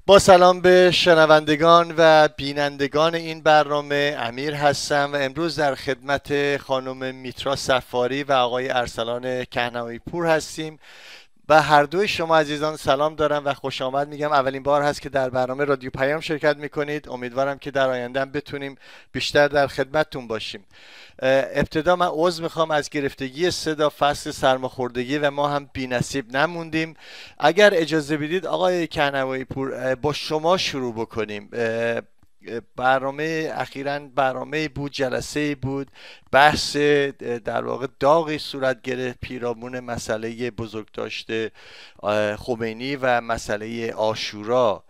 با سلام به شنوندگان و بینندگان این برنامه، امیر هستم و امروز در خدمت خانم میترا سفاری و آقای ارسلان کهنوی پور هستیم. و هر دوی شما عزیزان سلام دارم و خوش آمد میگم. اولین بار هست که در برنامه رادیو پیام شرکت میکنید. امیدوارم که در آینده بتونیم بیشتر در خدمتتون باشیم. ابتدا من عذر میخوام از گرفتگی صدا، فصل سرماخوردگی و ما هم بی‌نصیب نموندیم. اگر اجازه بدید آقای کهنوی پور با شما شروع بکنیم. برنامه اخیراً برنامه بود، جلسه بود، بحث در واقع داغی صورت گرفت پیرامون مسئله بزرگداشت خمینی و مسئله عاشورا.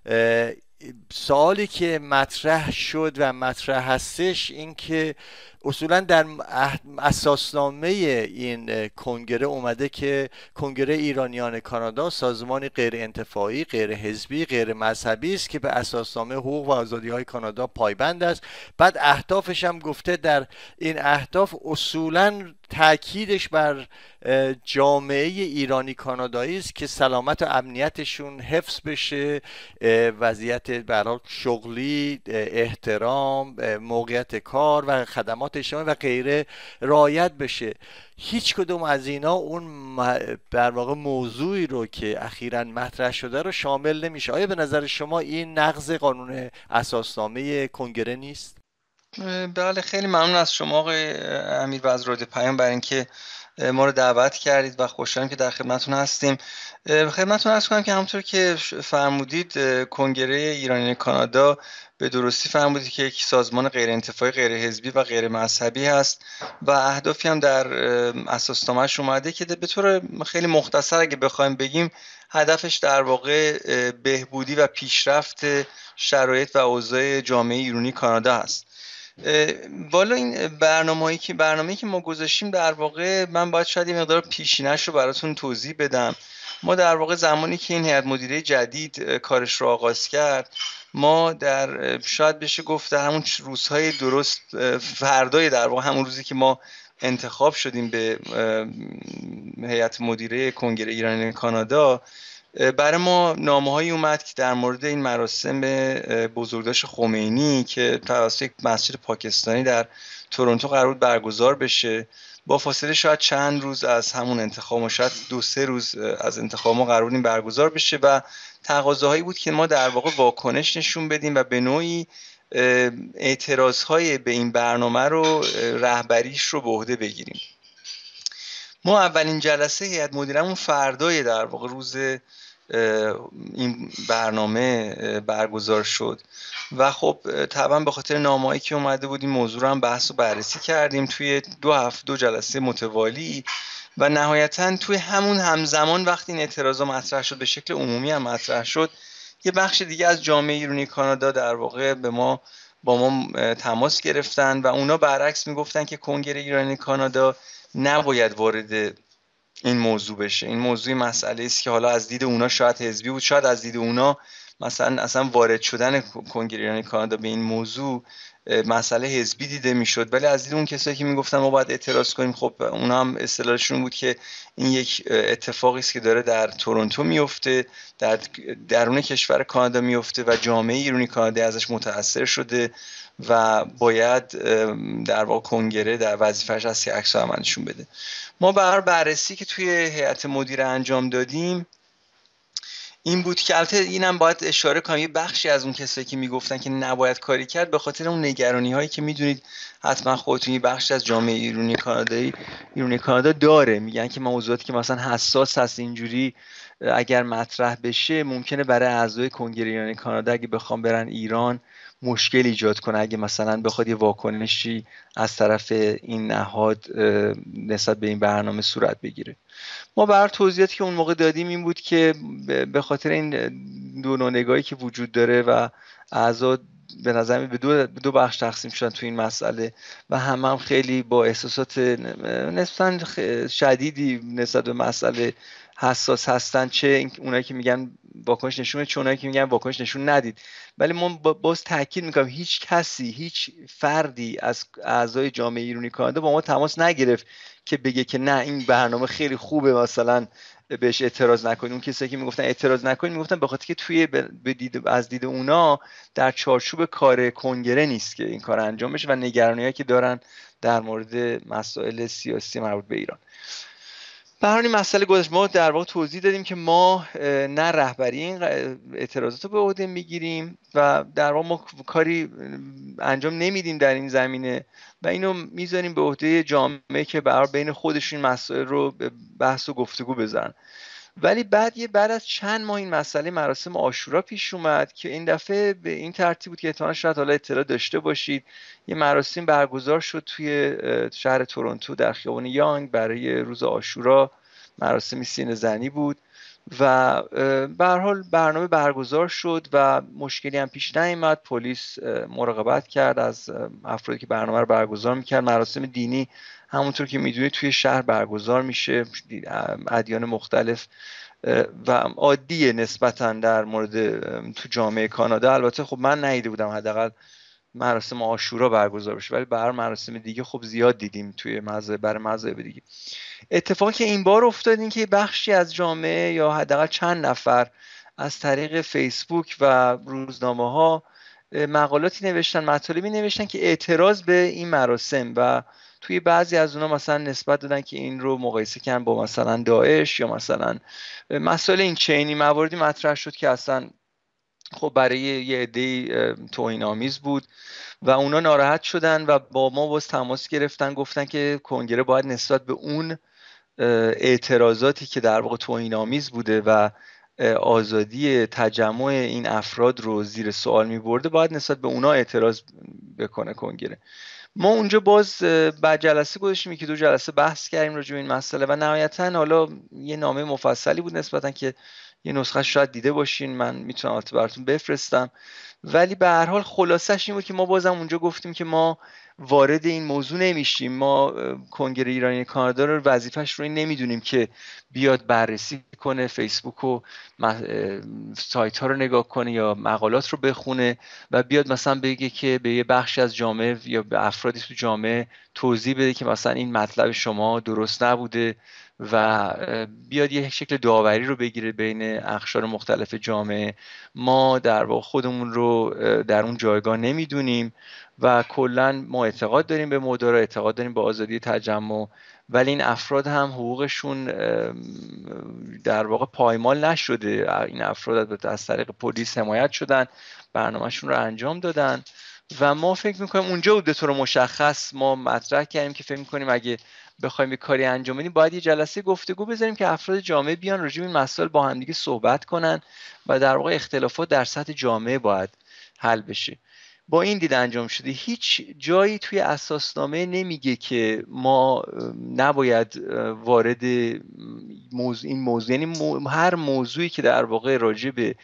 سوالی که مطرح شد و مطرح هستش این که اصولا در اساسنامه این کنگره اومده که کنگره ایرانیان کانادا سازمانی غیر انتفاعی، غیر حزبی، غیر مذهبی است که به اساسنامه حقوق و آزادی‌های کانادا پایبند است. بعد اهدافش هم گفته در این اهداف اصولا تاکیدش بر جامعه ایرانی کانادایی است که سلامت و امنیتشون حفظ بشه، وضعیت برای شغلی، احترام، موقعیت کار و خدمات اجتماعی و غیره رعایت بشه. هیچ کدوم از اینا اون در واقع موضوعی رو که اخیراً مطرح شده رو شامل نمیشه. آیا به نظر شما این نقض قانون اساسنامه کنگره نیست؟ بله، خیلی ممنون از شما آقای امیر و از رادیو پیام برای اینکه ما رو دعوت کردید و خوشحالم که در خدمتتون هستیم. خدمتتون عرض کنم که همونطور که فرمودید کنگره ایرانی کانادا به درستی فرمودید که یک سازمان غیر انتفاعی، غیر حزبی و غیر مذهبی هست و اهدافی هم در اساسنامه‌اش اومده که به طور خیلی مختصر اگه بخوایم بگیم هدفش در واقع بهبودی و پیشرفت شرایط و اوضاع جامعه ایرانی کانادا هست. والا این برنامه‌ای که ما گذاشتیم در واقع من باید شاید یه مقدار پیشینه‌اش رو براتون توضیح بدم. ما در واقع زمانی که این هیئت مدیره جدید کارش رو آغاز کرد، ما در شاید بشه گفت در همون روزهای درست فردای در واقع همون روزی که ما انتخاب شدیم به هیئت مدیره کنگره ایرانی کانادا، برای ما نامه‌هایی اومد که در مورد این مراسم بزرگداشت خمینی که توسط یک مسجد پاکستانی در تورنتو قرار بود برگزار بشه، با فاصله شاید چند روز از همون انتخاب و شاید 2-3 روز از انتخاب ما قرار بود این برگزار بشه و تقاضاهایی بود که ما در واقع واکنش نشون بدیم و به نوعی اعتراضهای به این برنامه رو رهبریش رو به عهده بگیریم. ما اولین جلسه هیئت مدیرمون فردای در واقع روز این برنامه برگزار شد و خب طبعا به خاطر نامه‌ای که اومده بود این موضوع رو هم بحث و بررسی کردیم توی 2 جلسه متوالی و نهایتا توی همون همزمان وقتی این اعتراضا مطرح شد، به شکل عمومی هم مطرح شد، یه بخش دیگه از جامعه ایرانی کانادا در واقع با ما تماس گرفتن و اونا برعکس میگفتن که کنگره ایرانی کانادا نباید وارد این موضوع بشه. این موضوع مسئله است که حالا از دید اونا شاید حزبی بود، شاید از دید اونا مثلا اصلا وارد شدن کنگره ایرانی کانادا به این موضوع مسئله حزبی دیده میشد، ولی از دید اون کسایی که میگفتن ما باید اعتراض کنیم، خب اونا هم اصطلاحشون بود که این یک اتفاقی است که داره در تورنتو میفته، در درون کشور کانادا میفته و جامعه ایرانی کانادا ازش متاثر شده و باید در واقع کنگره در وظیفه‌اش هست که عکس العملشون بده. ما بررسی که توی هیئت مدیره انجام دادیم این بود که البته اینم باید اشاره کنم یه بخشی از اون کسایی که میگفتن که نباید کاری کرد به خاطر اون نگرانی هایی که میدونید حتما خودتون یه بخشی از جامعه ایرانی کانادا داره، میگن که موضوعاتی که مثلا حساس هست اینجوری اگر مطرح بشه ممکنه برای اعضای کنگره ایرانی کانادا اگه بخوام برن ایران مشکل ایجاد کنه، اگه مثلا بخواد یه واکنشی از طرف این نهاد نسبت به این برنامه صورت بگیره. ما بر توضیحاتی که اون موقع دادیم این بود که به خاطر این دو نوع نگاهی که وجود داره و اعضا به نظر به دو بخش تقسیم شدن تو این مسئله و هم خیلی با احساسات نسبتاً شدیدی نسبت به مسئله حساس هستن، چه اونایی که میگن واکنش نشونه، چه اونایی که میگن واکنش نشون ندید. ولی ما باز تاکید میکنم هیچ کسی، هیچ فردی از اعضای جامعه ایرانی کانادا با ما تماس نگرفت که بگه که نه این برنامه خیلی خوبه، مثلا بهش اعتراض نکنید. اون کسایی که میگفتن اعتراض نکنید میگفتن به خاطر که توی از دید اونا در چارچوب کار کنگره نیست که این کار انجام بشه و نگرانی‌هایی که دارن در مورد مسائل سیاسی مربوط به ایران. به هر حال این مسئله گذشت. ما در واقع توضیح دادیم که ما نه رهبری این اعتراضات رو به عهده میگیریم و در واقع ما کاری انجام نمیدیم در این زمینه و اینو میذاریم به عهده جامعه که برای بین خودشون مسائل رو به بحث و گفتگو بذارن. ولی بعد از چند ماه این مسئله مراسم عاشورا پیش اومد که این دفعه به این ترتیب بود که احتمالاً شاید حالا اطلاع داشته باشید، یه مراسم برگزار شد توی شهر تورنتو در خیابان یانگ برای روز عاشورا. مراسم سینه زنی بود و به هر حال برنامه برگزار شد و مشکلی هم پیش نیامد. پلیس مراقبت کرد از افرادی که برنامه رو برگزار میکرد. مراسم دینی همونطور که میدونید توی شهر برگزار میشه، ادیان مختلف و عادیه نسبتاً در مورد تو جامعه کانادا. البته خب من ندیده بودم حداقل مراسم عاشورا برگزار بشه، ولی برای مراسم دیگه خب زیاد دیدیم توی برای مذاهب دیگه. اتفاقی که این بار افتاد این که بخشی از جامعه یا حداقل چند نفر از طریق فیسبوک و روزنامه‌ها مقالاتی نوشتن، مطالبی نوشتن که اعتراض به این مراسم و توی بعضی از اونها مثلا نسبت دادن که این رو مقایسه کردن با مثلا داعش یا مثلا مسائل این چینی مواردی مطرح شد که اصلا خب برای یه عده‌ای توهین‌آمیز بود و اونا ناراحت شدن و با ما باز تماس گرفتن، گفتن که کنگره باید نسبت به اون اعتراضاتی که در واقع توهین‌آمیز بوده و آزادی تجمع این افراد رو زیر سوال می‌برده باید نسبت به اونا اعتراض بکنه کنگره. ما اونجا باز بعد جلسه گذاشتیم، یکی دو جلسه بحث کردیم راجع به این مسئله و نهایتاً حالا یه نامه مفصلی بود نسبتاً که یه نسخه شاید دیده باشین، من میتونم البته براتون بفرستم. ولی به هر حال خلاصش این بود که ما بازم اونجا گفتیم که ما وارد این موضوع نمیشیم. ما کنگره ایرانی کانادا رو وظیفش رو این نمیدونیم که بیاد بررسی کنه فیسبوک و سایت ها رو نگاه کنه یا مقالات رو بخونه و بیاد مثلا بگه که به یه بخشی از جامعه یا به افرادی تو جامعه توضیح بده که مثلا این مطلب شما درست نبوده و بیاد یه شکل داوری رو بگیره بین اقشار مختلف جامعه. ما در واقع خودمون رو در اون جایگاه نمیدونیم و کلا ما اعتقاد داریم به مدارا، اعتقاد داریم به آزادی تجمع، ولی این افراد هم حقوقشون در واقع پایمال نشده. این افراد از طریق پلیس حمایت شدن، برنامهشون رو انجام دادن و ما فکر میکنیم اونجا بود به طور مشخص ما مطرح کردیم که فکر میکنیم اگه بخوایم یه کاری انجام بدیم باید یه جلسه گفتگو بذاریم که افراد جامعه بیان راجع به این مسائل با هم دیگه صحبت کنن و در واقع اختلافات در سطح جامعه باید حل بشه. با این دید انجام شده. هیچ جایی توی اساسنامه نمیگه که ما نباید وارد این موضوع، یعنی هر موضوعی که در واقع راجع به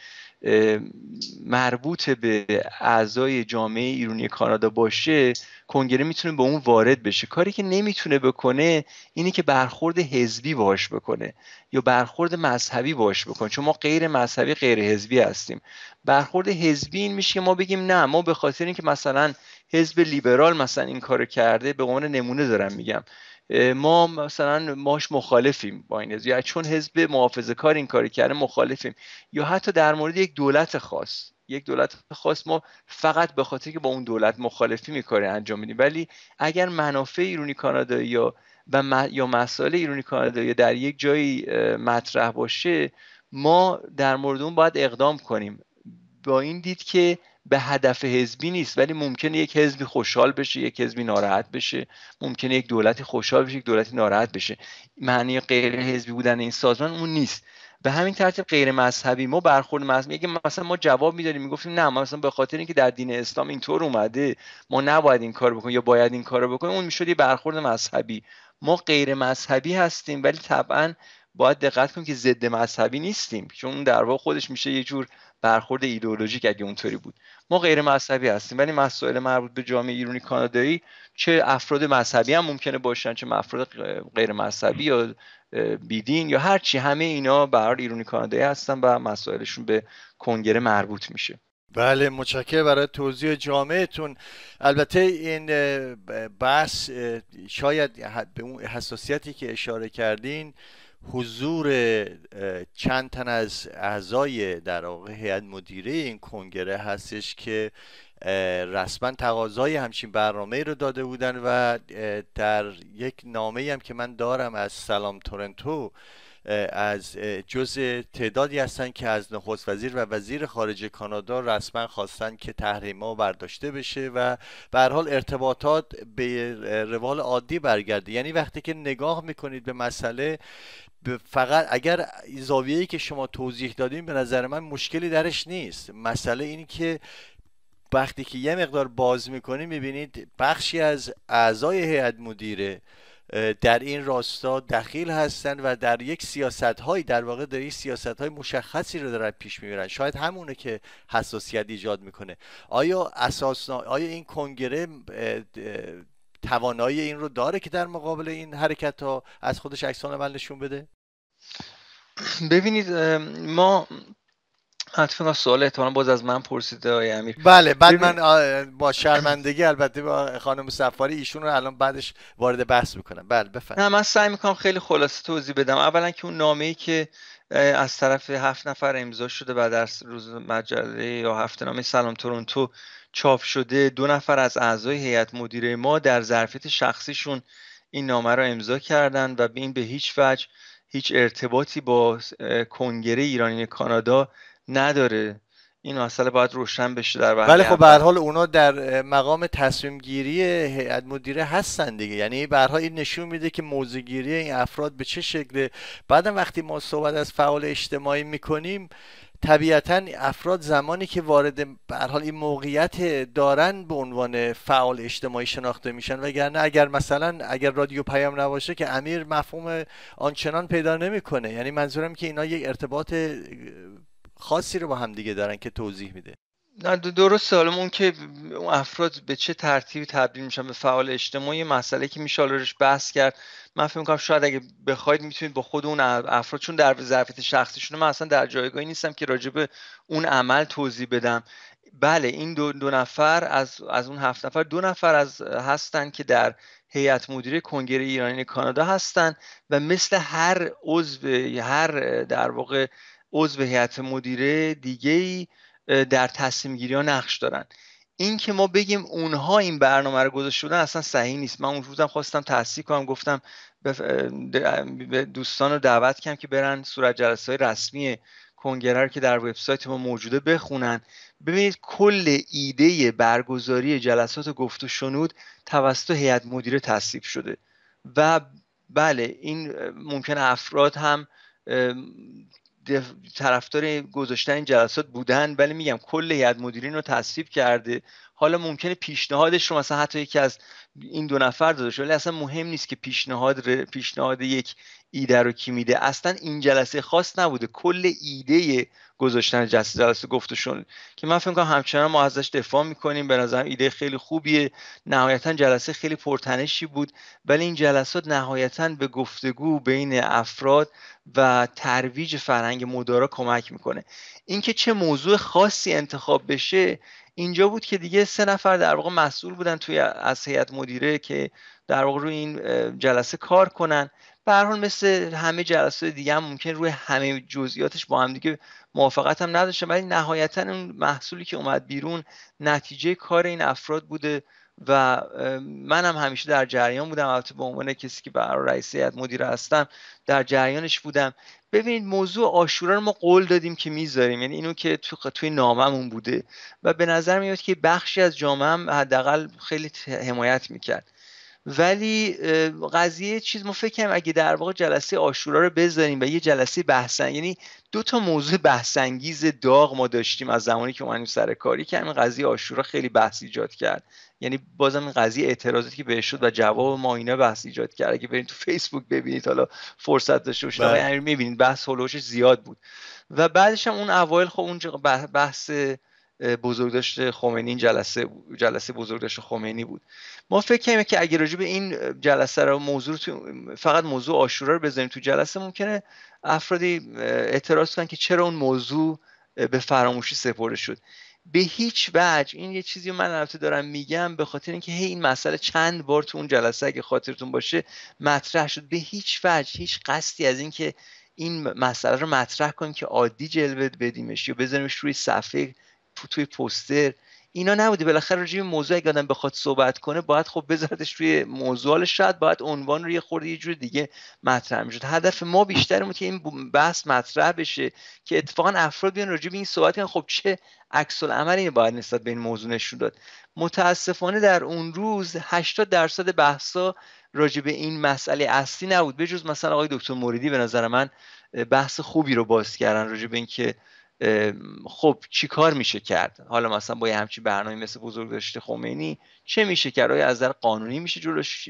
مربوط به اعضای جامعه ایرانی کانادا باشه کنگره میتونه به اون وارد بشه. کاری که نمیتونه بکنه اینه که برخورد حزبی باهاش بکنه یا برخورد مذهبی باهاش بکنه، چون ما غیر مذهبی غیر حزبی هستیم. برخورد حزبی این میشه که ما بگیم نه، ما به خاطر اینکه مثلا حزب لیبرال مثلا این کارو کرده، به عنوان نمونه دارم میگم، ما مثلا ماش مخالفیم با این حزب، یا چون حزب محافظه‌کار این کاری کرده مخالفیم، یا حتی در مورد یک دولت خاص ما فقط به خاطر که با اون دولت مخالفی میکاره انجام میدیم. ولی اگر منافع ایرانی کانادایی یا مسائل ایرانی کانادایی در یک جایی مطرح باشه ما در مورد اون باید اقدام کنیم، با این دید که به هدف حزبی نیست، ولی ممکنه یک حزبی خوشحال بشه، یک حزبی ناراحت بشه، ممکنه یک دولتی خوشحال بشه، یک دولتی ناراحت بشه. معنی غیر حزبی بودن این سازمان اون نیست. به همین ترتیب غیر مذهبی ما برخورد مذهبی، اگه مثلا ما جواب میدادیم میگفتیم نه مثلا به خاطر اینکه در دین اسلام اینطور اومده ما نباید این کارو بکنیم یا باید این کارو بکنیم، اون میشد یه برخورد مذهبی. ما غیر مذهبی هستیم ولی طبعا باید دقت کنیم که ضد مذهبی نیستیم، چون در واقع خودش میشه یه جور برخورد ایدئولوژیک اگه اونطوری بود. ما غیر مذهبی هستیم ولی مسائل مربوط به جامعه ایرانی کانادایی چه افراد مذهبی هم ممکنه باشن چه افراد غیر مذهبی یا بیدین یا هر چی، همه اینا به هر حال ایرانی کانادایی هستن و مسائلشون به کنگره مربوط میشه. بله، متشکرم برای توضیح جامعتون. البته این بحث شاید به اون حساسیتی که اشاره کردین حضور چند تن از اعضای در واقع هیئت مدیره این کنگره هستش که رسما تقاضای همچین برنامه رو داده بودن و در یک نامه هم که من دارم از سلام تورنتو از جزء تعدادی هستن که از نخست وزیر و وزیر خارجه کانادا رسما خواستن که تحریم‌ها برداشته بشه و به هر حال ارتباطات به روال عادی برگرده. یعنی وقتی که نگاه میکنید به مسئله، فقط اگر زاویه‌ای که شما توضیح دادین به نظر من مشکلی درش نیست. مسئله اینی که وقتی که یه مقدار باز میکنید میبینید بخشی از اعضای هیئت مدیره در این راستا دخیل هستن و در یک سیاست های در واقع در یک سیاست های مشخصی رو دارن پیش میبرن. شاید همونه که حساسیت ایجاد میکنه. آیا این کنگره توانایی این رو داره که در مقابل این حرکت ها از خودش عکس‌العمل نشون بده؟ ببینید ما حتما سوال احتمالا باز از من پرسیده آقای امیر. بله، بعد من با شرمندگی البته با خانم صفاری ایشون رو الان بعدش وارد بحث میکنم. بله بفرمایید. نه من سعی میکنم خیلی خلاصه توضیح بدم. اولا که اون نامه‌ای که از طرف 7 نفر امضا شده و در روز مجله یا هفته‌نامه سلام تورنتو چاپ شده، 2 نفر از اعضای هیئت مدیره ما در ظرفیت شخصیشون این نامه رو امضا کردن و این به هیچ وجه هیچ ارتباطی با کنگره ایرانی کانادا نداره. این مسئله باید روشن بشه در وهله بله، خب به اول. هر حال اونا در مقام تصمیم گیری هیئت مدیره هستن دیگه. یعنی به هر حال این نشون میده که موضع گیری این افراد به چه شکله. بعدم وقتی ما صحبت از فعال اجتماعی میکنیم، طبیعتا افراد زمانی که وارد به هر حال این موقعیت دارن به عنوان فعال اجتماعی شناخته میشن، وگرنه اگر رادیو پیام نباشه که امیر مفهوم آنچنان پیدا نمیکنه. یعنی منظورم که اینا یک ارتباط خاصی رو با هم دیگه دارن که توضیح میده. نه درسته. حالا اون که اون افراد به چه ترتیبی تبدیل میشن به فعال اجتماعی مسئله که میشه روش بحث کرد. من فکر می‌کنم شاید اگه بخواید میتونید با خود اون افراد، چون در ظرفیت شخصیشونه، من اصلا در جایگاهی نیستم که راجع به اون عمل توضیح بدم. بله این دو نفر از اون 7 نفر 2 نفر هستن که در هیئت مدیره کنگره ایرانی کانادا هستن و مثل هر در واقع عضو هیئت مدیره دیگه‌ای در تصمیم گیری ها نقش دارن. این که ما بگیم اونها این برنامه رو گذاشته بودن اصلا صحیح نیست. من اون روزم خواستم تصحیح کنم، گفتم به دوستان رو دعوت کردم که برن صورت جلسه های رسمی کنگره رو که در وبسایت ما موجوده بخونن. ببینید کل ایده برگزاری جلسات گفت و شنود توسط هیئت مدیره تصویب شده و بله این ممکنه افراد هم طرفدار گذاشتن این جلسات بودن، ولی میگم کل هیئت مدیره رو تصویب کرده. حالا ممکنه پیشنهادش رو مثلا حتی یکی از این 2 نفر داده شه، ولی اصلا مهم نیست که پیشنهاد یک ایده رو کی میده. اصلا این جلسه خاص نبوده، کل ایده گذاشتن جلسه گفت و شنود که من فکر می‌کنم همچنان ما ازش دفاع میکنیم. به نظرم ایده خیلی خوبیه. نهایتا جلسه خیلی پرتنشی بود، ولی این جلسات نهایتا به گفتگو بین افراد و ترویج فرهنگ مدارا کمک میکنه. اینکه چه موضوع خاصی انتخاب بشه اینجا بود که دیگه 3 نفر در واقع مسئول بودن از هیئت مدیره که در واقع روی این جلسه کار کنن. به هر حال مثل همه جلسات دیگه هم ممکن روی همه جزئیاتش با هم دیگه موافقت هم نداشتن، ولی نهایتا اون محصولی که اومد بیرون نتیجه کار این افراد بوده و منم همیشه در جریان بودم. البته به عنوان کسی که برای رئیس هیئت مدیره هستم در جریانش بودم. ببینید موضوع عاشورا رو ما قول دادیم که میذاریم، یعنی اینو که توی ناممون بوده و به نظر میاد که بخشی از جامعه هم حداقل خیلی حمایت میکرد. ولی قضیه چیز ما فکر کنم اگه در واقع جلسه عاشورا رو بذاریم و یه جلسه یعنی 2 تا موضوع بحث‌انگیز داغ ما داشتیم از زمانی که اومدیم سر کاری که همین قضیه عاشورا خیلی بحث ایجاد کرد. یعنی بازم این قضیه اعتراضاتی که بهش شد و جواب ما اینا بحث ایجاد کرد. اگه برید تو فیسبوک ببینید، حالا فرصت داشته باشید آقای امیر میبینید بحث هولوشش زیاد بود. و بعدش هم اون اوایل خب اون بحث بزرگداشت خمینی، این جلسه بزرگداشت خمینی بود. ما فکر کنیم که اگه راجع به این جلسه رو فقط موضوع عاشورا رو بذاریم تو جلسه، ممکنه افرادی اعتراض کنن که چرا اون موضوع به فراموشی سپرده شد. به هیچ وجه، این یه چیزی من البته دارم میگم به خاطر اینکه این مسئله چند بار تو اون جلسه اگه خاطرتون باشه مطرح شد، به هیچ وجه هیچ قصدی از این که این مسئله رو مطرح کنیم که عادی جلوه بدیمش یا بذاریمش روی صفحه توی پوستر، اینا نبوده. بالاخره راجع به موضوع اگه آدم بخواد صحبت کنه باید خب بذارتش روی موضوع، شاید باید عنوان رو یه خورده یه جور دیگه مطرح میشد. هدف ما بیشتر بود که این بحث مطرح بشه که اتفاقا افراد بیان راجع به این صحبت کنن خب چه عکس العملی باید نسبت به این موضوع نشون داد. متاسفانه در اون روز 80% بحثا راجع به این مسئله اصلی نبود، به جز مثلا آقای دکتر موریدی به نظر من بحث خوبی رو باز کردن راجع به این که خب چی کار میشه کرد، حالا مثلا با یه همچین برنامه مثل بزرگداشت خمینی چه میشه کرد، آیا از نظر قانونی میشه جلوش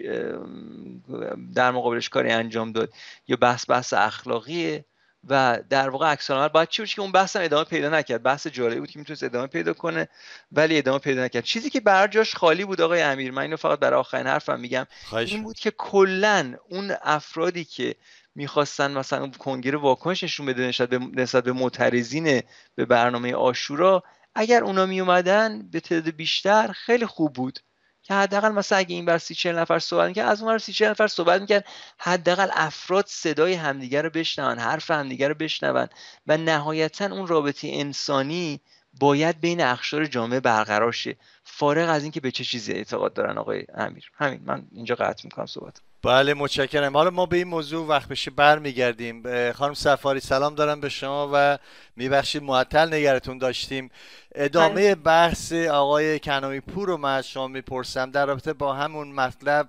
در مقابلش کاری انجام داد یا بحث اخلاقیه و در واقع عکس العمل باید چی باشه که اون بحث هم ادامه پیدا نکرد. بحث جالبی بود که میتونست ادامه پیدا کنه ولی ادامه پیدا نکرد. چیزی که برای جاش خالی بود آقای امیر، من اینو فقط برای آخرین حرفم میگم، این بود که کلا اون افرادی که میخواستن مثلا کنگره واکنش نشون بده نسبت به معترضین به برنامه عاشورا، اگر اونا می اومدن به تعداد بیشتر خیلی خوب بود که حداقل مثلا اگه این بر 30-40 نفر صحبت می‌کرد، از اون ور 30-40 نفر صحبت می‌کرد، حداقل افراد صدای همدیگه رو بشنون، حرف همدیگه رو بشنون و نهایتا اون رابطه انسانی باید بین اقشار جامعه برقرار شه، فارغ از اینکه به چه چیزی اعتقاد دارن. آقای امیر، همین، من اینجا قطع می‌کنم صحبت. بله متشکرم. حالا ما به این موضوع وقت بشه برمیگردیم. خانم سفاری سلام دارم به شما و میبخشید معطل نگرتون داشتیم. ادامه بحث آقای کنعانی پور رو من از شما میپرسم در رابطه با همون مطلب.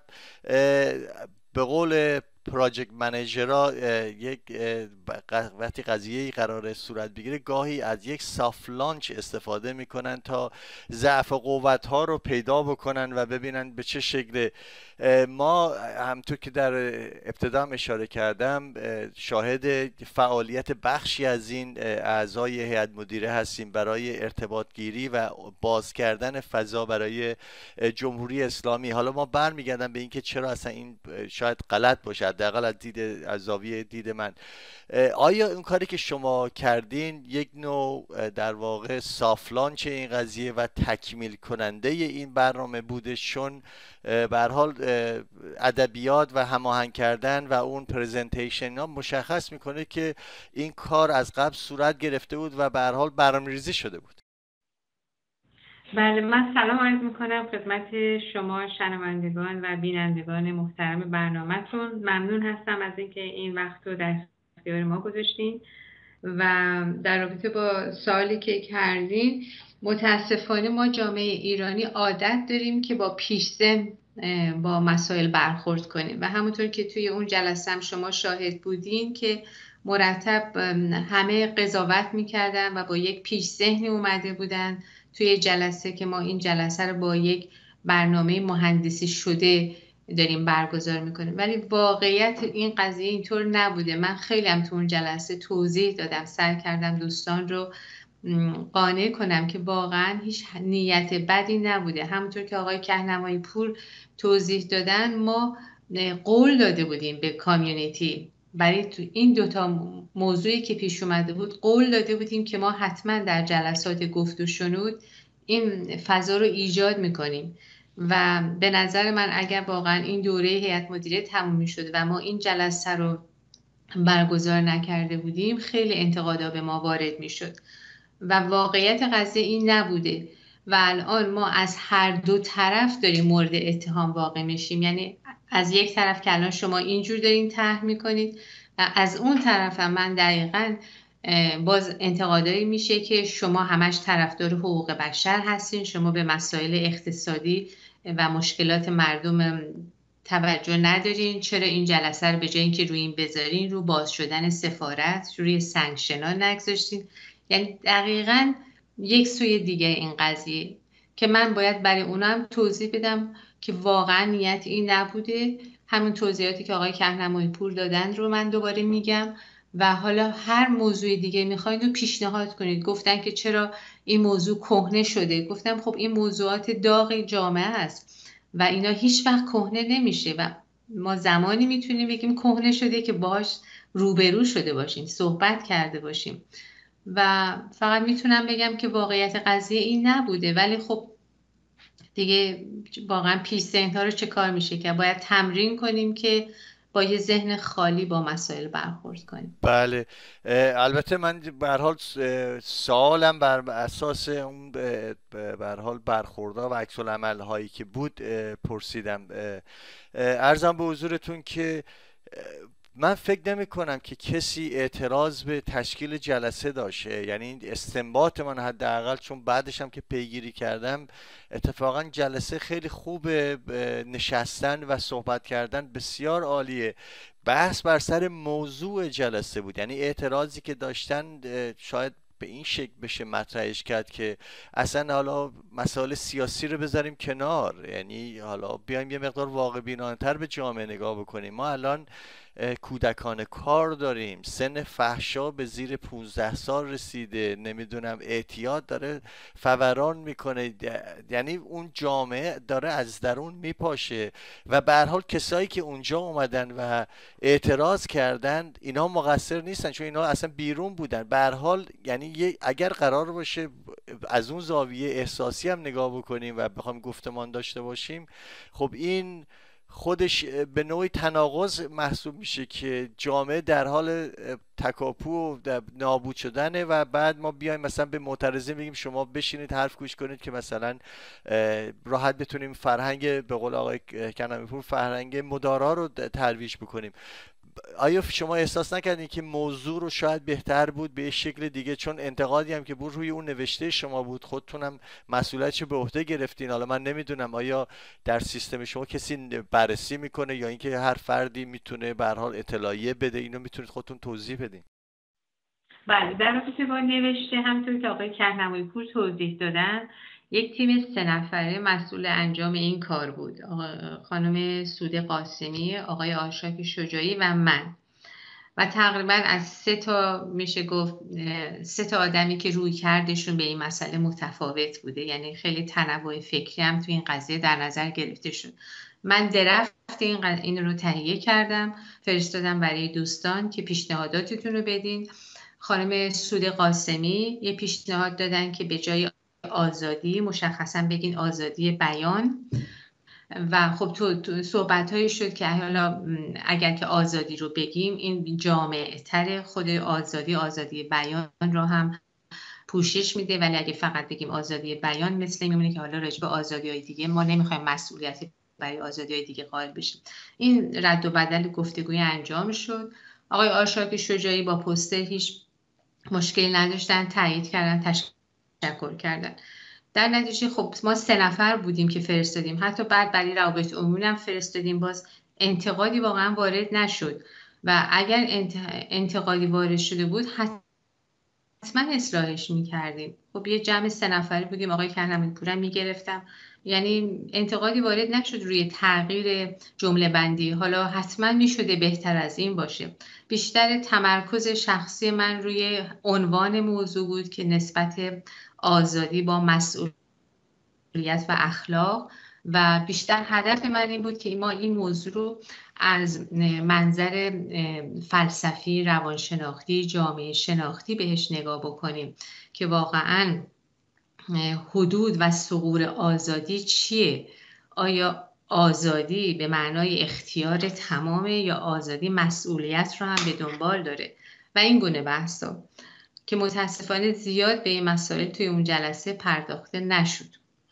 به قول پراجکت منیجرها یک وقتی قضیه قرار صورت بگیره گاهی از یک سافت لانچ استفاده میکنن تا ضعف و قوت ها رو پیدا بکنن و ببینن به چه شکل. ما همطور که در ابتدا اشاره کردم شاهد فعالیت بخشی از این اعضای هیئت مدیره هستیم برای ارتباط گیری و باز کردن فضا برای جمهوری اسلامی. حالا ما برمیگردم به اینکه چرا اصلا این شاید غلط باشه، حداقل از زاویه دید من. آیا اون کاری که شما کردین یک نوع در واقع سافت لانچ این قضیه و تکمیل کننده این برنامه بوده؟ چون به هر حال ادبیات و هماهنگ کردن و اون پرزنتیشن ها مشخص میکنه که این کار از قبل صورت گرفته بود و به هر حال برنامه‌ریزی شده بود. بله، من سلام عرض میکنم خدمت شما شنوندگان و بینندگان محترم برنامه‌تون. ممنون هستم از اینکه این وقت رو در اختیار ما گذاشتین و در رابطه با سوالی که کردین، متاسفانه ما جامعه ایرانی عادت داریم که با پیش‌ذهن با مسائل برخورد کنیم و همونطور که توی اون جلسه هم شما شاهد بودین که مرتب همه قضاوت میکردن و با یک پیش‌ذهنی اومده بودن توی جلسه که ما این جلسه رو با یک برنامه مهندسی شده داریم برگزار میکنیم، ولی واقعیت این قضیه اینطور نبوده. من خیلی هم تو اون جلسه توضیح دادم، سعی کردم دوستان رو قانع کنم که واقعا هیچ نیت بدی نبوده. همونطور که آقای کهنمایی پور توضیح دادن، ما قول داده بودیم به کامیونیتی برای تو این دوتا موضوعی که پیش اومده بود، قول داده بودیم که ما حتما در جلسات گفت و شنود این فضا رو ایجاد میکنیم و به نظر من اگر واقعا این دوره هیئت مدیره تموم میشد و ما این جلسه رو برگزار نکرده بودیم، خیلی انتقادا به ما وارد میشد و واقعیت قضیه این نبوده و الان ما از هر دو طرف داریم مورد اتهام واقع میشیم. یعنی از یک طرف که الان شما اینجور دارین طرح میکنید، از اون طرف هم من دقیقاً باز انتقادایی میشه که شما همش طرفدار حقوق بشر هستین، شما به مسائل اقتصادی و مشکلات مردم توجه ندارین، چرا این جلسه رو به جای اینکه روی این بذارین رو باز شدن سفارت روی سانکشن‌ها نگذاشتین. یعنی دقیقاً یک سوی دیگه این قضیه که من باید برای اونم توضیح بدم که واقعا نیت این نبوده. همون توضیحاتی که آقای کهنمایی پور دادن رو من دوباره میگم و حالا هر موضوع دیگه میخواید رو پیشنهاد کنید. گفتن که چرا این موضوع کهنه شده، گفتم خب این موضوعات داغ جامعه است و اینا هیچ وقت کهنه نمیشه و ما زمانی میتونیم بگیم کهنه شده که باهاش روبرو شده باشیم، صحبت کرده باشیم و فقط میتونم بگم که واقعیت قضیه این نبوده، ولی خب دیگه واقعا پیش ذهن‌ها رو چه کار میشه که باید تمرین کنیم که با یه ذهن خالی با مسائل برخورد کنیم. بله. البته من به هر حال سوالم بر اساس اون به هر حال برخوردها و عکس العمل هایی که بود پرسیدم. عرضم به حضورتون که من فکر نمی کنم که کسی اعتراض به تشکیل جلسه داشته، یعنی این استنباط من حداقل، چون بعدش هم که پیگیری کردم اتفاقا جلسه خیلی خوبه، نشستن و صحبت کردن بسیار عالیه. بحث بر سر موضوع جلسه بود، یعنی اعتراضی که داشتن شاید به این شکل بشه مطرحش کرد که اصلا حالا مسائل سیاسی رو بذاریم کنار، یعنی حالا بیایم یه مقدار واقع بینانه‌تر به جامعه نگاه بکنیم. ما الان کودکان کار داریم، سن فحشا به زیر 15 سال رسیده، نمیدونم اعتیاد داره فوران میکنه، یعنی اون جامعه داره از درون میپاشه و به هر حال کسایی که اونجا اومدن و اعتراض کردن اینا مقصر نیستن، چون اینا اصلا بیرون بودن. به هر حال یعنی اگر قرار باشه از اون زاویه احساسی هم نگاه بکنیم و بخوایم گفتمان داشته باشیم، خب این خودش به نوعی تناقض محسوب میشه که جامعه در حال تکاپو و نابود شدنه و بعد ما بیایم مثلا به معترضین بگیم شما بشینید حرف گوش کنید که مثلا راحت بتونیم فرهنگ، به قول آقای کنعانی پور، فرهنگ مدارا رو ترویج بکنیم. آیا شما احساس نکردین که موضوع رو شاید بهتر بود به شکل دیگه؟ چون انتقادی هم که بود روی اون نوشته شما بود، خودتونم مسئولیتشو به عهده گرفتین. حالا من نمیدونم آیا در سیستم شما کسی بررسی میکنه یا اینکه هر فردی میتونه به هر حال اطلاعیه بده؟ اینو میتونید خودتون توضیح بدین. بله، در رابطه با نوشته همونطور که آقای کهنمایی پور توضیح دادن، یک تیم 3 نفره مسئول انجام این کار بود. خانم سوده قاسمی، آقای آشاک شجاعی و من. و تقریبا از 3 تا میشه گفت 3 تا آدمی که روی کردشون به این مسئله متفاوت بوده، یعنی خیلی تنوع فکری هم تو این قضیه در نظر گرفته شد. من درفت این رو تهیه کردم، فرستادم برای دوستان که پیشنهاداتتون رو بدین. خانم سوده قاسمی یه پیشنهاد دادن که به جای آزادی مشخصا بگین آزادی بیان، و خب تو صحبت‌هایی شد که حالا اگر که آزادی رو بگیم این جامع تر، خود آزادی بیان رو هم پوشش میده، ولی اگه فقط بگیم آزادی بیان مثل میمونه که حالا راجع به آزادی‌های دیگه ما نمیخوایم مسئولیت برای آزادی‌های دیگه قائل بشیم. این رد و بدل گفتگوی انجام شد. آقای آشاک شجاعی با پوستر هیچ مشکلی نداشتن، تایید کردن، تشکر کردن. در نتیجه خب ما 3 نفر بودیم که فرستادیم، حتی بعد برای روابط عمومی هم فرستادیم، باز انتقادی واقعا وارد نشد و اگر انتقادی وارد شده بود حتما اصلاحش میکردیم. خب یه جمع 3 نفری بودیم، آقای کهنمایی پورم میگرفتم، یعنی انتقادی وارد نشد روی تغییر جمله بندی. حالا حتما میشده بهتر از این باشه. بیشتر تمرکز شخصی من روی عنوان موضوع بود که نسبت آزادی با مسئولیت و اخلاق، و بیشتر هدف من این بود که ما این موضوع رو از منظر فلسفی، روانشناختی، جامعه شناختی بهش نگاه بکنیم که واقعاً حدود و ثغور آزادی چیه؟ آیا آزادی به معنای اختیار تمامه یا آزادی مسئولیت رو هم به دنبال داره؟ و این گونه بحثا که متاسفانه زیاد به این مسائل توی اون جلسه پرداخته نشد.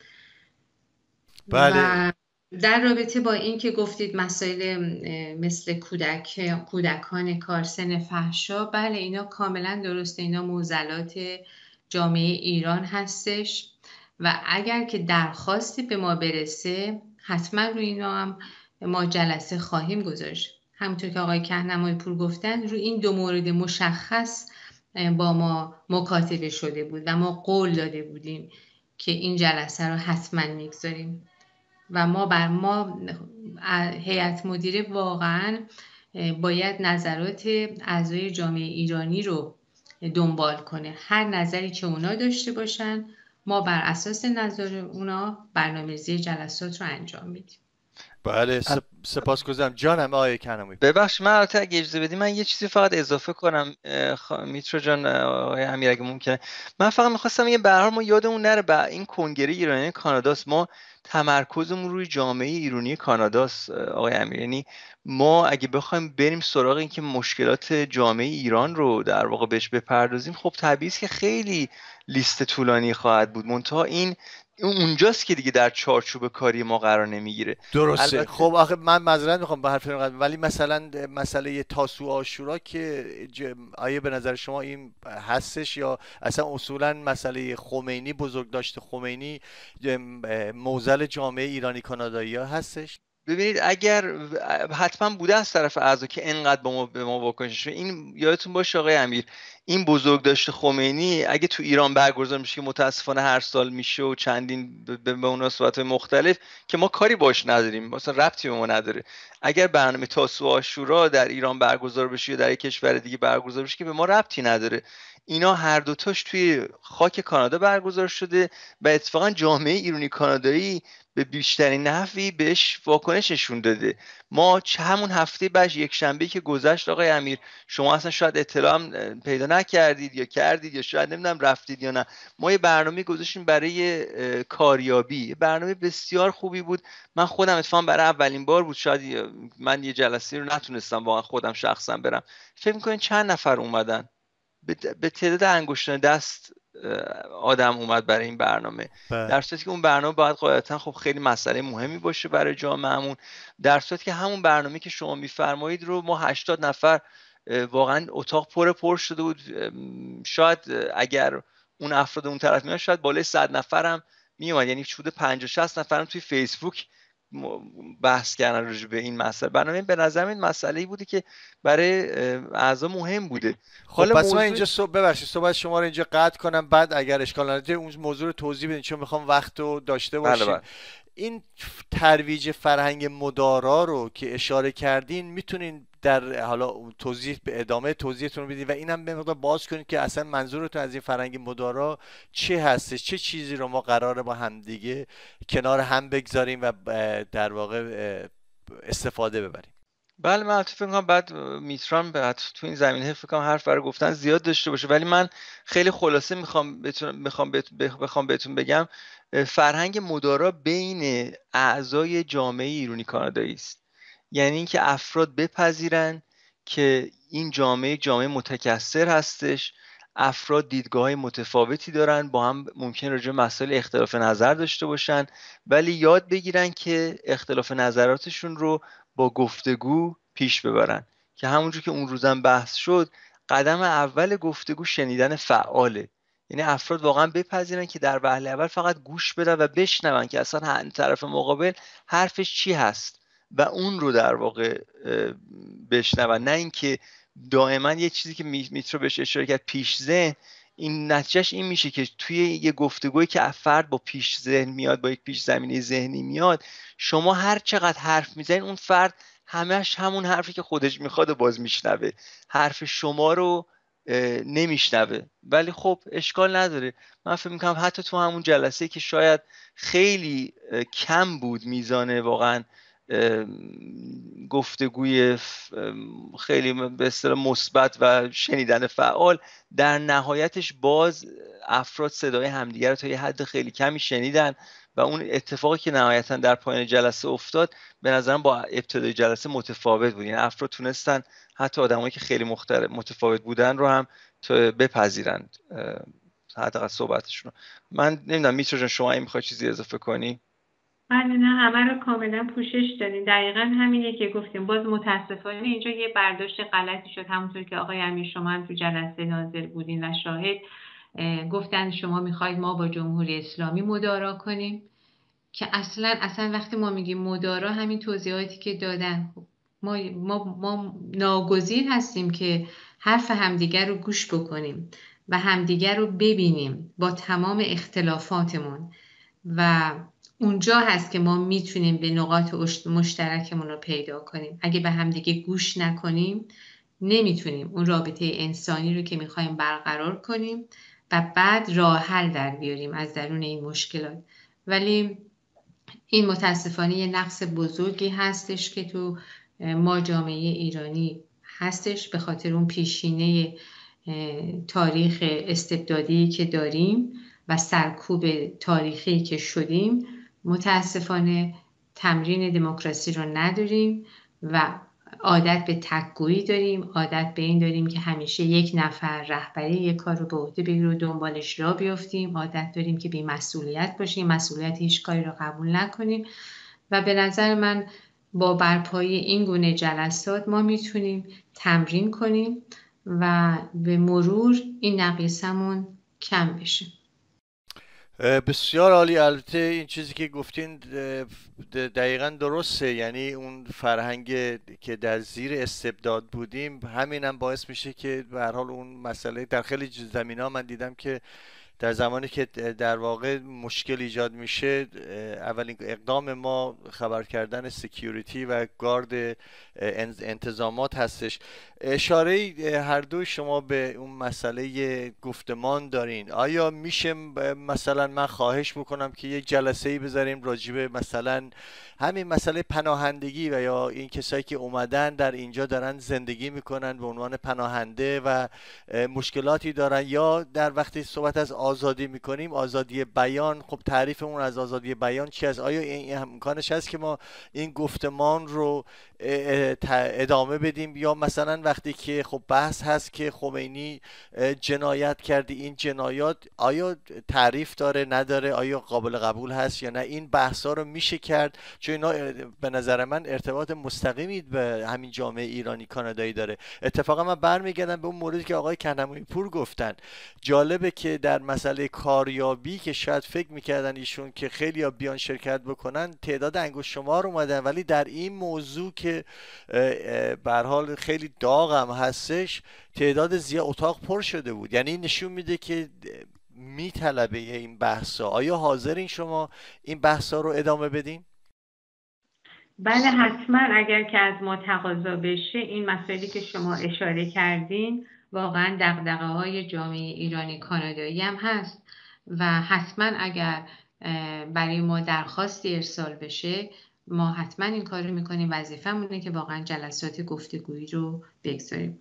بله. و در رابطه با این که گفتید مسائل مثل کودکان کار، سن فحشا، بله اینا کاملا درسته، اینا معضلات جامعه ایران هستش و اگر که درخواستی به ما برسه حتما روی اینا هم ما جلسه خواهیم گذاشت. همونطور که آقای کهنمایی پور گفتن روی این 2 مورد مشخص با ما مکاتبه شده بود و ما قول داده بودیم که این جلسه رو حتما میگذاریم و ما هیئت مدیره واقعا باید نظرات اعضای جامعه ایرانی رو دنبال کنه. هر نظری که اونا داشته باشن ما بر اساس نظر اونا برنامه‌ریزی جلسات رو انجام میدیم. بله سپاسگزارم جانم آقای کنعانی. ببخش من البته اگه اجازه بدی من یه چیزی فقط اضافه کنم میترا جان، آقای امیر اگه ممکنه. من فقط میخواستم یه به هر حال ما یادمون نره این کنگره ایرانی کاناداست، ما تمرکزمون روی جامعه ایرانی کاناداست آقای امیر. یعنی ما اگه بخوایم بریم سراغ این که مشکلات جامعه ایران رو در واقع بهش بپردازیم، خب طبیعیه که خیلی لیست طولانی خواهد بود، منتها این اونجاست که دیگه در چارچوب کاری ما قرار نمیگیره. درسته. البته خب آخه من معذرت میخوام به حرف قبل، ولی مثلا مسئله تاسوع و عاشورا که آیا به نظر شما این هستش یا اصلا اصولا مسئله خمینی، بزرگداشت خمینی معضل جامعه ایرانی کانادایی ها هستش؟ ببینید اگر حتما بوده از طرف اعضا که انقدر به ما واکنش، این یادتون باشه آقای امیر، این بزرگداشت خمینی اگه تو ایران برگزار میشه که متاسفانه هر سال میشه و چندین به مناسبت‌های مختلف که ما کاری باش نداریم، مثلا ربطی به ما نداره، اگر برنامه تاسوع و عاشورا در ایران برگزار بشه یا در یک کشور دیگه برگزار بشه که به ما ربطی نداره. اینا هر دوتاش توی خاک کانادا برگزار شده و اتفاقا جامعه ایرانی کانادایی به بیشترین نحوی بهش واکنش نشون داده. ما همون هفته بعد یک شنبه که گذشت آقای امیر، شما اصلا شاید اطلاع هم پیدا نکردید یا کردید یا شاید نمیدونم رفتید یا نه، ما یه برنامه گذاشتیم برای کاریابی، برنامه بسیار خوبی بود. من خودم اتفاقا برای اولین بار بود، شاید من یه جلسه رو نتونستم واقعا خودم شخصا برم. فکر می‌کنید چند نفر اومدن؟ به تعداد انگشتان دست آدم اومد برای این برنامه، در صورتی که اون برنامه باید قاعدتا خب خیلی مسئله مهمی باشه برای جامعهمون، در صورتی که همون برنامه که شما میفرمایید رو ما 80 نفر واقعا اتاق پر شده بود، شاید اگر اون افراد اون طرف میاد شاید بالای 100 نفر هم میومد، یعنی حدود 50 60 نفرم توی فیسبوک بحث کردن راجع به این مسئله. برنامه به نظر این مسئله‌ای بوده که برای اعضا مهم بوده. خب پس من اینجا ببخشید صحبت شما رو اینجا قطع کنم، بعد اگر اشکال نداره اون موضوع رو توضیح بدین چون میخوام وقت رو داشته باشیم. بله. این ترویج فرهنگ مدارا رو که اشاره کردین میتونین در حالا توضیح به ادامه توضیحتون رو بدین و اینم به مقدار باز کنید که اصلا منظورتون از این فرهنگ مدارا چه هستش، چه چیزی رو ما قراره با همدیگه کنار هم بگذاریم و در واقع استفاده ببریم. بله من فکر کنم بعد میتران تو این زمینه فکر کنم حرف برای گفتن زیاد داشته باشه، ولی من خیلی خلاصه بخوام بهتون بگم فرهنگ مدارا بین اعضای جامعه ایرانی کانادایی است. یعنی اینکه افراد بپذیرن که این جامعه متکثر هستش، افراد دیدگاه‌های متفاوتی دارن، با هم ممکن راجع به مسائل اختلاف نظر داشته باشن، ولی یاد بگیرن که اختلاف نظراتشون رو با گفتگو پیش ببرن، که همونجور که اون روزم بحث شد قدم اول گفتگو شنیدن فعاله. یعنی افراد واقعا بپذیرن که در وهله اول فقط گوش بدن و بشنون که اصلا طرف مقابل حرفش چی هست و اون رو در واقع بشنون، نه اینکه دائما یه چیزی که میترو بهش اشاره کرد پیش ذهن، این نتیجهش این میشه که توی یه گفتگویی که فرد با پیش ذهن میاد، با یک پیش زمینه ذهنی میاد، شما هر چقدر حرف میزنید اون فرد همش همون حرفی که خودش میخواد و باز میشنوه، حرف شما رو نمیشنوه. ولی خب اشکال نداره، من فکر میکنم حتی تو همون جلسه که شاید خیلی کم بود میزانه واقعا گفتگوی خیلی به اصطلاح مثبت و شنیدن فعال، در نهایتش باز افراد صدای همدیگر رو تا یه حد خیلی کمی شنیدن و اون اتفاقی که نهایتا در پایان جلسه افتاد به نظرم با ابتدای جلسه متفاوت بود. یعنی افراد تونستن حتی آدمایی که خیلی متفاوت بودن رو هم بپذیرن حداقل صحبتشون. من نمیدونم میترا جان شما این میخوای چیزی اضافه کنی؟ بله نه همه رو کاملا پوشش دادین، دقیقا همینه که گفتیم. باز متاسفانه اینجا یه برداشت غلطی شد، همونطور که آقای امیر شما هم تو جلسه ناظر بودین و شاهد گفتن شما میخواید ما با جمهوری اسلامی مدارا کنیم، که اصلا وقتی ما میگیم مدارا همین توضیحاتی که دادن، ما ناگزیر هستیم که حرف همدیگر رو گوش بکنیم و همدیگر رو ببینیم با تمام اختلافاتمون و اونجا هست که ما میتونیم به نقاط مشترکمون رو پیدا کنیم. اگه به همدیگه گوش نکنیم نمیتونیم اون رابطه انسانی رو که میخوایم برقرار کنیم و بعد راه حل در بیاریم از درون این مشکلات. ولی این متاسفانه یه نقص بزرگی هستش که تو ما جامعه ایرانی هستش، به خاطر اون پیشینه تاریخ استبدادی که داریم و سرکوب تاریخی که شدیم. متاسفانه تمرین دموکراسی رو نداریم و عادت به تک‌گویی داریم، عادت به این داریم که همیشه یک نفر رهبری یک کار رو به عهده بگیره و دنبالش راه بیفتیم، عادت داریم که بی‌مسئولیت باشیم، مسئولیت هیچ کاری رو قبول نکنیم و به نظر من با برپایی این گونه جلسات ما میتونیم تمرین کنیم و به مرور این نقیصمون کم بشه. بسیار عالی. البته این چیزی که گفتین دقیقا درسته، یعنی اون فرهنگ که در زیر استبداد بودیم همینم باعث میشه که به هر حال اون مسئله در خیلی زمینه‌ها من دیدم که در زمانی که در واقع مشکل ایجاد میشه اولین اقدام ما خبر کردن سکیوریتی و گارد انتظامات هستش. اشاره هر دو شما به اون مسئله گفتمان دارین. آیا میشه مثلا من خواهش بکنم که یک جلسه ای بذاریم راجبه مثلا همین مسئله پناهندگی و یا این کسایی که اومدن در اینجا دارن زندگی میکنن به عنوان پناهنده و مشکلاتی دارن، یا در وقتی صحبت از آزادی میکنیم آزادی بیان، خب تعریف اون از آزادی بیان چی است؟ آیا این امکانش هست که ما این گفتمان رو ادامه بدیم؟ یا مثلا وقتی که خب بحث هست که خمینی جنایت کرده، این جنایات آیا تعریف داره نداره، آیا قابل قبول هست یا نه؟ این بحث ها رو میشه کرد، چون اینا به نظر من ارتباط مستقیمی به همین جامعه ایرانی کانادایی داره. اتفاقا من برمیگردم به اون موردی که آقای کنعانی پور گفتن. جالبه که در مسئله کاریابی که شاید فکر میکردن ایشون که خیلی ها بیان شرکت بکنن تعداد انگشت شمار اومدن، ولی در این موضوع که به هر حال خیلی داغ هم هستش تعداد زیاد اتاق پر شده بود. یعنی نشون میده که میطلبه این بحثا. آیا حاضرین شما این بحثا رو ادامه بدین؟ بله حتما، اگر که از ما تقاضا بشه. این مسائلی که شما اشاره کردین واقعا دغدغه‌های جامعه ایرانی کانادایی هم هست و حتما اگر برای ما درخواستی ارسال بشه ما حتما این کار رو میکنیم. وظیفه‌مونه که واقعا جلسات گفتگویی رو بگذاریم.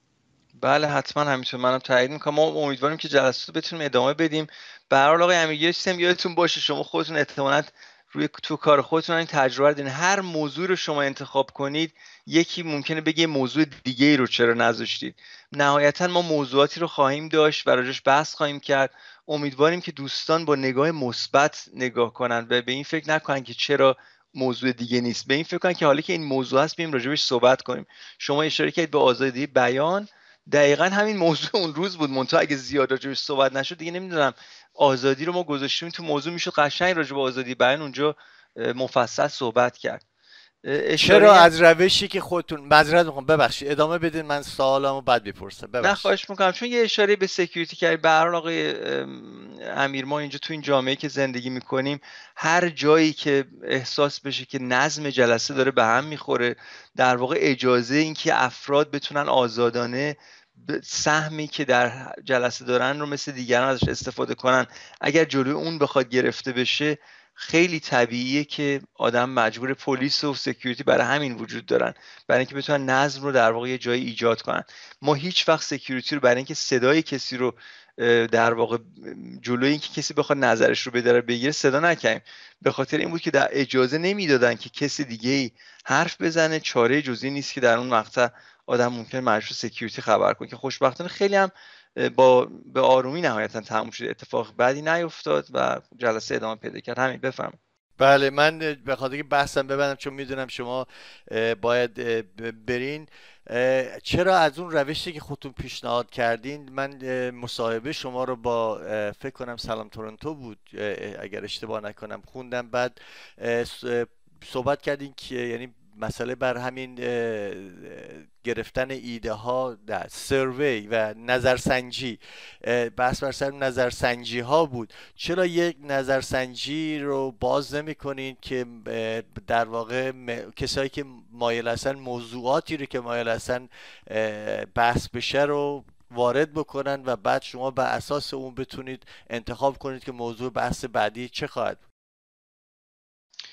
بله حتما همینطور، منم تایید میکنم. ما امیدواریم که جلسات رو بتونیم ادامه بدیم. به هر حال آقای امیری سیستم یادتون باشه شما خودتون احتمالاً تو کار خودتون این تجربه رو دارین. هر موضوع رو شما انتخاب کنید یکی ممکنه بگه موضوع دیگه ای رو چرا نذاشتید. نهایتا ما موضوعاتی رو خواهیم داشت و راجعش بحث خواهیم کرد. امیدواریم که دوستان با نگاه مثبت نگاه کنن و به این فکر نکنن که چرا موضوع دیگه نیست، به این فکر کنن که حالا که این موضوع هست بیایم راجعش صحبت کنیم. شما اشاره کردید به آزادی بیان، دقیقا همین موضوع اون روز بود، منتها اگه زیاد راجعش صحبت نشد دیگه نمیدونم آزادی رو ما گذاشتیم تو موضوع میشد قشنگ راجع به آزادی بیان اونجا مفصل صحبت کرد. چرا از روشی که خودتون معذرت میخوام ببخشید ادامه بدین، من سوالمو بعد بپرسم. ببخشید. نه خواهش میکنم، چون یه اشاره به سکیوریتی کردید. به هر حال آقای امیر ما اینجا تو این جامعه که زندگی میکنیم هر جایی که احساس بشه که نظم جلسه داره به هم میخوره، در واقع اجازه این که افراد بتونن آزادانه سهمی که در جلسه دارن رو مثل دیگران ازش استفاده کنن، اگر جلوی اون بخواد گرفته بشه خیلی طبیعیه که آدم مجبور، پلیس و سکیوریتی برای همین وجود دارن، برای اینکه بتونن نظم رو در واقع یه جایی ایجاد کنن. ما هیچ وقت سکیوریتی رو برای اینکه صدای کسی رو در واقع جلوی اینکه کسی بخواد نظرش رو بگیره صدا نکنیم. به خاطر این بود که در اجازه نمیدادن که کسی دیگه‌ای حرف بزنه. چاره جزئی نیست که در اون مقطع آدم ممکن مجبور سکیوریتی خبر کنه، که خوشبختانه خیلی هم به آرومی نهایتا تموم شد، اتفاق بعدی نیفتاد و جلسه ادامه پیدا کرد. همین بفهم. بله من به خاطر که بحثم ببندم چون میدونم شما باید برین، چرا از اون روشی که خودتون پیشنهاد کردین، من مصاحبه شما رو با فکر کنم سلام تورنتو بود اگر اشتباه نکنم خوندم، بعد صحبت کردین که یعنی مسئله بر همین گرفتن ایده ها در سروی و نظرسنجی، بحث بر سر نظرسنجی ها بود. چرا یک نظرسنجی رو باز نمی کنین که در واقع کسایی که مایل هستن موضوعاتی رو که مایل هستن بحث بشه رو وارد بکنن و بعد شما بر اساس اون بتونید انتخاب کنید که موضوع بحث بعدی چه خواهد بود؟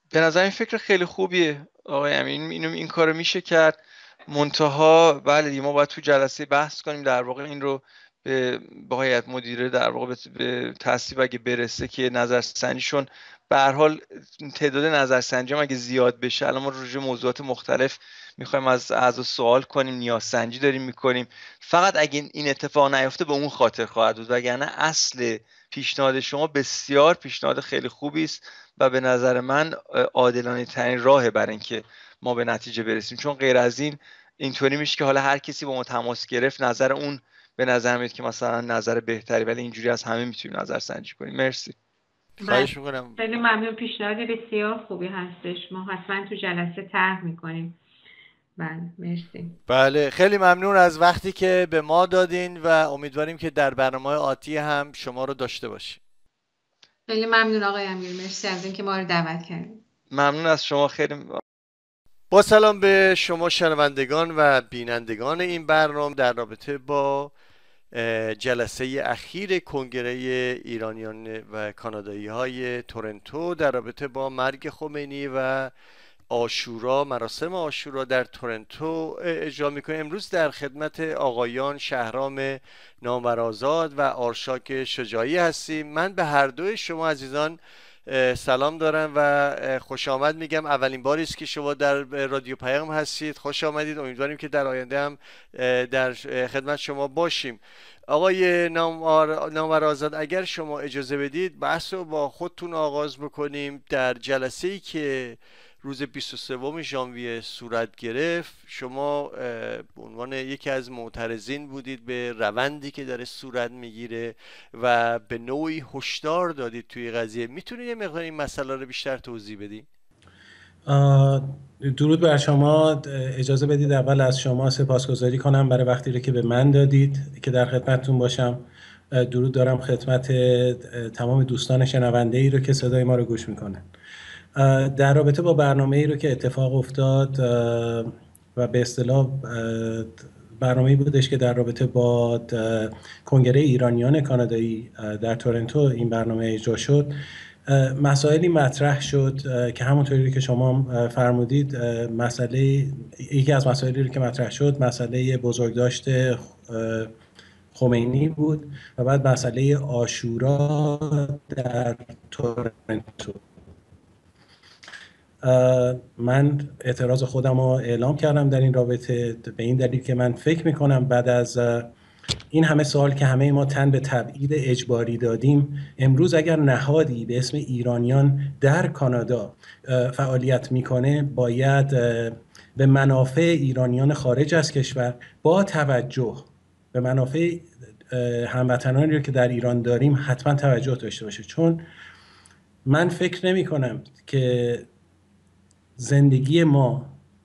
به نظر این فکر خیلی خوبیه آقای امین، این کارو میشه کرد. منتها بله ما باید تو جلسه بحث کنیم در واقع این رو به هیئت مدیره در واقع به تصویب اگه برسه که نظرسنجیشون به هر حال تعداد نظرسنجی هم اگه زیاد بشه، الان ما روی موضوعات مختلف میخوایم از اعضا سوال کنیم، نیازسنجی داریم میکنیم، فقط اگه این اتفاق نیفته به اون خاطر خواهد بود، وگرنه اصل پیشنهاد شما بسیار پیشنهاد خیلی خوبی است و به نظر من عادلانه ترین راهه برای اینکه ما به نتیجه برسیم. چون غیر از این اینطوری میشه که حالا هر کسی با ما تماس گرفت نظر اون به نظر میاد که مثلا نظر بهتری، ولی اینجوری از همه میتونیم نظر سنجی کنیم. مرسی. خواهش میکنم. خیلی ممنون، پیشنهاد بسیار خوبی هستش، ما حتما تو جلسه طرح میکنیم. بله مرسی. بله خیلی ممنون از وقتی که به ما دادین و امیدواریم که در برنامه آتی هم شما رو داشته باشیم. خیلی ممنون آقای امیر، مرسی از اینکه ما رو دعوت کردید. ممنون از شما. خیلی با سلام به شما شنوندگان و بینندگان این برنامه در رابطه با جلسه اخیر کنگره ایرانیان و کانادایی های تورنتو در رابطه با مرگ خمینی و عاشورا، مراسم عاشورا در تورنتو اجرا میکنیم. امروز در خدمت آقایان شهرام نامورآزاد و آرشاک شجاعی هستیم. من به هر دوی شما عزیزان سلام دارم و خوش آمد میگم. اولین باری است که شما در رادیو پیام هستید. خوش آمدید. امیدواریم که در آینده هم در خدمت شما باشیم. آقای نامورآزاد اگر شما اجازه بدید بحث رو با خودتون آغاز بکنیم. در جلسه‌ای که روز 23 ژانویه صورت گرفت شما به عنوان یکی از معترضین بودید به روندی که داره صورت میگیره و به نوعی هشدار دادید توی قضیه. میتونید یه مقدار این مسئله رو بیشتر توضیح بدید؟ درود بر شما. اجازه بدید اول از شما سپاسگزاری کنم برای وقتی رو که به من دادید که در خدمتتون باشم. درود دارم خدمت تمام دوستان شنونده ای رو که صدای ما رو گوش میکنن. در رابطه با برنامه ای رو که اتفاق افتاد و به اصطلاح برنامه‌ای بودش که در رابطه با کنگره ایرانیان کانادایی در تورنتو این برنامه اجرا شد، مسائلی مطرح شد که همونطوری که شما فرمودید یکی از مسائلی رو که مطرح شد مسئله بزرگداشت خمینی بود و بعد مسئله عاشورا در تورنتو. من اعتراض خودم رو اعلام کردم در این رابطه به این دلیل که من فکر میکنم بعد از این همه سال که همه ما تن به تبعید اجباری دادیم، امروز اگر نهادی به اسم ایرانیان در کانادا فعالیت میکنه باید به منافع ایرانیان خارج از کشور با توجه به منافع هموطنانی رو که در ایران داریم حتما توجه داشته باشه. چون من فکر نمی کنم که زندگی ما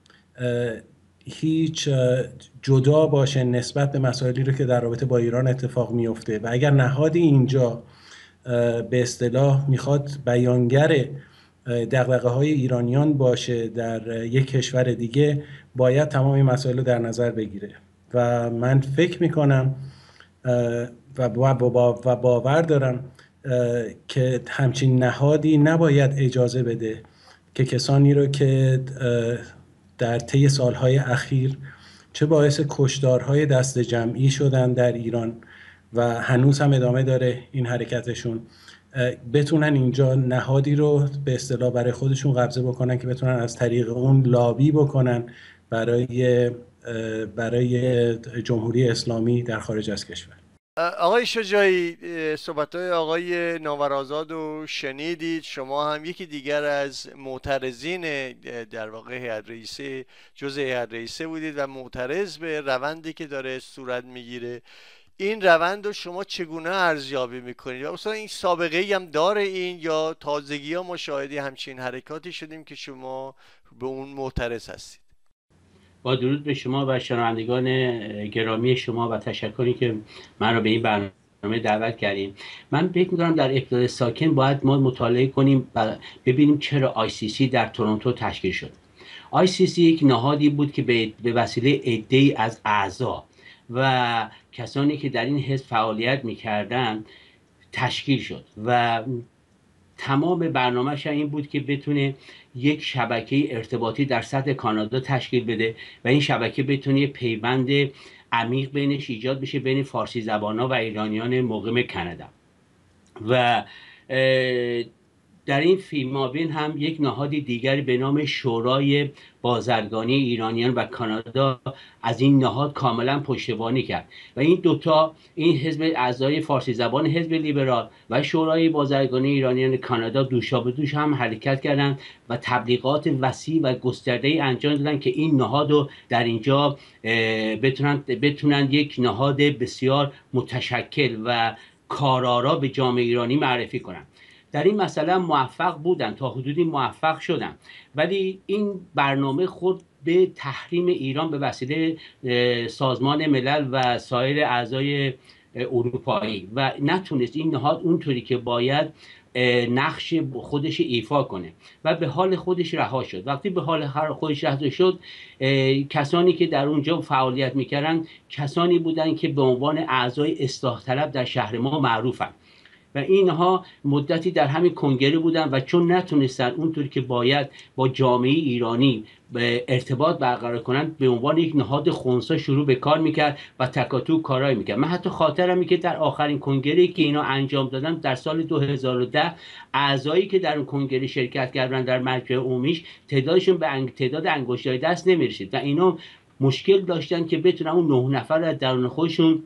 هیچ جدا باشه نسبت به مسائلی رو که در رابطه با ایران اتفاق میفته و اگر نهادی اینجا به اصطلاح میخواد بیانگر دغدغه‌های ایرانیان باشه در یک کشور دیگه باید تمام این مسائل رو در نظر بگیره و من فکر میکنم و باور دارم که همچین نهادی نباید اجازه بده که کسانی رو که در طی سالهای اخیر چه باعث کشتارهای دست جمعی شدن در ایران و هنوز هم ادامه داره این حرکتشون، بتونن اینجا نهادی رو به اصطلاح برای خودشون قبضه بکنن که بتونن از طریق اون لابی بکنن برای جمهوری اسلامی در خارج از کشور. آقای شجاعی صحبت‌های آقای نامورآزاد رو شنیدید. شما هم یکی دیگر از معترضین در واقع هیئت رئیسه جزء هیئت رئیسه بودید و معترض به روندی که داره صورت میگیره. این روند رو شما چگونه ارزیابی میکنید؟ یا مثلا این سابقه ای هم داره این یا تازگی ها مشاهده همچین حرکاتی شدیم که شما به اون معترض هستید؟ با درود به شما و شنوندگان گرامی شما و تشکری که من رو به این برنامه دعوت کردیم. من فکر می‌کنم در ابتدای ساکن باید ما مطالعه کنیم و ببینیم چرا ICC در تورنتو تشکیل شد. ICC یک نهادی بود که به وسیله عده‌ای از اعضا و کسانی که در این حزب فعالیت می‌کردند تشکیل شد و تمام برنامه‌ش این بود که بتونه یک شبکه ارتباطی در سطح کانادا تشکیل بده و این شبکه بتونه پیوند عمیق بینش ایجاد بشه بین فارسی زبان‌ها و ایرانیان مقیم کانادا. و در این فیلمابین هم یک نهادی دیگری به نام شورای بازرگانی ایرانیان و کانادا از این نهاد کاملا پشتیبانی کرد و این دوتا، این حزب اعضای فارسی زبان حزب لیبرال و شورای بازرگانی ایرانیان کانادا دوشا به دوش هم حرکت کردند و تبلیغات وسیع و گسترده‌ای انجام دادن که این نهاد رو در اینجا بتونن یک نهاد بسیار متشکل و کارآرا به جامعه ایرانی معرفی کنند. در این مسئله موفق بودن، تا حدودی موفق شدن، ولی این برنامه خود به تحریم ایران به وسیله سازمان ملل و سایر اعضای اروپایی و نتونست این نهاد اونطوری که باید نقش خودش ایفا کنه و به حال خودش رها شد. وقتی به حال خودش رها شد، کسانی که در اونجا فعالیت میکردن کسانی بودن که به عنوان اعضای اصلاح طلب در شهر ما معروفن و اینها مدتی در همین کنگره بودن و چون نتونستن اونطوری که باید با جامعه ایرانی ارتباط برقرار کنن، به عنوان یک نهاد خنثی شروع به کار میکرد و تکاتو کارایی میکرد. من حتی خاطرم که در آخرین کنگره‌ای که اینا انجام دادن در سال 2010 اعضایی که در اون کنگره شرکت کردن در مجمع عمومیش تعدادشون به تعداد انگشتای دست نمیرسید و اینا مشکل داشتن که بتونن اون 9 نفر از درون خودشون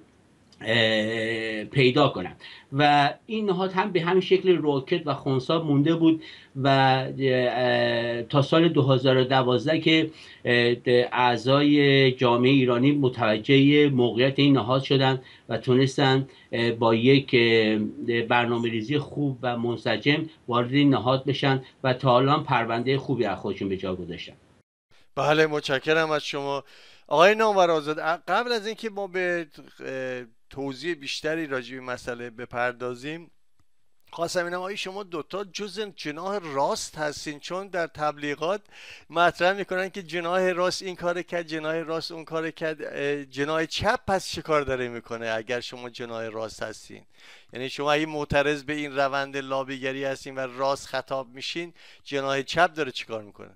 پیدا کنند و این نهاد هم به همین شکل روکت و خنثی مونده بود و تا سال 2012 که اعضای جامعه ایرانی متوجه موقعیت این نهاد شدند و تونستن با یک برنامه‌ریزی خوب و منسجم وارد این نهاد بشن و تا الان پرونده خوبی از خودشون به جا گذاشتن. بله، متشکرم از شما آقای نامور آزاد. قبل از اینکه ما به توضیح بیشتری راجع به مسئله بپردازیم، خواستم اینم آیا شما دوتا جز جناح راست هستین؟ چون در تبلیغات مطرح میکنن که جناح راست این کار کرد، جناح راست اون کار کرد، جناح چپ پس چه کار داره میکنه اگر شما جناح راست هستین؟ یعنی شما اگه معترض به این روند لابیگری هستین و راست خطاب میشین، جناح چپ داره چه کار میکنه؟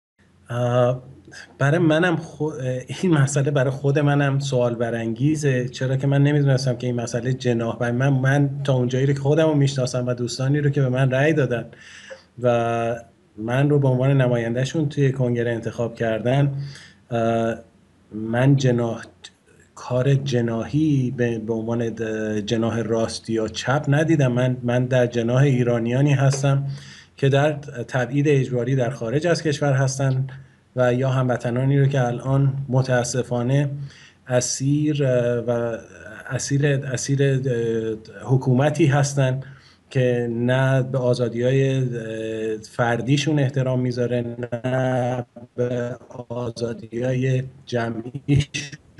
برای منم این مسئله برای خود منم سوال برانگیزه، چرا که من نمیدونستم که این مسئله جناح و من تا اونجایی رو که خودم رو میشناسم و دوستانی رو که به من رأی دادن و من رو به عنوان نمایندهشون توی کنگره انتخاب کردن، من کار جناحی به عنوان جناح راست یا چپ ندیدم. من در جناح ایرانیانی هستم که در تبعید اجباری در خارج از کشور هستن و یا هموطنانی رو که الان متاسفانه اسیر حکومتی هستن که نه به آزادی‌های فردیشون احترام میذاره نه به آزادی‌های جمعیشون.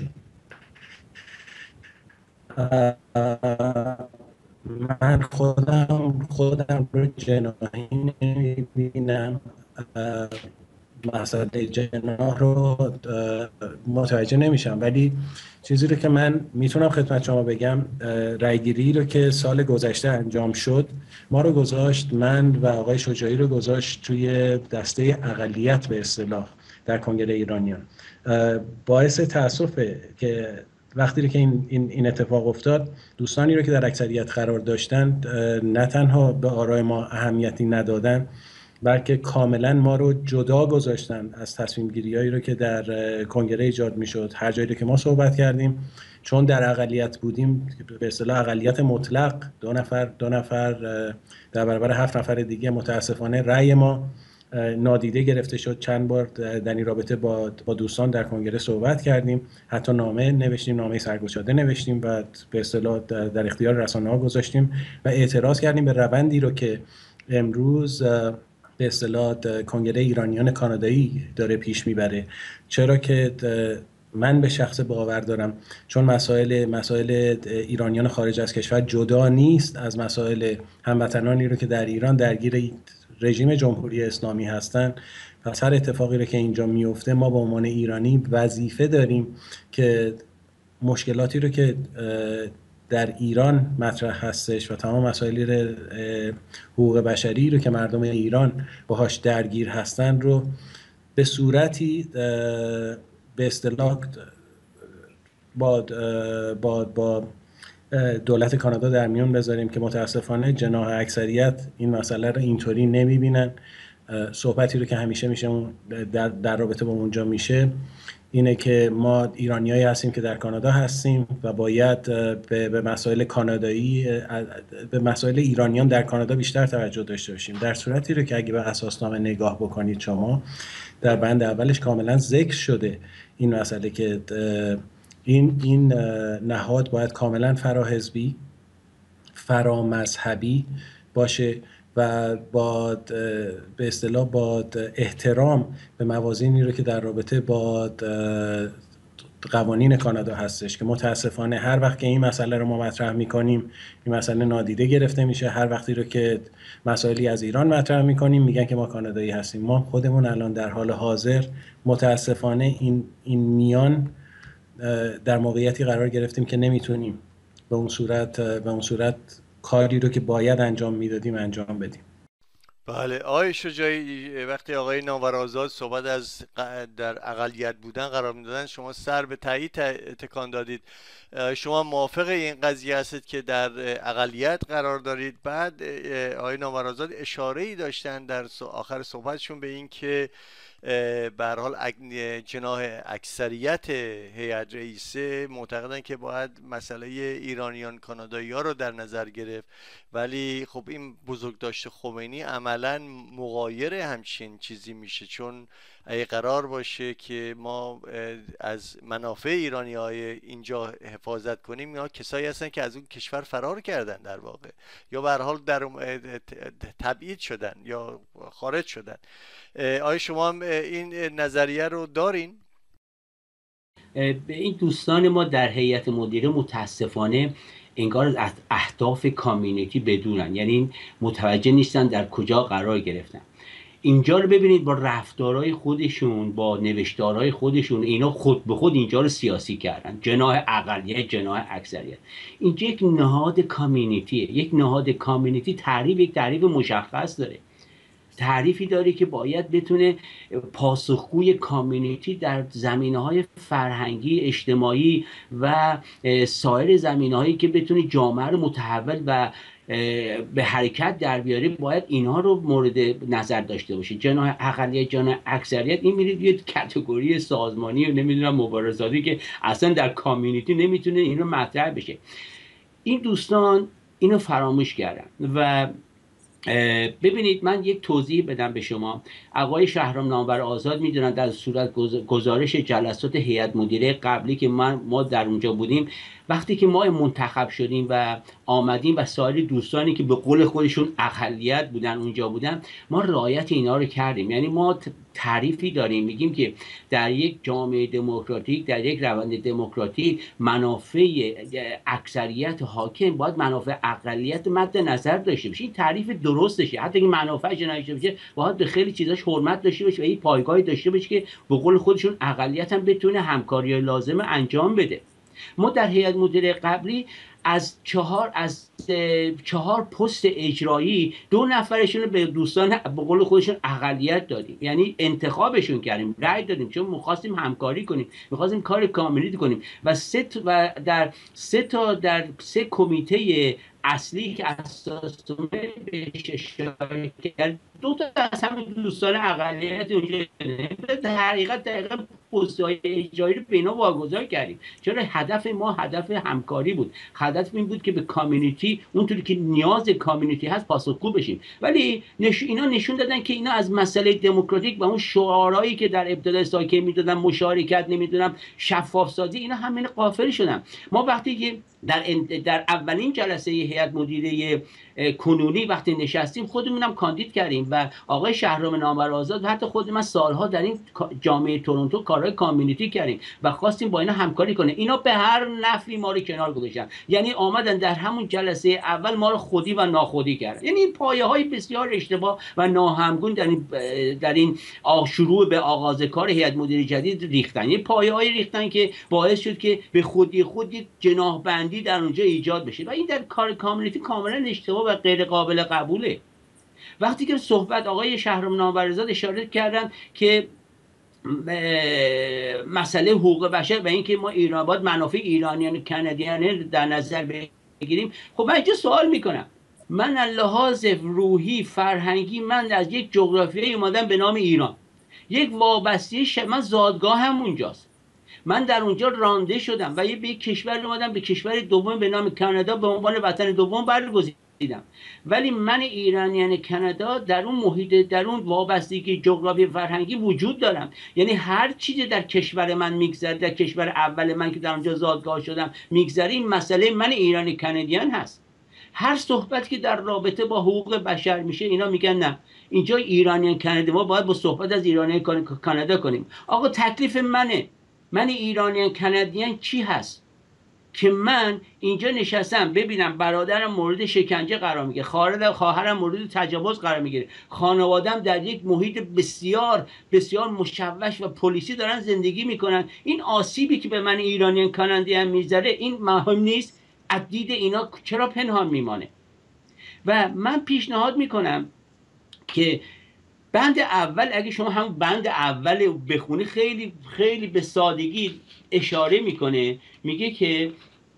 من خودم رو جناحی نمی‌بینم، مسئله جناح رو متوجه نمیشم، ولی چیزی رو که من میتونم خدمت شما بگم، رایگیری رو که سال گذشته انجام شد، ما رو گذاشت، من و آقای شجاعی رو گذاشت توی دسته اقلیت به اصطلاح در کنگره ایرانیان. باعث تأسفه که وقتی که این اتفاق افتاد، دوستانی رو که در اکثریت قرار داشتن نه تنها به آرای ما اهمیتی ندادن، بلکه کاملا ما رو جدا گذاشتن از تصمیم گیری‌هایی رو که در کنگره ایجاد میشد. هر جایی که ما صحبت کردیم، چون در اقلیت بودیم، به اصطلاح اقلیت مطلق، دو نفر در برابر 7 نفر دیگه، متاسفانه رأی ما نادیده گرفته شد. چند بار در این رابطه با دوستان در کنگره صحبت کردیم، حتی نامه نوشتیم، نامه سرگشاده نوشتیم و به اصطلاح در اختیار رسانه‌ها گذاشتیم و اعتراض کردیم به روندی رو که امروز به اصطلاح کنگره ایرانیان کانادایی داره پیش میبره. چرا که من به شخص باور دارم، چون مسائل ایرانیان خارج از کشور جدا نیست از مسائل هموطنانی رو که در ایران درگیر رژیم جمهوری اسلامی هستن، پس هر اتفاقی رو که اینجا میفته ما به عنوان ایرانی وظیفه داریم که مشکلاتی رو که در ایران مطرح هستش و تمام مسائل حقوق بشری رو که مردم ایران باهاش درگیر هستن رو به صورتی به اصطلاح با دولت کانادا در میون بذاریم که متاسفانه جناح اکثریت این مسئله رو اینطوری نمیبینن. صحبتی رو که همیشه میشه در رابطه با اونجا میشه اینه که ما ایرانیایی هستیم که در کانادا هستیم و باید به مسائل کانادایی، به مسائل ایرانیان در کانادا بیشتر توجه داشته باشیم، در صورتی رو که اگه به اساسنامه نگاه بکنید شما در بند اولش کاملا ذکر شده این مسئله که این نهاد باید کاملا فراحزبی، فرامذهبی باشه و با به اصطلاح با احترام به موازینی رو که در رابطه با قوانین کانادا هستش که متاسفانه هر وقت که این مسئله رو ما مطرح میکنیم این مسئله نادیده گرفته میشه. هر وقتی رو که مسائلی از ایران مطرح میکنیم میگن که ما کانادایی هستیم. ما خودمون الان در حال حاضر متاسفانه این میان در موقعیتی قرار گرفتیم که نمیتونیم به اون صورت کاری رو که باید انجام میدادیم انجام بدیم. بله آقای شجاعی، وقتی آقای نامورآزاد صحبت از در اقلیت بودن قرار میدادن شما سر به تایید تکان دادید. شما موافق این قضیه هستید که در اقلیت قرار دارید؟ بعد آقای نامورآزاد اشاره‌ای داشتن در آخر صحبتشون به این که به هر حال جناح اکثریت هیئت رئیسه معتقدن که باید مسئله ایرانیان کانادایی‌ها رو در نظر گرفت، ولی خب این بزرگداشت خمینی عملاً مغایر همچین چیزی میشه، چون اگه قرار باشه که ما از منافع ایرانی‌های اینجا حفاظت کنیم، یا کسایی هستن که از اون کشور فرار کردن در واقع، یا به هر حال در تبعید شدن یا خارج شدن. آیا شما هم این نظریه رو دارین؟ به این دوستان ما در هیئت مدیره متاسفانه انگار از اهداف کامیونیتی بدونن، یعنی متوجه نیستن در کجا قرار گرفتن. اینجا رو ببینید با رفتارهای خودشون، با نوشتارهای خودشون، اینا خود به خود اینجا رو سیاسی کردن، جناح اقلیت، جناح اکثریت. اینجا یک نهاد کامیونیتیه. یک نهاد کامیونیتی یک تعریف مشخص داره، تعریفی داره که باید بتونه پاسخگوی کامیونیتی در زمینه‌های فرهنگی، اجتماعی و سایر زمینه‌هایی که بتونه جامعه رو متحول و به حرکت در بیاره، باید اینها رو مورد نظر داشته باشه. جناح اقلیت، جناح اکثریت، این میرید یه کاتگوری سازمانی و نمیدونم مبارزاتی که اصلا در کامیونیتی نمیتونه این رو مطرح بشه. این دوستان اینو فراموش کردن. و ببینید من یک توضیح بدم به شما. آقای شهرام نامورآزاد میدونن در صورت گزارش جلسات هیئت مدیره قبلی که ما در اونجا بودیم، وقتی که ما منتخب شدیم و آمدیم و سایر دوستانی که به قول خودشون اقلیت بودن اونجا بودن، ما رعایت اینا رو کردیم. یعنی ما تعریفی داریم، میگیم که در یک جامعه دموکراتیک، در یک روند دموکراتیک، منافع اکثریت حاکم باید منافع اقلیت مد نظر داشته باشه. این تعریف درستشه. حتی که منافعش نداشته باشه باید به خیلی چیزاش حرمت داشته باشه و این پایگاهی داشته باشه که به قول خودشون اقلیت هم بتونه همکاری لازم انجام بده. ما در هیئت مدیره قبلی از چهار پست اجرایی 2 نفرشون رو به دوستان به قول خودشون اقلیت دادیم، یعنی انتخابشون کردیم، رأی دادیم، چون می‌خواستیم همکاری کنیم، می‌خواستیم کار کامیونیتی کنیم و در 3 کمیته اصلی که اساسنامه بهش اشاره کرد 2 تا از همین دوستان اقلیت اونجا در حقیقت پست‌های اجرایی رو به اینا واگذار کردیم، چرا هدف ما هدف همکاری بود. هدف این بود که به کامیونیتی اونطوری که نیاز کامیونیتی هست پاسخگو بشیم. ولی اینا نشون دادن که اینا از مسئله دموکراتیک و اون شعارهایی که در ابتدای ساکن میدادن، مشارکت، نمیدونم شفاف سازی، اینا همین غافل شدن. ما وقتی که در اولین جلسه هیئت مدیره کنونی وقتی نشستیم خودمونم کاندید کردیم و آقای شهرام نامورآزاد و حتی خود من سالها در این جامعه تورنتو کارهای کامیونیتی کردیم و خواستیم با اینا همکاری کنه. اینا به هر نفری ما رو کنار گذاشتن، یعنی آمدن در همون جلسه اول ما رو خودی و ناخودی کردن. یعنی این پایه‌های بسیار اشتباه و ناهمگون در این شروع به آغاز کار هیئت مدیره جدید ریختن. یه پایه‌های ریختن که باعث شد که به خودی خود جناح بندی در اونجا ایجاد بشه و این در کار کامیونیتی کاملا اشتباه و غیر قابل قبوله. وقتی که صحبت آقای شهرام نامورزاد اشاره کردن که مسئله حقوق بشر و اینکه ما ایران باید منافع ایرانیان و کانادیان در نظر بگیریم، خب من اینجا سوال میکنم، من از لحاظ روحی فرهنگی من از یک جغرافیایی اومدم به نام ایران، یک وابستگی من زادگاه هم اونجاست، من در اونجا رانده شدم و به یک کشور اومدم، به کشور دوم به نام کانادا به عنوان وطن دوم برگزیدم، ولی من ایرانیان کانادا در اون محیط، در اون وابستگی جغرافی فرهنگی وجود دارم. یعنی هر چیزی در کشور من میگذره، در کشور اول من که در اونجا زادگاه شدم میگذره، این مسئله من ایرانی کانادیان هست. هر صحبت که در رابطه با حقوق بشر میشه اینا میگن نه اینجا ایرانیان کانادا، ما باید با صحبت از ایرانیان کانادا کنیم. آقا تکلیف من ایرانیان کانادیان چی هست که من اینجا نشستم ببینم برادرم مورد شکنجه قرار میگیره، خواهرم مورد تجاوز قرار میگیره، خانواده‌ام در یک محیط بسیار بسیار مشوش و پلیسی دارن زندگی میکنن، این آسیبی که به من ایرانیان کانادیان میذاره این مهم نیست؟ از دید اینا چرا پنهان میمانه؟ و من پیشنهاد میکنم که بند اول، اگه شما هم بند اول بخونی خیلی خیلی به سادگی اشاره میکنه، میگه که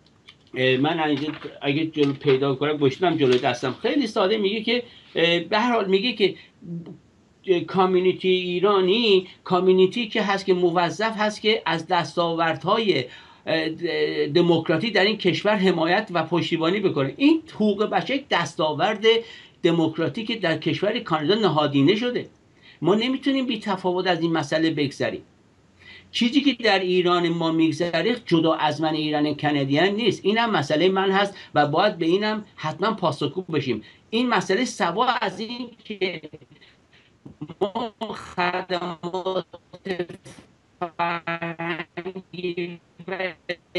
من اگه جلو پیدا کنم گشتم جلو دستم، خیلی ساده میگه که به هر حال میگه که کامیونیتی ایرانی کامیونیتی که هست که موظف هست که از دستاوردهای دموکراتی در این کشور حمایت و پشتیبانی بکنه. این حقوق بشر یک دستاورد دموکراتیک در کشور کانادا نهادینه شده، ما نمیتونیم بی تفاوت از این مسئله بگذریم. چیزی که در ایران ما میگذره جدا از من ایران کانادیان نیست، اینم مسئله من هست و باید به اینم حتما پاسخگو بشیم. این مسئله سوا از این که ما خدمات فرهنگی و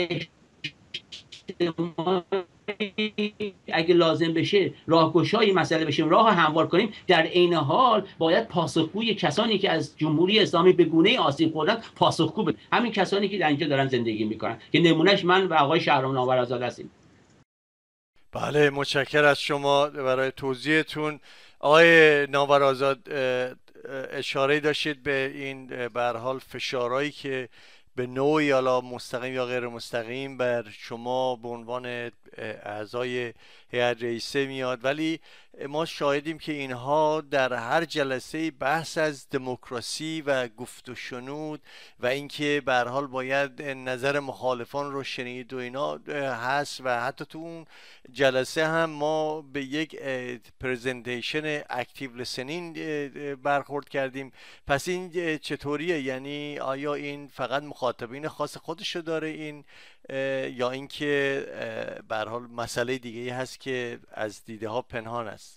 اگه لازم بشه راهگشای مسئله بشیم، راه هموار کنیم، در عین حال باید پاسخگوی کسانی که از جمهوری اسلامی به گونه‌ای آسیب خوردن پاسخگو باشیم، همین کسانی که در اینجا دارن زندگی میکنن که نمونهش من و آقای شهرام نامورزاد هستیم. بله، متشکرم از شما برای توضیحتون. آقای نامورزاد اشاره داشتید به این به هر حال فشارهایی که به نوعی حالا مستقیم یا غیر مستقیم بر شما به عنوان اعضای هیئت رئیسه میاد، ولی ما شاهدیم که اینها در هر جلسه بحث از دموکراسی و گفت و شنود و اینکه به هر حال باید نظر مخالفان رو شنید و اینا هست و حتی تو اون جلسه هم ما به یک پرزنتیشن اکتیو لیسنینگ برخورد کردیم. پس این چطوریه؟ یعنی آیا این فقط مخاطبین خاص خودشو داره این یا اینکه به هر حال مسئله دیگه هست که از دیده ها پنهان است؟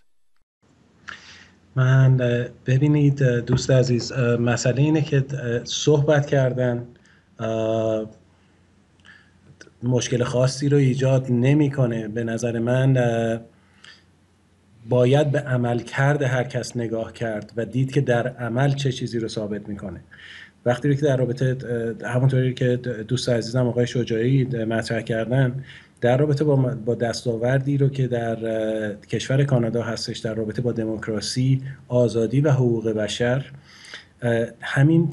من ببینید دوست عزیز، مسئله اینه که صحبت کردن مشکل خاصی رو ایجاد نمیکنه. به نظر من باید به عملکرد هر کس نگاه کرد و دید که در عمل چه چیزی رو ثابت میکنه. وقتی که در رابطه همونطوری که دوست عزیزم آقای شجاعی مطرح کردن در رابطه با دستاوردی رو که در کشور کانادا هستش در رابطه با دموکراسی، آزادی و حقوق بشر، همین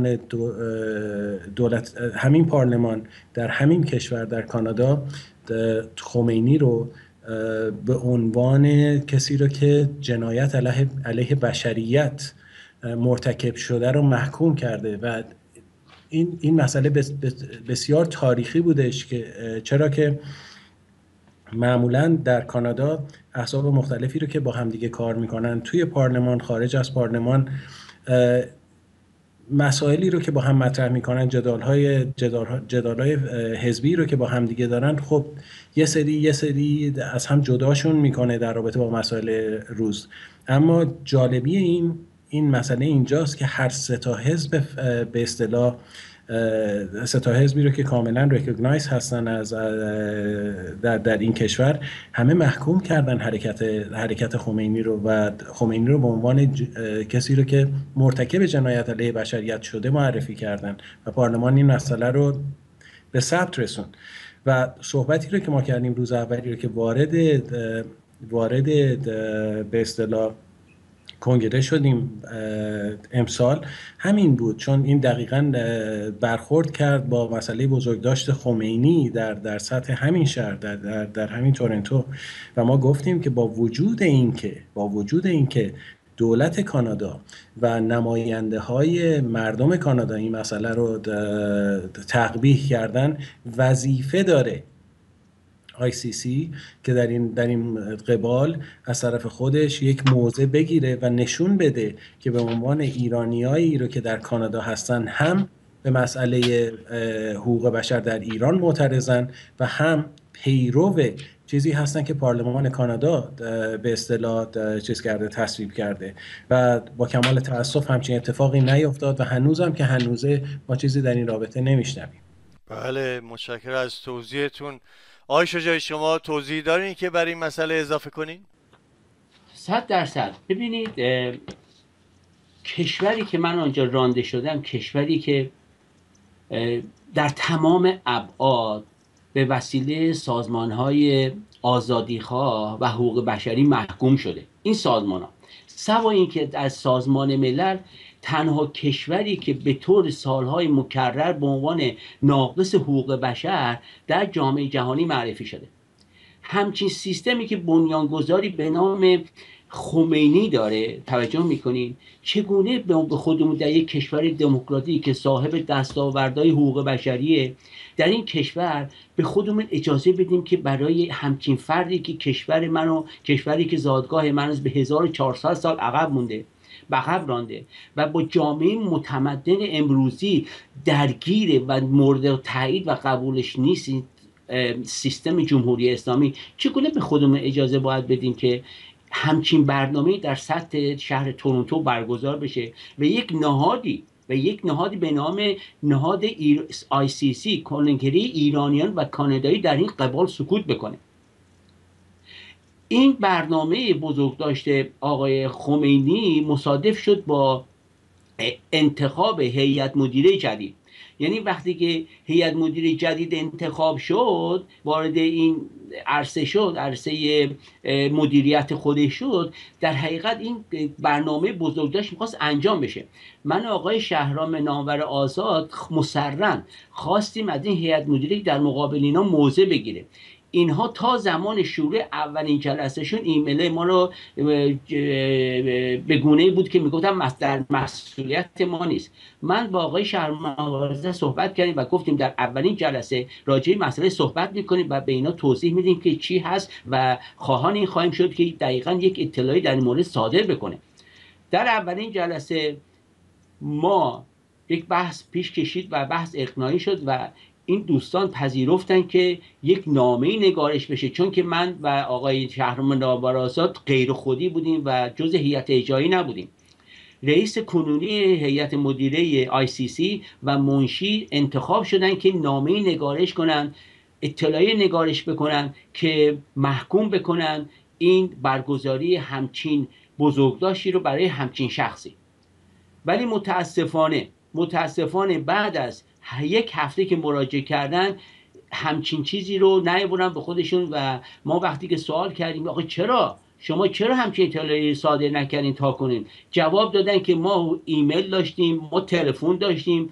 پارلمان در همین کشور در کانادا خمینی رو به عنوان کسی رو که جنایت علیه بشریت مرتکب شده رو محکوم کرده و این مسئله بسیار تاریخی بودش که چرا که معمولا در کانادا احزاب مختلفی رو که با همدیگه کار میکنن توی پارلمان، خارج از پارلمان، مسائلی رو که با هم مطرح میکنن، جدالهای حزبی رو که با هم دیگه دارن، خب یه سری از هم جداشون میکنه در رابطه با مسائل روز. اما جالبی این مسئله اینجاست که هر سه تا حزب به اصطلاح سه تا حزبی رو که کاملا ریکگنایز هستن از در این کشور، همه محکوم کردن حرکت خمینی رو و خمینی رو به عنوان کسی رو که مرتکب جنایت علیه بشریت شده معرفی کردن و پارلمان این مسئله رو به ثبت رسوند. و صحبتی رو که ما کردیم روز اولی رو که وارد به اصطلاح کنگره شدیم امسال همین بود، چون این دقیقاً برخورد کرد با مسئله بزرگداشت خمینی در سطح همین شهر، در همین تورنتو. و ما گفتیم که با وجود اینکه دولت کانادا و نماینده های مردم کانادا این مسئله رو تقبیح کردن، وظیفه داره ICC که در این قبال از طرف خودش یک موضع بگیره و نشون بده که به عنوان ایرانیایی رو که در کانادا هستن هم به مسئله حقوق بشر در ایران معترضن و هم پیرو چیزی هستن که پارلمان کانادا به اصطلاح تصویب کرده و با کمال تأسف همچین اتفاقی نیفتاد و هنوزم که هنوزه ما چیزی در این رابطه نمیشنویم. بله، متشکرم از توضیحتون. آقای شجاعی شما توضیح دارین که برای این مسئله اضافه کنین؟ 100%. ببینید کشوری که من آنجا رانده شدم، کشوری که در تمام ابعاد به وسیله سازمان‌های آزادیخواه و حقوق بشری محکوم شده. این سازمان‌ها سوا اینکه از سازمان ملل تنها کشوری که به طور سالهای مکرر به عنوان ناقص حقوق بشر در جامعه جهانی معرفی شده، همچین سیستمی که بنیانگذاری به نام خمینی داره، توجه میکنین چگونه به خودمون در یک کشور دموکراتیک که صاحب دستاوردهای حقوق بشریه در این کشور به خودمون اجازه بدیم که برای همچین فردی که کشوری که زادگاه من به 1400 سال عقب مونده، به عقب رانده و با جامعه متمدن امروزی درگیره و مورد تایید و قبولش نیست سیستم جمهوری اسلامی، چگونه به خودمون اجازه باید بدیم که همچین برنامه در سطح شهر تورنتو برگزار بشه و یک نهادی به نام نهاد ICC، کنگره ایرانیان و کانادایی، در این قبال سکوت بکنه؟ این برنامه بزرگداشت آقای خمینی مصادف شد با انتخاب هیئت مدیره جدید. یعنی وقتی که هیئت مدیره جدید انتخاب شد، وارد این عرصه شد، عرصه مدیریت خودش شد، در حقیقت این برنامه بزرگداشت می‌خواست انجام بشه. من آقای شهرام نامور آزاد مصرحاً خواستیم از این هیئت مدیره در مقابل اینا موضع بگیره. اینها تا زمان شروع اولین جلسهشون ایمیل ما رو به گونه‌ای بود که میگفتن در مسئولیت ما نیست. من با آقای شهرمان صحبت کردیم و گفتیم در اولین جلسه راجع به مسئله صحبت میکنیم و به اینا توضیح میدیم که چی هست و خواهان این خواهیم شد که دقیقاً یک اطلاعی در این مورد صادر بکنه. در اولین جلسه ما یک بحث پیش کشید و بحث اقناعی شد و این دوستان پذیرفتن که یک نامه نگارش بشه، چون که من و آقای شهرام نامور آزاد غیر خودی بودیم و جز هیئت اجرایی نبودیم. رئیس کنونی هیئت مدیره ICC و منشی انتخاب شدن که نامه نگارش کنن، اطلاعیه نگارش بکنن که محکوم بکنن این برگزاری همچین بزرگداشتی رو برای همچین شخصی. ولی متاسفانه بعد از یک هفته که مراجعه کردن همچین چیزی رو نیاوردن به خودشون و ما وقتی که سوال کردیم آقا شما چرا همچین اطلاعی صادر نکردین تا کنین، جواب دادن که ما ایمیل داشتیم، ما تلفن داشتیم.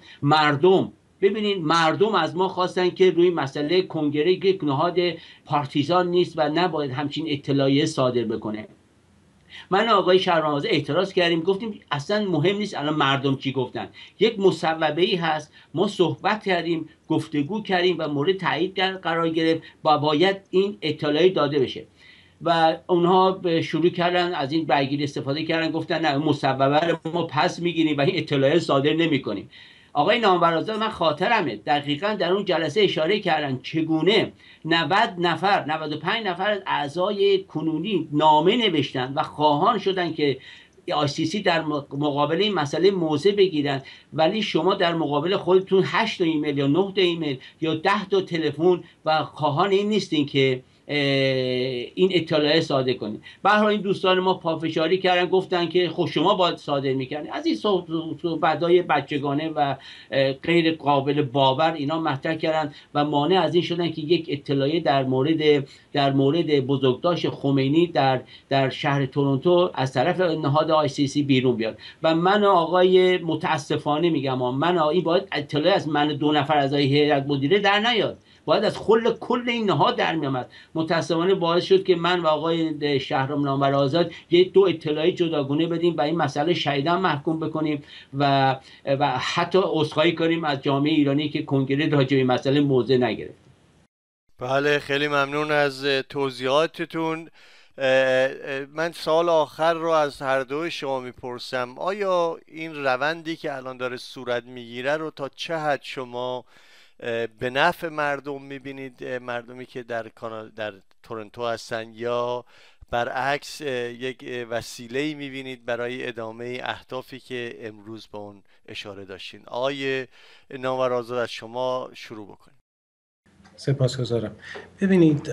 مردم از ما خواستن که روی مسئله کنگره یک نهاد پارتیزان نیست و نباید همچین اطلاعی صادر بکنه. من آقای شهرام اعتراض کردیم، گفتیم اصلا مهم نیست الان مردم چی گفتن، یک مصوبه‌ای هست، ما صحبت کردیم، گفتگو کردیم و مورد تایید قرار گرفت و باید این اطلاعی داده بشه. و اونها شروع کردن از این برگیری استفاده کردن، گفتن نه مصوبه رو ما پس میگیریم و این اطلاعی صادر نمی‌کنیم. آقای نامور آزاد من خاطرمه دقیقاً در اون جلسه اشاره کردن چگونه 95 نفر از اعضای کنونی نامه نوشتن و خواهان شدن که ICC در مقابل این مسئله موضع بگیرن، ولی شما در مقابل خودتون 8 ایمیل یا 9 ایمیل یا 10 تلفن و خواهان این نیستین که این اطلاعیه صادر کنید. به هر حال این دوستان ما پافشاری کردن، گفتن که خب شما باید صادر میکنید. از این صحبت‌های بچگانه و غیر قابل باور اینا مطرح کردن و مانع از این شدن که یک اطلاعیه در مورد بزرگداشت خمینی در شهر تورنتو از طرف نهاد ICC بیرون بیاد. و من آقای متاسفانه میگم این باید اطلاعیه از من 2 نفر اعضای هیئت مدیره در نیاد، باید از کل این نهاد در میامد. متاسفانه باعث شد که من و آقای شهرام نامور آزاد یه 2 اطلاعیه جداگانه بدیم و این مسئله شدیداً محکوم بکنیم و حتی عذرخواهی کنیم از جامعه ایرانی که کنگره راجع به این مسئله موضع نگرفت. بله، خیلی ممنون از توضیحاتتون. من سوال آخر رو از هر دوی شما میپرسم، آیا این روندی که الان داره صورت میگیره رو تا چه حد شما به نفع مردم میبینید، مردمی که در تورنتو هستن، یا برعکس یک وسیله‌ای میبینید برای ادامه اهدافی که امروز به اون اشاره داشتین؟ آقای نامور آزاد از شما شروع بکنید. سپاسگزارم. ببینید،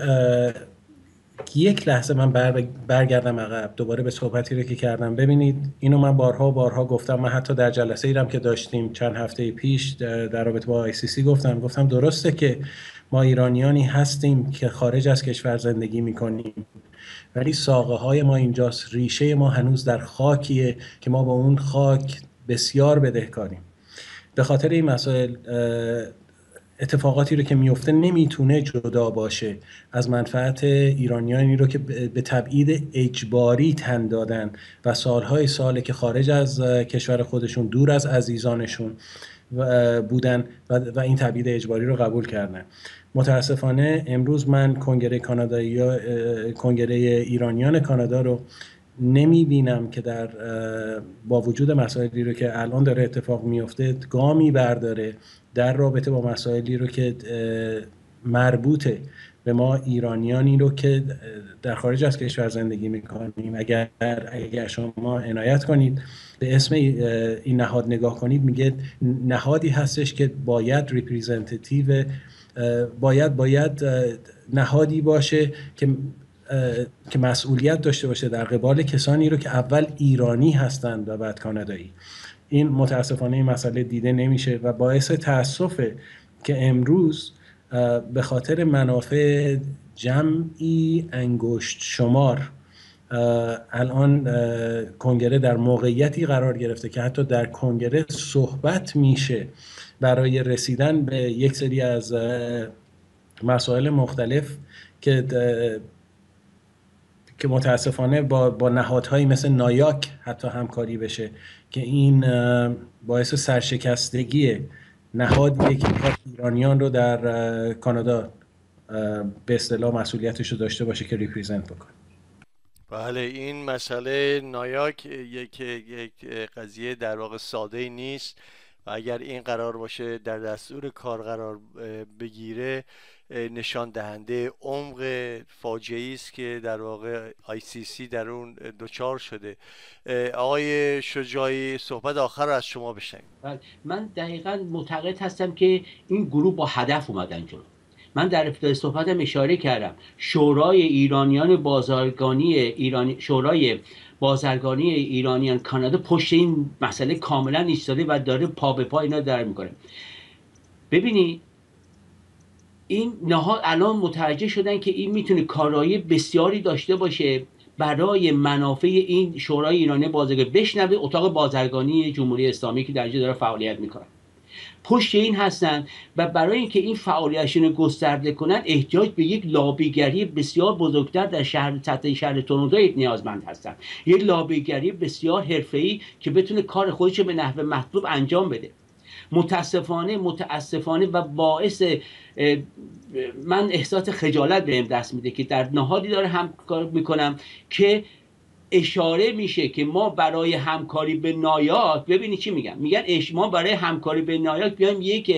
یک لحظه من برگردم عقب دوباره به صحبتی رو که کردم. ببینید، اینو من بارها گفتم. من حتی در جلسه ایرم که داشتیم چند هفته پیش در رابطه با ICC گفتم درسته که ما ایرانیانی هستیم که خارج از کشور زندگی میکنیم، ولی ساقه های ما اینجاست، ریشه ما هنوز در خاکیه که ما با اون خاک بسیار بدهکاریم. به خاطر این مسائل اتفاقاتی رو که میفته نمیتونه جدا باشه از منفعت ایرانیانی رو که به تبعید اجباری تن دادن و ساله که خارج از کشور خودشون دور از عزیزانشون بودن و این تبعید اجباری رو قبول کردن. متاسفانه امروز من کنگره ایرانیان کانادا رو نمیبینم که با وجود مسائلی رو که الان داره اتفاق میفته گامی برداره در رابطه با مسائلی رو که مربوطه به ما ایرانیانی رو که در خارج از کشور زندگی میکنیم. اگر شما عنایت کنید به اسم این نهاد نگاه کنید، میگه نهادی هستش که باید ریپریزنتیتیو، باید نهادی باشه که مسئولیت داشته باشه در قبال کسانی رو که اول ایرانی هستند و بعد کانادایی. این متاسفانه این مسئله دیده نمیشه و باعث تأسفه که امروز به خاطر منافع جمعی انگشت شمار الان کنگره در موقعیتی قرار گرفته که حتی در کنگره صحبت میشه برای رسیدن به یک سری از مسائل مختلف که متاسفانه با نهادهایی مثل نایاک حتی همکاری بشه، که این باعث سرشکستگی نهادیه که ایرانیان رو در کانادا به اصطلاح مسئولیتش رو داشته باشه که ریپریزنت بکنه. بله، این مسئله نایاک یک قضیه در واقع ساده نیست و اگر این قرار باشه در دستور کار قرار بگیره نشان دهنده عمق فاجعه‌ای است که در واقع ICC در اون دچار شده. آقای شجاعی، صحبت آخر رو از شما بشنویم. من دقیقاً معتقد هستم که این گروه با هدف اومدن جلو. من در ابتدای صحبتم اشاره کردم شورای ایرانیان بازرگانی ایرانیان کانادا پشت این مسئله کاملا ایستاده و داره پا به پا اینا در میکنه. ببینید، این نهاد الان متوجه شدن که این میتونه کارایی بسیاری داشته باشه برای منافع این شورای ایرانی بازرگانی. بشنوه اتاق بازرگانی جمهوری اسلامی که در اینجا داره فعالیت میکنه، پشت این هستن و برای اینکه این فعالیتشون گسترده کنن احتیاج به یک لابیگری بسیار بزرگتر در سطح شهر تورنتو نیازمند هستن. یک لابیگری بسیار حرفه‌ای که بتونه کار خودش به نحو مطلوب انجام بده. متاسفانه و باعث من احساس خجالت بهم دست میده که در نهادی داره همکار میکنم که اشاره میشه که ما برای همکاری به نایاک، ببینید چی میگن، ما برای همکاری به نایاک بیایم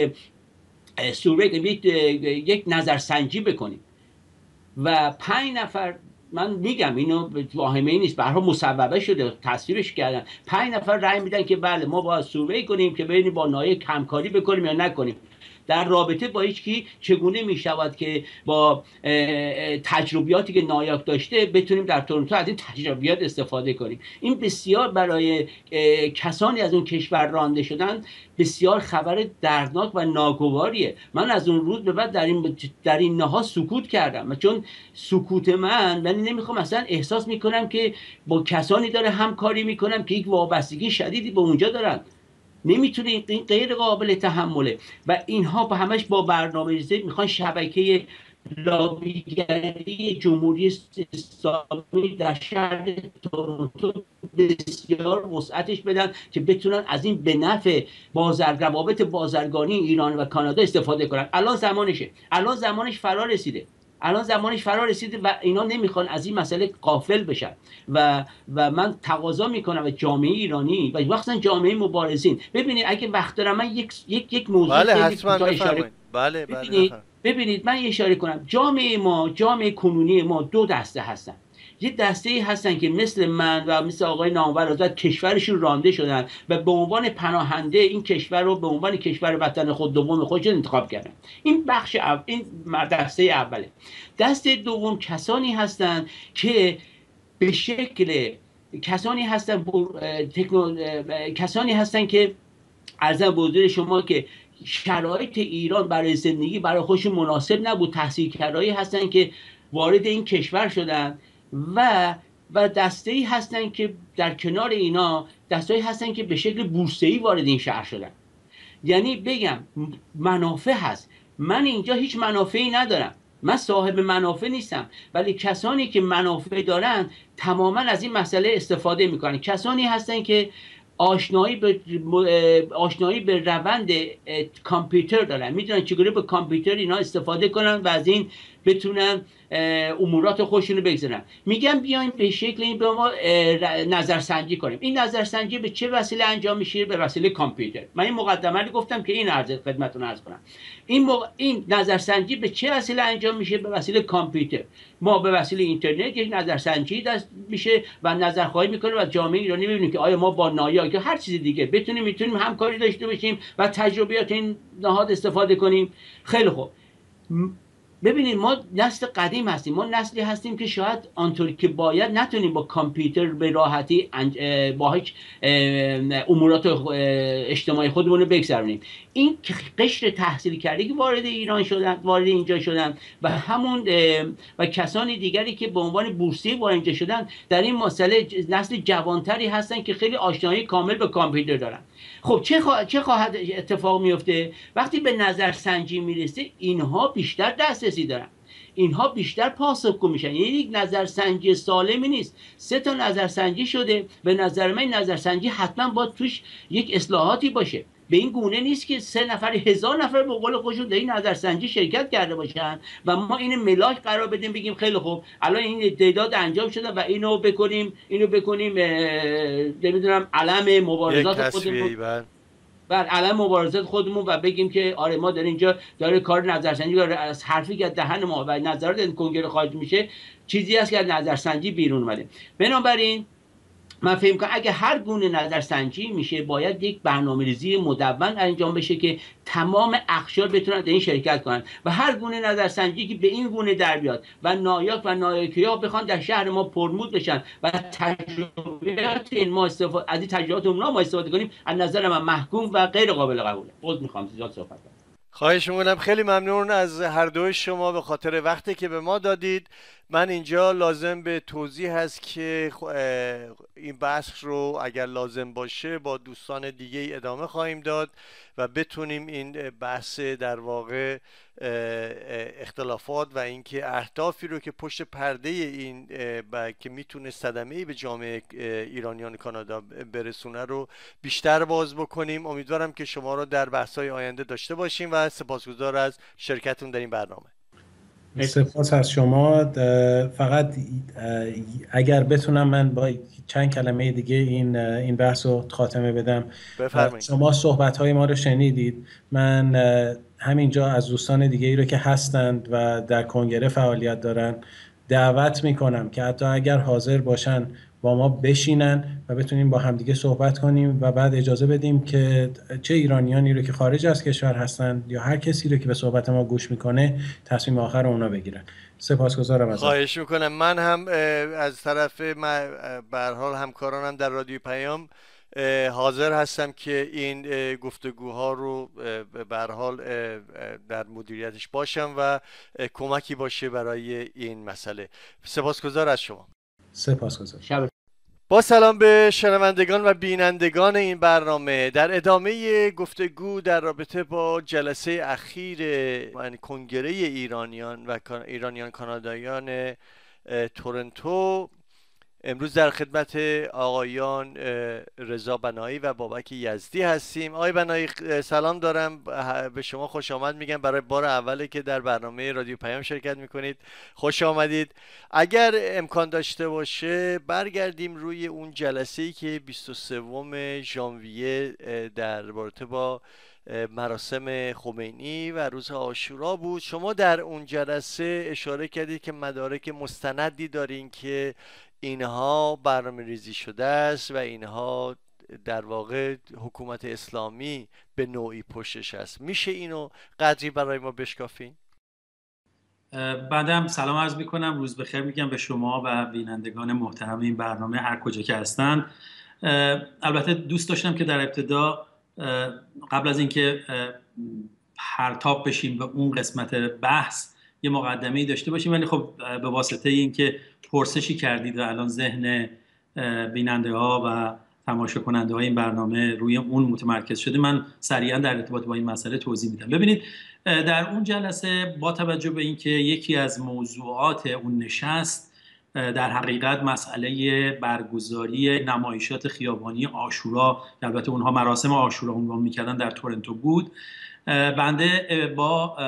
یک نظرسنجی بکنیم و 5 نفر، من میگم اینو واهمه نیست، به هر حال مصوبه شده، تصویرش کردن، 5 نفر رأی میدن که بله ما باید سروی کنیم که ببینیم با نایاک همکاری بکنیم یا نکنیم. در رابطه با هیچکی چگونه میشود که با تجربیاتی که نایاک داشته بتونیم در تورنتو از این تجربیات استفاده کنیم. این بسیار برای کسانی از اون کشور رانده شدن بسیار خبر دردناک و ناگواریه. من از اون روز به بعد در این نهاد سکوت کردم، چون سکوت من نمیخوام اصلا احساس میکنم که با کسانی داره همکاری میکنم که یک وابستگی شدیدی به اونجا دارن. نمیتونه، این غیر قابل تحمله. و اینها با همش با برنامه‌ریزی میخوان شبکه لابیگری جمهوری اسلامی در شهر تورنتو بسیار وسعتش بدن که بتونن از این به نفع روابط بازرگانی ایران و کانادا استفاده کنن. الان زمانش فرا رسیده و اینا نمیخوان از این مسئله غافل بشن و من تقاضا میکنم به جامعه ایرانی و مخصوصا جامعه مبارزین. ببینید اگه وقت دارم من یک موضوع ببینید من اشاره کنم. جامعه کنونی ما دو دسته هستن. یه دسته هستن که مثل من و مثل آقای نامور آزاد کشورشون رانده شدن و به عنوان پناهنده این کشور رو به عنوان کشور وطن خود دوم خودشون انتخاب کردن. این این دسته اوله. دسته دوم کسانی هستن که به شکل کسانی هستن که عرضم به حضور شما که شرایط ایران برای زندگی برای خودشون مناسب نبود، تحصیلگرایی هستن که وارد این کشور شدن و دسته‌ای هستن که در کنار اینا دسته‌ای هستن که به شکل بورسیه‌ای وارد این شهر شدن. یعنی بگم منافع هست. من اینجا هیچ منافعی ندارم، من صاحب منافع نیستم، ولی کسانی که منافع دارن تماما از این مسئله استفاده میکنن. کسانی هستن که آشنایی به روند کامپیوتر دارن، میدونن چگونه به کامپیوتر اینا استفاده کنن و از این بتونن امورات خودشونو بگذارن. میگم بیایم به شکل این به ما نظرسنجی کنیم. این نظرسنجی به چه وسیله انجام میشه؟ به وسیله کامپیوتر. من این مقدمه رو گفتم که این خدمتتون عرض کنم. این نظرسنجی به چه وسیله انجام میشه؟ به وسیله کامپیوتر. ما به وسیله اینترنت یک نظرسنجی دست میشه و نظرخواهی میکنه و جامعه ایرانی ببینیم که آیا ما با نایاک یا هر چیز دیگه میتونیم همکاری داشته باشیم و تجربیات این نهاد استفاده کنیم. خیلی خوب. ببینید ما نسل قدیم هستیم، ما نسلی هستیم که شاید آنطوری که باید نتونیم با کامپیوتر به راحتی با هیچ امورات اجتماعی خودمون رو بگذرونیم. این قشر تحصیل کردگی وارد اینجا شدن و کسانی دیگری که به عنوان بورسیه وارد اینجا شدن در این مسئله نسل جوانتری هستن که خیلی آشنایی کامل به کامپیوتر دارن. خب چه خواهد اتفاق میفته؟ وقتی به نظرسنجی میرسه اینها بیشتر دسترسی دارن، اینها بیشتر پاسخگو میشن. یعنی یک نظرسنجی سالمی نیست. 3 تا نظرسنجی شده. به نظر من نظرسنجی حتما باید توش یک اصلاحاتی باشه. به این گونه نیست که 3 نفر 1000 نفر به قول خودشون در این نظرسنجی شرکت کرده باشن و ما این ملاک قرار بدیم بگیم خیلی خوب الان این تعداد انجام شده و اینو بکنیم نمیدونم علم مبارزات خودمون بر علم مبارزات خودمون و بگیم که آره ما در اینجا داره کار نظرسنجی از حرفی که دهن ما و نظرات این کنگره خارج میشه چیزی است که از نظرسنجی بیرون اومده. بنابراین من فکر می‌کنم اگه هر گونه نظرسنجی میشه باید یک برنامه‌ریزی مدون انجام بشه که تمام اقشار بتونن در این شرکت کنن و هر گونه نظرسنجی که به این گونه در بیاد و نایاک و نایاکی‌ها بخوان در شهر ما پرمود بشن و تجربیات از این تجربیات ما استفاده کنیم، از نظر من محکوم و غیر قابل قبوله. عذر می‌خوام زیاد صحبت کردم. خواهش می‌کنم. خیلی ممنون از هر دوی شما به خاطر وقتی که به ما دادید. من اینجا لازم به توضیح هست که این بحث رو اگر لازم باشه با دوستان دیگه ادامه خواهیم داد و بتونیم این بحث در واقع اختلافات و اینکه اهدافی رو که پشت پرده این که میتونه صدمه‌ای به جامعه ایرانیان کانادا برسونه رو بیشتر باز بکنیم. امیدوارم که شما رو در بحث‌های آینده داشته باشیم و سپاسگزار از شرکتتون در این برنامه. سپاس از شما. فقط اگر بتونم من با چند کلمه دیگه این بحث رو خاتمه بدم. بفرمایید. شما صحبت‌های ما رو شنیدید. من همینجا از دوستان دیگه ای رو که هستند و در کنگره فعالیت دارن دعوت میکنم که حتی اگر حاضر باشن با ما بشینن و بتونیم با همدیگه صحبت کنیم و بعد اجازه بدیم که چه ایرانیانی رو که خارج از کشور هستن یا هر کسی رو که به صحبت ما گوش میکنه تصمیم آخر اونا بگیرن. سپاسگزارم ازت. خواهش میکنم. من هم از طرف به هر حال همکارانم در رادیو پیام حاضر هستم که این گفتگوها رو به هر حال در مدیریتش باشم و کمکی باشه برای این مسئله. سپاسگزار از شما. سپاسگزار. با سلام به شنوندگان و بینندگان این برنامه، در ادامه گفتگو در رابطه با جلسه اخیر کنگره ایرانیان و ایرانیان کانادایان تورنتو، امروز در خدمت آقایان رضا بنایی و بابک یزدی هستیم. آقای بنایی سلام دارم، به شما خوش آمد میگم. برای بار اوله که در برنامه رادیو پیام شرکت میکنید، خوش آمدید. اگر امکان داشته باشه برگردیم روی اون جلسه‌ای که 23 ژانویه در رابطه با مراسم خمینی و روز عاشورا بود. شما در اون جلسه اشاره کردید که مدارک مستندی دارین که اینها برنامه ریزی شده است و اینها در واقع حکومت اسلامی به نوعی پشتش است. میشه اینو قدری برای ما بشکافین؟ بعدم سلام عرض میکنم، روز بخیر میگم به شما و بینندگان محترم این برنامه هر کجا که هستند. البته دوست داشتم که در ابتدا قبل از اینکه پرتاب بشیم به اون قسمت بحث یه مقدمه‌ای داشته باشیم، ولی خب به واسطه اینکه پرسشی کردید و الان ذهن بیننده ها و تماشا کننده های این برنامه روی اون متمرکز شده، من سریعا در ارتباط با این مسئله توضیح میدم. ببینید، در اون جلسه با توجه به اینکه یکی از موضوعات اون نشست در حقیقت مسئله برگزاری نمایشات خیابانی عاشورا، البته اونها مراسم عاشورا عنوان میکردن، در تورنتو بود، بنده با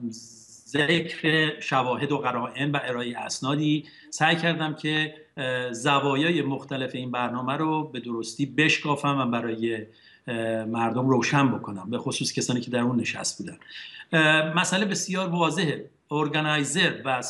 ذکر شواهد و قرائن و ارائه اسنادی سعی کردم که زوایای مختلف این برنامه رو به درستی بشکافم و برای مردم روشن بکنم، به خصوص کسانی که در اون نشست بودن. مسئله بسیار واضحه. ارگانایزر و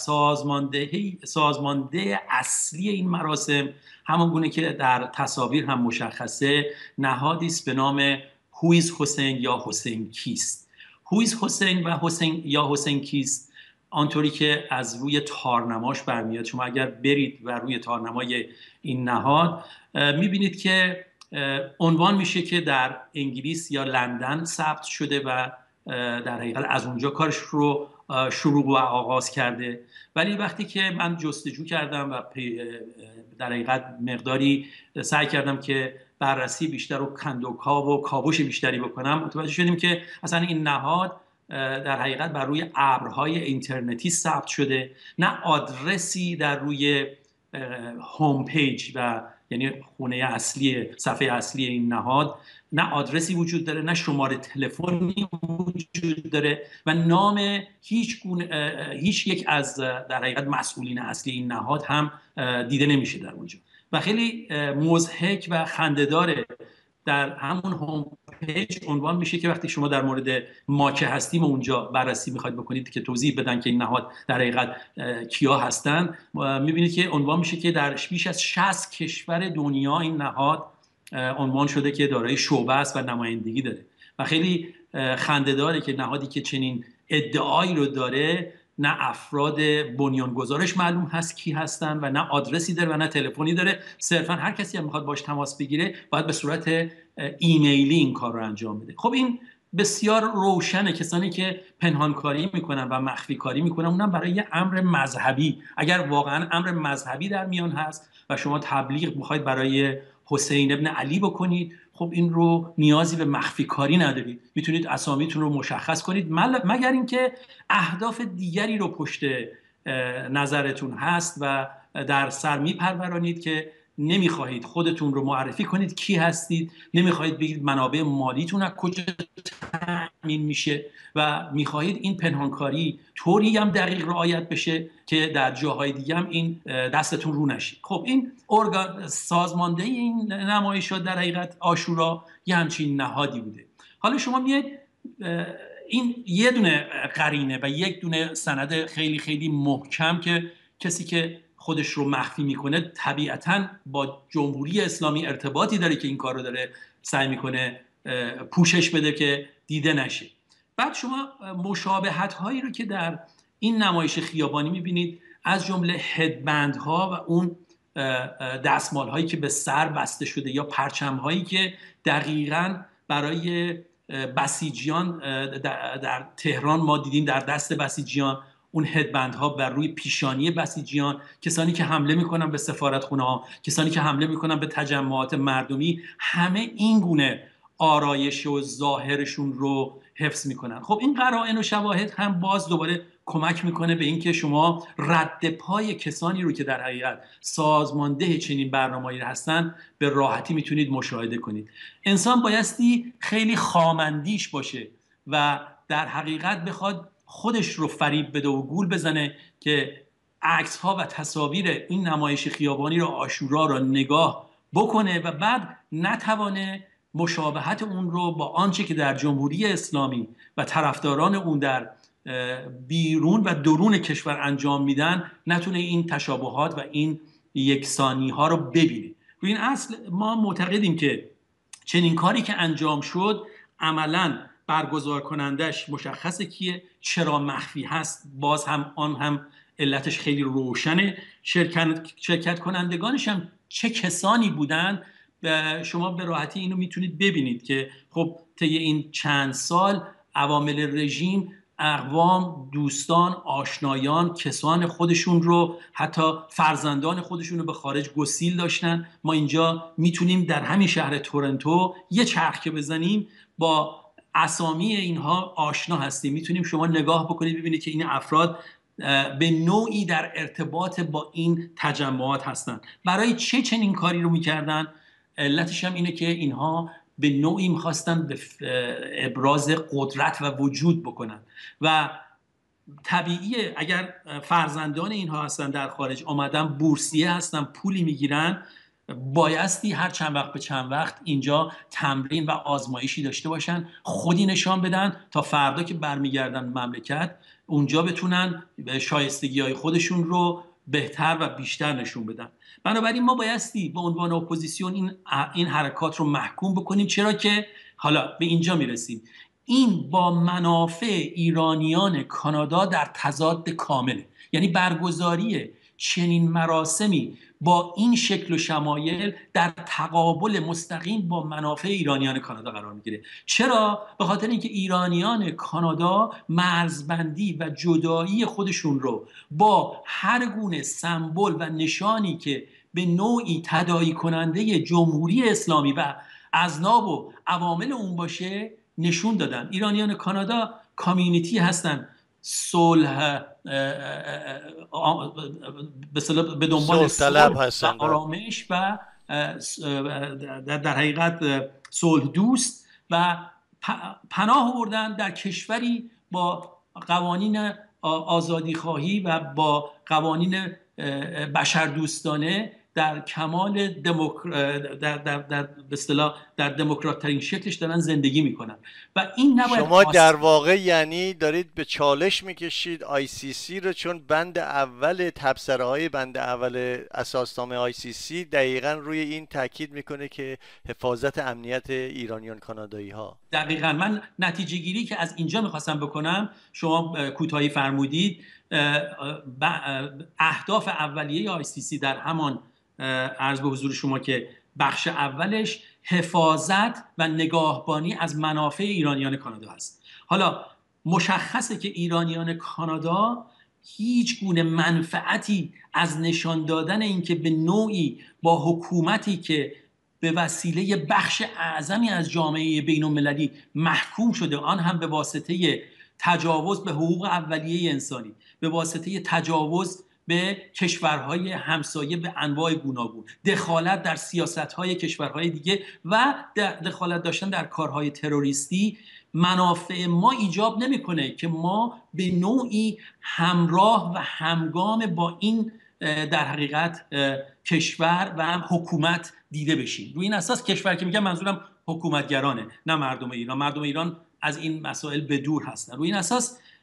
سازمانده اصلی این مراسم، همون گونه که در تصاویر هم مشخصه، نهادی است به نام هویز حسین یا حسین کیست. هویز حسین و حسین کیست، آنطوری که از روی تارنماش برمیاد، شما اگر برید و روی تارنمای این نهاد میبینید که عنوان میشه که در انگلیس یا لندن ثبت شده و در حقیقت از اونجا کارش رو شروع و آغاز کرده. ولی وقتی که من جستجو کردم و در حقیقت مقداری سعی کردم که بررسی بیشتر و کندوکاو و کاوش بیشتری بکنم، متوجه شدیم که اصلا این نهاد در حقیقت بر روی ابرهای اینترنتی ثبت شده، نه آدرسی در روی هوم پیج و یعنی خونه اصلی، صفحه اصلی این نهاد، نه آدرسی وجود داره، نه شماره تلفنی وجود داره و نام هیچ یک از در حقیقت مسئولین اصلی این نهاد هم دیده نمیشه در اونجا. و خیلی مضحک و خنده‌داره، در همون هوم پیج عنوان میشه که وقتی شما در مورد ماکه هستیم اونجا بررسی میخواید بکنید که توضیح بدن که این نهاد در حقیقت کیا هستن، میبینید که عنوان میشه که در بیش از 60 کشور دنیا این نهاد عنوان شده که دارای شعبه است و نمایندگی داره. و خیلی خنده‌داره که نهادی که چنین ادعایی رو داره، نه افراد بنیانگذارش معلوم هست کی هستن و نه آدرسی داره و نه تلفنی داره. صرفا هر کسی هم میخواد باش تماس بگیره باید به صورت ایمیلی این کار رو انجام بده. خب این بسیار روشنه. کسانی که پنهانکاری میکنن و مخفی کاری میکنن، اونم برای امر مذهبی، اگر واقعا امر مذهبی در میان هست و شما تبلیغ میخواید برای حسین ابن علی بکنید، خب این رو نیازی به مخفی کاری ندارید، میتونید اسامیتون رو مشخص کنید، مگر اینکه اهداف دیگری رو پشت نظرتون هست و در سر میپرورانید که نمیخواهید خودتون رو معرفی کنید کی هستید، نمیخواهید بگید منابع مالیتون از کجا تامین میشه و میخواهید این پنهانکاری طوری هم دقیق رعایت بشه که در جاهای دیگه هم این دستتون رو نشه. خب این سازمانده این نمایشات در حقیقت عاشورا یه همچین نهادی بوده. حالا شما میاد این یه دونه قرینه و یک دونه سند خیلی خیلی محکم که کسی که خودش رو مخفی میکنه طبیعتاً با جمهوری اسلامی ارتباطی داره که این کار رو داره سعی میکنه پوشش بده که دیده نشه. بعد شما مشابهت هایی رو که در این نمایش خیابانی میبینید، از جمله هدبند ها و اون دستمال هایی که به سر بسته شده یا پرچم هایی که دقیقاً برای بسیجیان در تهران ما دیدیم در دست بسیجیان، اون هدبند ها بر روی پیشانی بسیجیان، کسانی که حمله میکنن به سفارتخونه ها، کسانی که حمله میکنن به تجمعات مردمی، همه این گونه آرایش و ظاهرشون رو حفظ میکنن. خب این قرائن و شواهد هم باز دوباره کمک میکنه به اینکه شما رد پای کسانی رو که در حقیقت سازمانده چنین برنامه‌ای هستن به راحتی میتونید مشاهده کنید. انسان بایستی خیلی خامندیش باشه و در حقیقت بخواد خودش رو فریب بده و گول بزنه که عکس ها و تصاویر این نمایش خیابانی رو، عاشورا رو نگاه بکنه و بعد نتوانه مشابهت اون رو با آنچه که در جمهوری اسلامی و طرفداران اون در بیرون و درون کشور انجام میدن، نتونه این تشابهات و این یکسانی ها رو ببینه. روی این اصل ما معتقدیم که چنین کاری که انجام شد عملاً برگزار کنندش مشخصه کیه، چرا مخفی هست، باز هم آن هم علتش خیلی روشنه، شرکت کنندگانش هم چه کسانی بودن. شما به راحتی اینو میتونید ببینید که خب طی این چند سال عوامل رژیم اقوام، دوستان، آشنایان، کسان خودشون رو، حتی فرزندان خودشون رو به خارج گسیل داشتن. ما اینجا میتونیم در همین شهر تورنتو یه چرخه بزنیم، با اسامی اینها آشنا هستیم. میتونیم شما نگاه بکنید ببینید که این افراد به نوعی در ارتباط با این تجمعات هستن. برای چه چنین کاری رو میکردن؟ علتش هم اینه که اینها به نوعی میخواستن به ابراز قدرت و وجود بکنن و طبیعیه اگر فرزندان اینها هستن در خارج، آمدن بورسیه هستن، پولی میگیرن، بایستی هر چند وقت به چند وقت اینجا تمرین و آزمایشی داشته باشن، خودی نشان بدن تا فردا که برمیگردن مملکت اونجا بتونن شایستگی‌های خودشون رو بهتر و بیشتر نشون بدن. بنابراین ما بایستی به عنوان اپوزیسیون این حرکات رو محکوم بکنیم، چرا که حالا به اینجا میرسیم، این با منافع ایرانیان کانادا در تضاد کامله. یعنی برگزاری چنین مراسمی با این شکل و شمایل در تقابل مستقیم با منافع ایرانیان کانادا قرار میگیره. چرا؟ به خاطر اینکه ایرانیان کانادا مرزبندی و جدایی خودشون رو با هر گونه سمبل و نشانی که به نوعی تداعی کننده جمهوری اسلامی و اذناب و عوامل اون باشه نشون دادن. ایرانیان کانادا کامیونیتی هستن، صلح به دنبال صلح و آرامش و در حقیقت صلح دوست و پناه آوردن در کشوری با قوانین آزادی خواهی و با قوانین بشردوستانه در کمال در به اصطلاح در دموکرات ترین شکلش دارن زندگی میکنن و این نباید. شما در واقع یعنی دارید به چالش میکشید ICC رو، چون بند اول تبصره های بند اول اساسنامه ICC دقیقاً روی این تاکید میکنه که حفاظت امنیت ایرانیان کانادایی ها. دقیقاً من نتیجه گیری که از اینجا میخواستم بکنم، شما کوتاهی فرمودید، اهداف اولیه ICC در همان عرض به حضور شما که بخش اولش حفاظت و نگاهبانی از منافع ایرانیان کانادا هست. حالا مشخصه که ایرانیان کانادا هیچ گونه منفعتی از نشان دادن اینکه به نوعی با حکومتی که به وسیله بخش اعظمی از جامعه بین المللی محکوم شده، آن هم به واسطه تجاوز به حقوق اولیه انسانی، به واسطه تجاوز به کشورهای همسایه به انواع گوناگون، دخالت در سیاستهای کشورهای دیگه و دخالت داشتن در کارهای تروریستی، منافع ما ایجاب نمیکنه که ما به نوعی همراه و همگام با این در حقیقت کشور و هم حکومت دیده بشیم. روی این اساس کشور که میگم منظورم حکومتگرانه، نه مردم ایران. مردم ایران از این مسائل به دور هستن. روی این اساس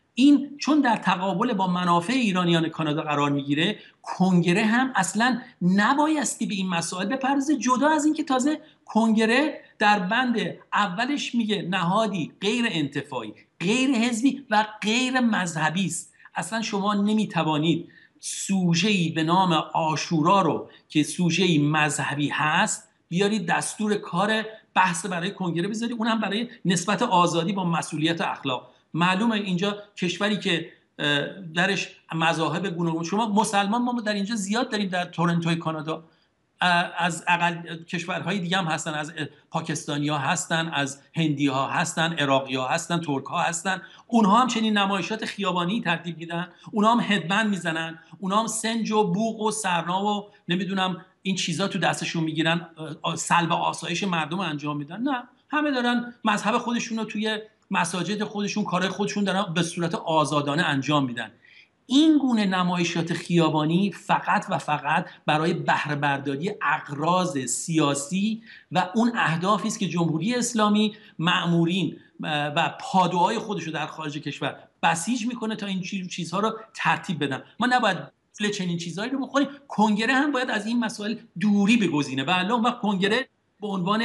این چون در تقابل با منافع ایرانیان کانادا قرار میگیره، کنگره هم اصلا نبایستی به این مسائل بپردازه، جدا از این که تازه کنگره در بند اولش میگه نهادی غیر انتفاعی، غیر حزبی و غیر مذهبی است. اصلا شما نمیتوانید سوژه‌ای به نام عاشورا رو که سوژه‌ای مذهبی هست بیارید دستور کار بحث برای کنگره بذاری، اونم برای نسبت آزادی با مسئولیت اخلاق. معلومه اینجا کشوری که درش مذاهب گوناگون، شما مسلمان ما در اینجا زیاد داریم، در تورنتوی کانادا، از اقل کشورهای دیگه هم هستن، از پاکستانی ها هستن، از هندی ها هستن، عراقی ها هستن، ترک ها هستن. اونها هم چنین نمایشات خیابانی ترتیب میدن، اونها هم هدبند میزنن، اونها هم سنج و بوق و سرنا و نمیدونم این چیزا تو دستشون میگیرن، سلب آسایش مردم انجام میدن. نه، همه دارن مذهب خودشون رو توی مساجد خودشون، کارهای خودشون دارن به صورت آزادانه انجام میدن. این گونه نمایشات خیابانی فقط و فقط برای بهره برداری اغراض سیاسی و اون اهدافی است که جمهوری اسلامی مأمورین و پادوهای خودش رو در خارج کشور بسیج میکنه تا این چیزها رو ترتیب بدن. ما نباید چنین چیزهایی رو بخوریم. کنگره هم باید از این مسائل دوری بگزینه و الان وقت کنگره به عنوان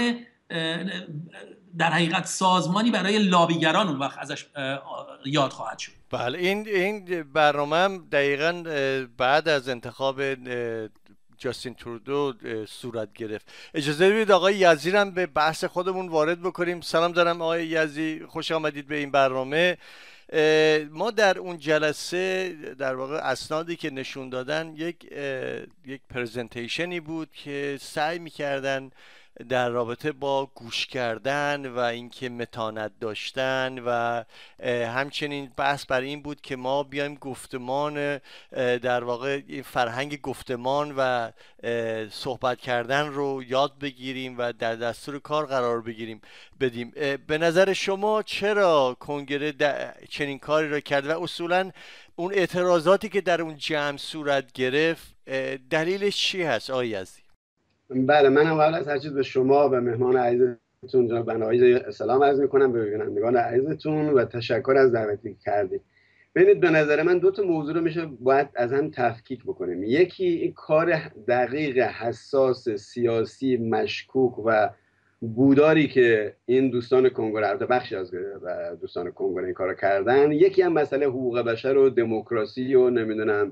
در حقیقت سازمانی برای لابیگران اون وقت ازش یاد خواهد شد. بله، این برنامه هم دقیقاً بعد از انتخاب جاستین ترودو صورت گرفت. اجازه بدید آقای یزدی هم به بحث خودمون وارد بکنیم. سلام دارم آقای یزدی، خوش آمدید به این برنامه. ما در اون جلسه در واقع اسنادی که نشون دادن یک پرزنتیشنی بود که سعی می‌کردن در رابطه با گوش کردن و اینکه متانت داشتن و همچنین بحث بر این بود که ما بیایم گفتمان، در واقع این فرهنگ گفتمان و صحبت کردن رو یاد بگیریم و در دستور کار قرار بدیم. به نظر شما چرا کنگره چنین کاری رو کرد و اصولا اون اعتراضاتی که در اون جمع صورت گرفت دلیلش چی هست آقای یزدی؟ بله، من هم قبل از هر چیز به شما و مهمان عزیزتون جناب بنایی سلام عرض میکنم، به بینندگان عزیزتون و تشکر از دعوتی که کردید. ببینید، به نظر من دو تا موضوع رو باید از هم تفکیک بکنیم. یکی این کار دقیق، حساس، سیاسی، مشکوک و بوداری که این دوستان کنگره، البته بخشی از دوستان کنگره این کارو کردن. یکی هم مسئله حقوق بشر و دموکراسی و نمیدونم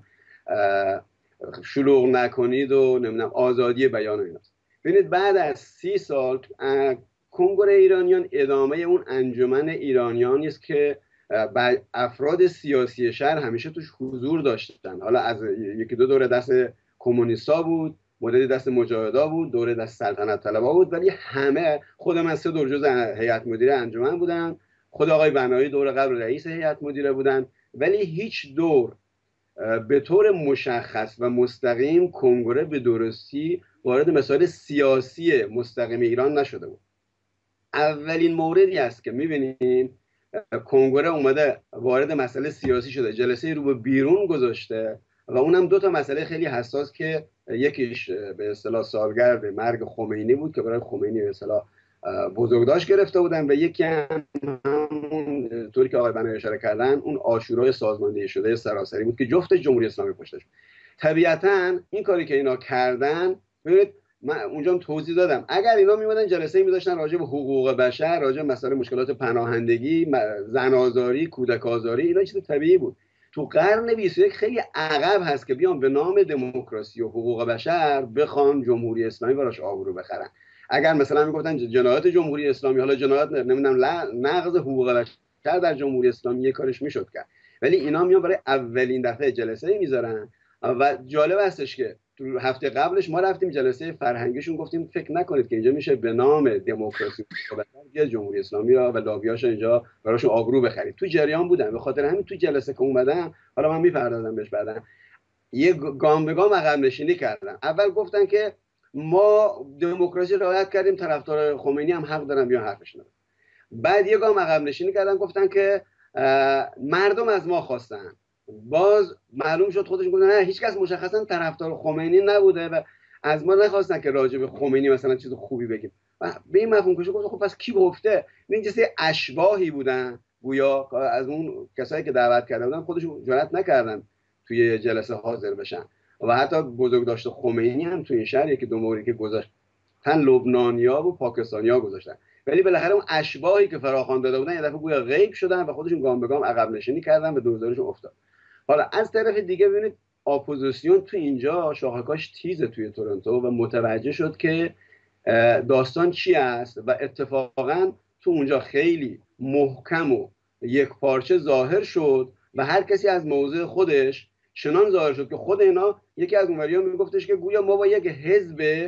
شلوغ نکنید و نمیدونم آزادی بیان و ایناست. ببینید، بعد از 30 سال کنگره ایرانیان ادامه اون انجمن ایرانیانی است که افراد سیاسی شهر همیشه توش حضور داشتن. حالا از یکی دو دوره دست کمونیستا بود، مدتی دست مجاهدا بود، دوره دست سلطنت طلبا بود، ولی همه، خود من 3 دور جز هیئت مدیره انجمن بودم، خود آقای بنایی دور قبل رئیس هیئت مدیره بودن، ولی هیچ دور به طور مشخص و مستقیم کنگره به درستی وارد مسائل سیاسی مستقیم ایران نشده بود. اولین موردی است که می‌بینیم کنگره اومده وارد مسئله سیاسی شده، جلسه رو به بیرون گذاشته و اونم 2 تا مسئله خیلی حساس که یکیش به اصطلاح سالگرد مرگ خمینی بود که برای خمینی به اصطلاح بزرگداشت گرفته بودن و یکی هم همون طوری که آقای بنایی اشاره کردن اون عاشورای سازماندهی شده سراسری بود که جفت جمهوری اسلامی پشتش. طبیعتاً این کاری که اینا کردن، ببینید من اونجا توضیح دادم، اگر اینا میمدن جلسه می‌ذاشتن راجع به حقوق بشر، راجع به مسائل مشکلات پناهندگی، زن‌آزاری، کودک آزاری، اینا چیز طبیعی بود. تو قرن 21 خیلی عقب هست که بیان به نام دموکراسی و حقوق بشر بخوان جمهوری اسلامی براش آبرو بخرن. اگر مثلا میگفتن جنایات جمهوری اسلامی، حالا جنایات نمیدونم نقض حقوق بشر در جمهوری اسلامی یک کارش میشد کرد، ولی اینا میان برای اولین دفعه جلسه میذارن. و جالب هستش که تو هفته قبلش ما رفتیم جلسه فرهنگیشون، گفتیم فکر نکنید که اینجا میشه به نام دموکراسی یا جمهوری اسلامی و لابیاش اینجا براشون آبرو بخرید. تو جریان بودن، به خاطر همین تو جلسه که اومدن، حالا من میپردازم بهش بعداً، یه گام به گام عقب نشینی کردن. اول گفتن که ما دموکراسی رعایت کردیم، طرفدار خمینی هم حق دارن بیان حرفش ندارن. بعد یه گام عقب نشینی کردن، گفتن که مردم از ما خواستن. باز معلوم شد خودشون گفتن نه، هیچکس مشخصا طرفدار خمینی نبوده و از ما نخواستن که راجع به خمینی مثلا چیز خوبی بگیم. و به این مفهوم که گفتن خب پس کی گفته؟ این جسه اشباحی بودن گویا از اون کسایی که دعوت کرده بودن خودشون جرئت نکردن توی جلسه حاضر بشن و حتی بزرگداشت خمینی هم توی این شهر یکی دو موردی که گذاشتن لبنانیا و پاکستانیا گذاشتن، ولی بالاخره اون اشباحی که فراخوان داده بودن یه دفعه گویا غیب شدن و خودشون گام به گام عقب نشینی کردن و دوزارشون افتاد. حالا از طرف دیگه ببینید اپوزیسیون تو اینجا شاخکاش تیزه توی تورنتو و متوجه شد که داستان چی است و اتفاقا تو اونجا خیلی محکم و یک پارچه ظاهر شد و هر کسی از موضع خودش چنان ظاهر شد که خود اینا یکی از اونوریا میگفتش که گویا ما با یک حزب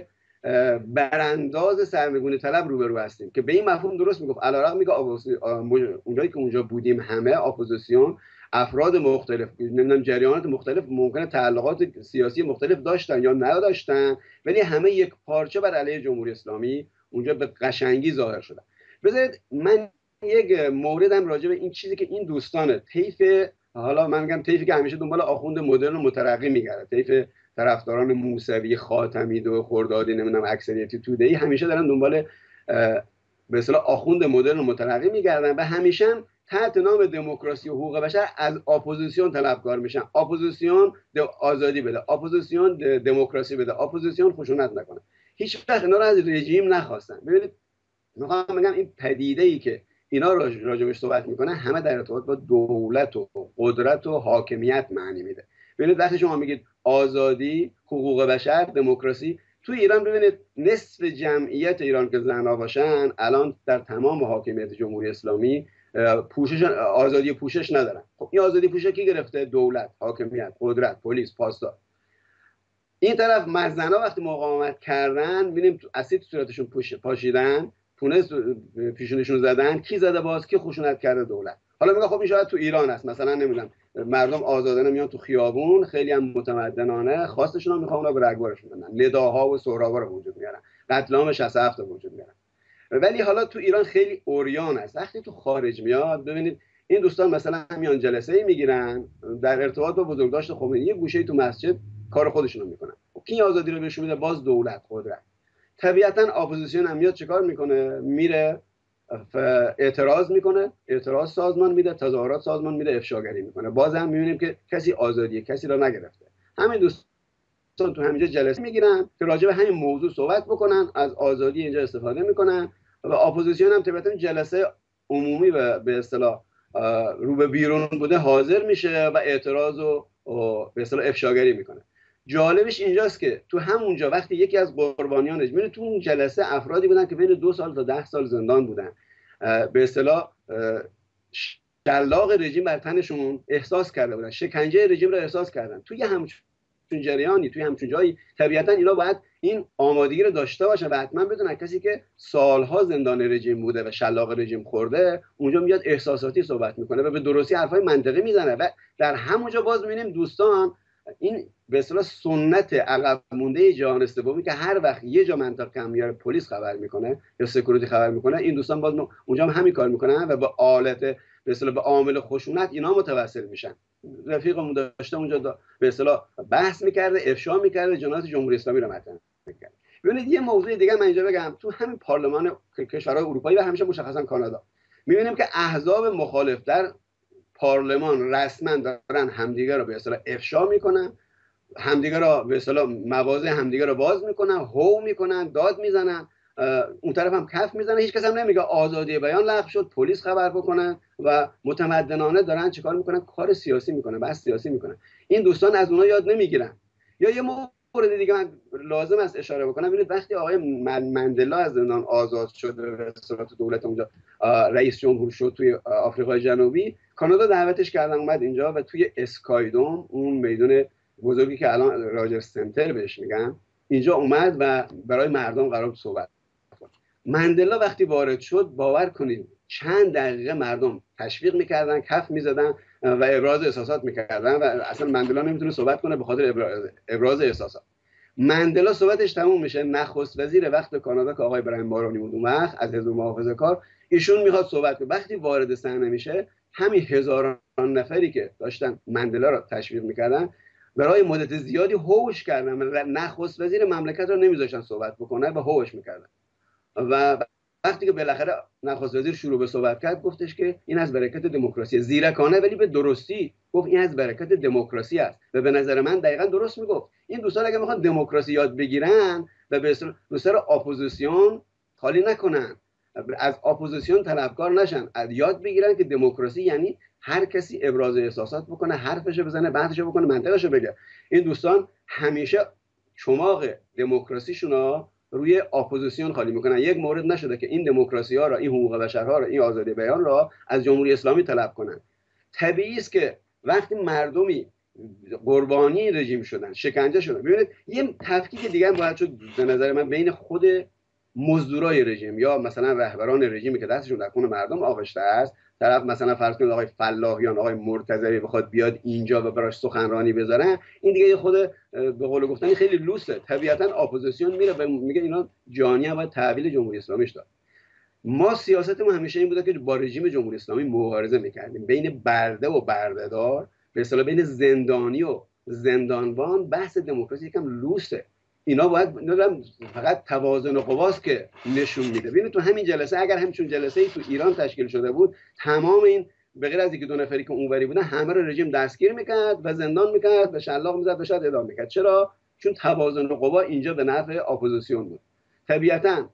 برانداز سرنگونی طلب روبرو هستیم، که به این مفهوم درست میگفت. علیرغم میگه اونجایی که اونجا بودیم همه اپوزیسیون افراد مختلف، نمیدونم جریانات مختلف ممکنه تعلقات سیاسی مختلف داشتن یا نداشتن، ولی همه یک پارچه بر علیه جمهوری اسلامی اونجا به قشنگی ظاهر شدن. بذارید من یک موردم راجع به این چیزی که این دوستان طیف، حالا من میگم طیفی که همیشه دنبال آخوند مدرن و مترقی میگرده، طیف طرفداران موسوی، خاتمی و خردادی، نمیدونم اکثریتی توده‌ای، همیشه دارن دنبال به اصطلاح آخوند مدرن و مترقی میگردن و همیشه تحت نام دموکراسی و حقوق بشر از اپوزیسیون طلبکار میشن. اپوزیسیون آزادی بده، اپوزیسیون دموکراسی بده، اپوزیسیون خشونت نکنه. هیچ وقت اینا رو از رژیم نخواستن. ببینید میخوام بگم این پدیده‌ای که اینا راجبش صحبت میکنه همه در ارتباط با دولت و قدرت و حاکمیت معنی میده. ببینید وقتی شما میگید آزادی، حقوق بشر، دموکراسی، تو ایران ببینید نصف جمعیت ایران که زن‌ها باشن الان در تمام حاکمیت جمهوری اسلامی پوشش، آزادی پوشش ندارن. خب این آزادی پوشش کی گرفته؟ دولت، حاکمیت، قدرت، پلیس، پاسدار. این طرف زن‌ها وقتی مقاومت کردن می‌بینیم اسید صورتشون پاشیدن، پونه پیشونشون زدن. کی زده باز؟ کی خشونت کرده؟ دولت. حالا میگه خب این شاید تو ایران است، مثلا نمیدونم مردم آزادانه میان تو خیابون، خیلی هم متمدنانه خواستشون رو میخوان اونا به رگبارشون بدن، نداها و سهراها رو وجود میارن، قتل عام 67 رو وجود میارن. ولی حالا تو ایران خیلی اوریان است. وقتی تو خارج میاد ببینید این دوستان مثلا میان جلسه‌ای میگیرن در ارتباط با بزرگداشت خمینی، یه گوشه‌ای تو مسجد کار خودشون رو میکنن. کی آزادی رو بهشون میده؟ باز دولت، قدرت. طبیعتا اپوزیسیون هم میاد چیکار میکنه؟ میره اعتراض میکنه، اعتراض سازمان میده، تظاهرات سازمان میده، افشاگری میکنه. باز هم میبینیم که کسی آزادی کسی رو نگرفته. همین دوستان تو همینجا جلسه میگیرن که راجع به همین موضوع صحبت بکنن، از آزادی اینجا استفاده میکنن و اپوزیسیون هم طبیعتا جلسه عمومی و به اصطلاح رو به بیرون بوده حاضر میشه و اعتراض و به اصطلاح افشاگری میکنه. جالبش اینجاست که تو همونجا وقتی یکی از قربانیانش میره تو اون جلسه افرادی بودن که بین 2 سال تا 10 سال زندان بودن، به اصطلاح شلاق رژیم بر تنشون احساس کرده بودن، شکنجه رژیم رو احساس کردن. توی همچون جریانی، توی همچون جایی طبیعتا اینا باید این آمادگی رو داشته باشن و حتما بدونن کسی که سالها زندان رژیم بوده و شلاق رژیم خورده اونجا میاد احساساتی صحبت میکنه و به درستی حرفای منطقی میزنه. و در همونجا باز میبینیم دوستان این به اصطلاح سنت عقب مونده جهان سومی که هر وقت یه جا منطقه کم میاره پلیس خبر میکنه یا سکیوریتی خبر میکنه، این دوستان باز اونجا هم همین کار میکنن و به آلت به اصطلاح به عامل خشونت اینا متوسل میشن. رفیقمون داشته اونجا به اصطلاح بحث میکرده، افشا میکرده، جنایت جمهوری اسلامی رو مطرح میکرد. ببینید یه موضوع دیگه من اینجا بگم، تو همین پارلمان کشورهای اروپایی و همیشه مشخصا کانادا میبینیم که احزاب مخالف در پارلمان رسما دارن همدیگه رو به اصطلاح افشا میکنن، همدیگه رو به اصطلاح مواضع همدیگه رو باز میکنن، هو میکنن، داد میزنن، اون طرف هم کف میزنه. هیچ کس هم نمیگه آزادی بیان لغو شد، پلیس خبر بکنن و متمدنانه دارن چیکار میکنن؟ کار سیاسی میکنن، بس سیاسی میکنن. این دوستان از اونها یاد نمیگیرن. یا یه مورد دیگه من لازم است اشاره بکنم، ببینید وقتی آقای مندلا از زندان آزاد شد به صورت دولت اونجا رئیس جمهور شد توی آفریقای جنوبی، کانادا دعوتش کردن اومد اینجا و توی اسکایدوم، اون میدون بزرگی که الان راجر سنتر بهش میگن، اینجا اومد و برای مردم قرار صحبت کنه. مندلا وقتی وارد شد باور کنید چند دقیقه مردم تشویق میکردن، کف میزدن و ابراز احساسات میکردن و اصلا مندلا نمیتونه صحبت کنه به خاطر ابراز احساسات. مندلا صحبتش تموم میشه، نخست وزیر وقت کانادا که آقای براین بارونی بود اون وقت از حزب محافظه‌کار، ایشون میخواد صحبت کنه. وقتی وارد صحنه میشه همین هزاران نفری که داشتن مندلا رو تشویق میکردن برای مدت زیادی هوش کردن، نخست وزیر مملکت رو نمیذاشتن صحبت بکنه و هوش میکردن و وقتی که بالاخره نخست وزیر شروع به صحبت کرد گفتش که این از برکت دموکراسی، زیرکانه ولی به درستی گفت این از برکت دموکراسی است و به نظر من دقیقاً درست میگفت. این دوستان اگه میخوان دموکراسی یاد بگیرن و به سر اپوزیسیون خالی نکنن، از اپوزیسیون طلبکار نشن، یاد بگیرن که دموکراسی یعنی هر کسی ابراز احساسات بکنه، حرفشو بزنه، بحثشو بکنه، منطقشو بگه. این دوستان همیشه چماق دموکراسیشون روی اپوزیسیون خالی میکنن. یک مورد نشده که این دموکراسی ها را، این حقوق بشر ها را، این آزادی بیان را از جمهوری اسلامی طلب کنن. طبیعی است که وقتی مردمی قربانی رژیم شدن، شکنجه شدن، ببینید یه تفکیک دیگه هم باید شد به نظر من بین خود مزدورای رژیم یا مثلا رهبران رژیمی که دستشون در خون مردم آغشته است، طرف مثلا فرض کنید آقای فلاحیان، آقای مرتضوی بخواد بیاد اینجا و براش سخنرانی بذاره، این دیگه خود به قول گفتنی خیلی لوسه. طبیعتا اپوزیسیون میره و میگه اینا جانی هم باید تحویل جمهوری اسلامی شد. ما سیاستمون همیشه این بوده که با رژیم جمهوری اسلامی مبارزه میکردیم، بین برده و بردهدار، به اصطلاح بین زندانی و زندانبان. بحث دموکراسی یکم لوسه. اینا باید فقط توازن قواست که نشون میده. ببینید تو همین جلسه، اگر همچون جلسه‌ای تو ایران تشکیل شده بود، تمام این به غیر از اینکه دو نفری که اونوری بودن همه رو رژیم دستگیر میکرد و زندان میکرد و شلاق میزد و شاید اعدام میکرد. چرا؟ چون توازن قوا اینجا به نفع اپوزیسیون بود. طبیعتاً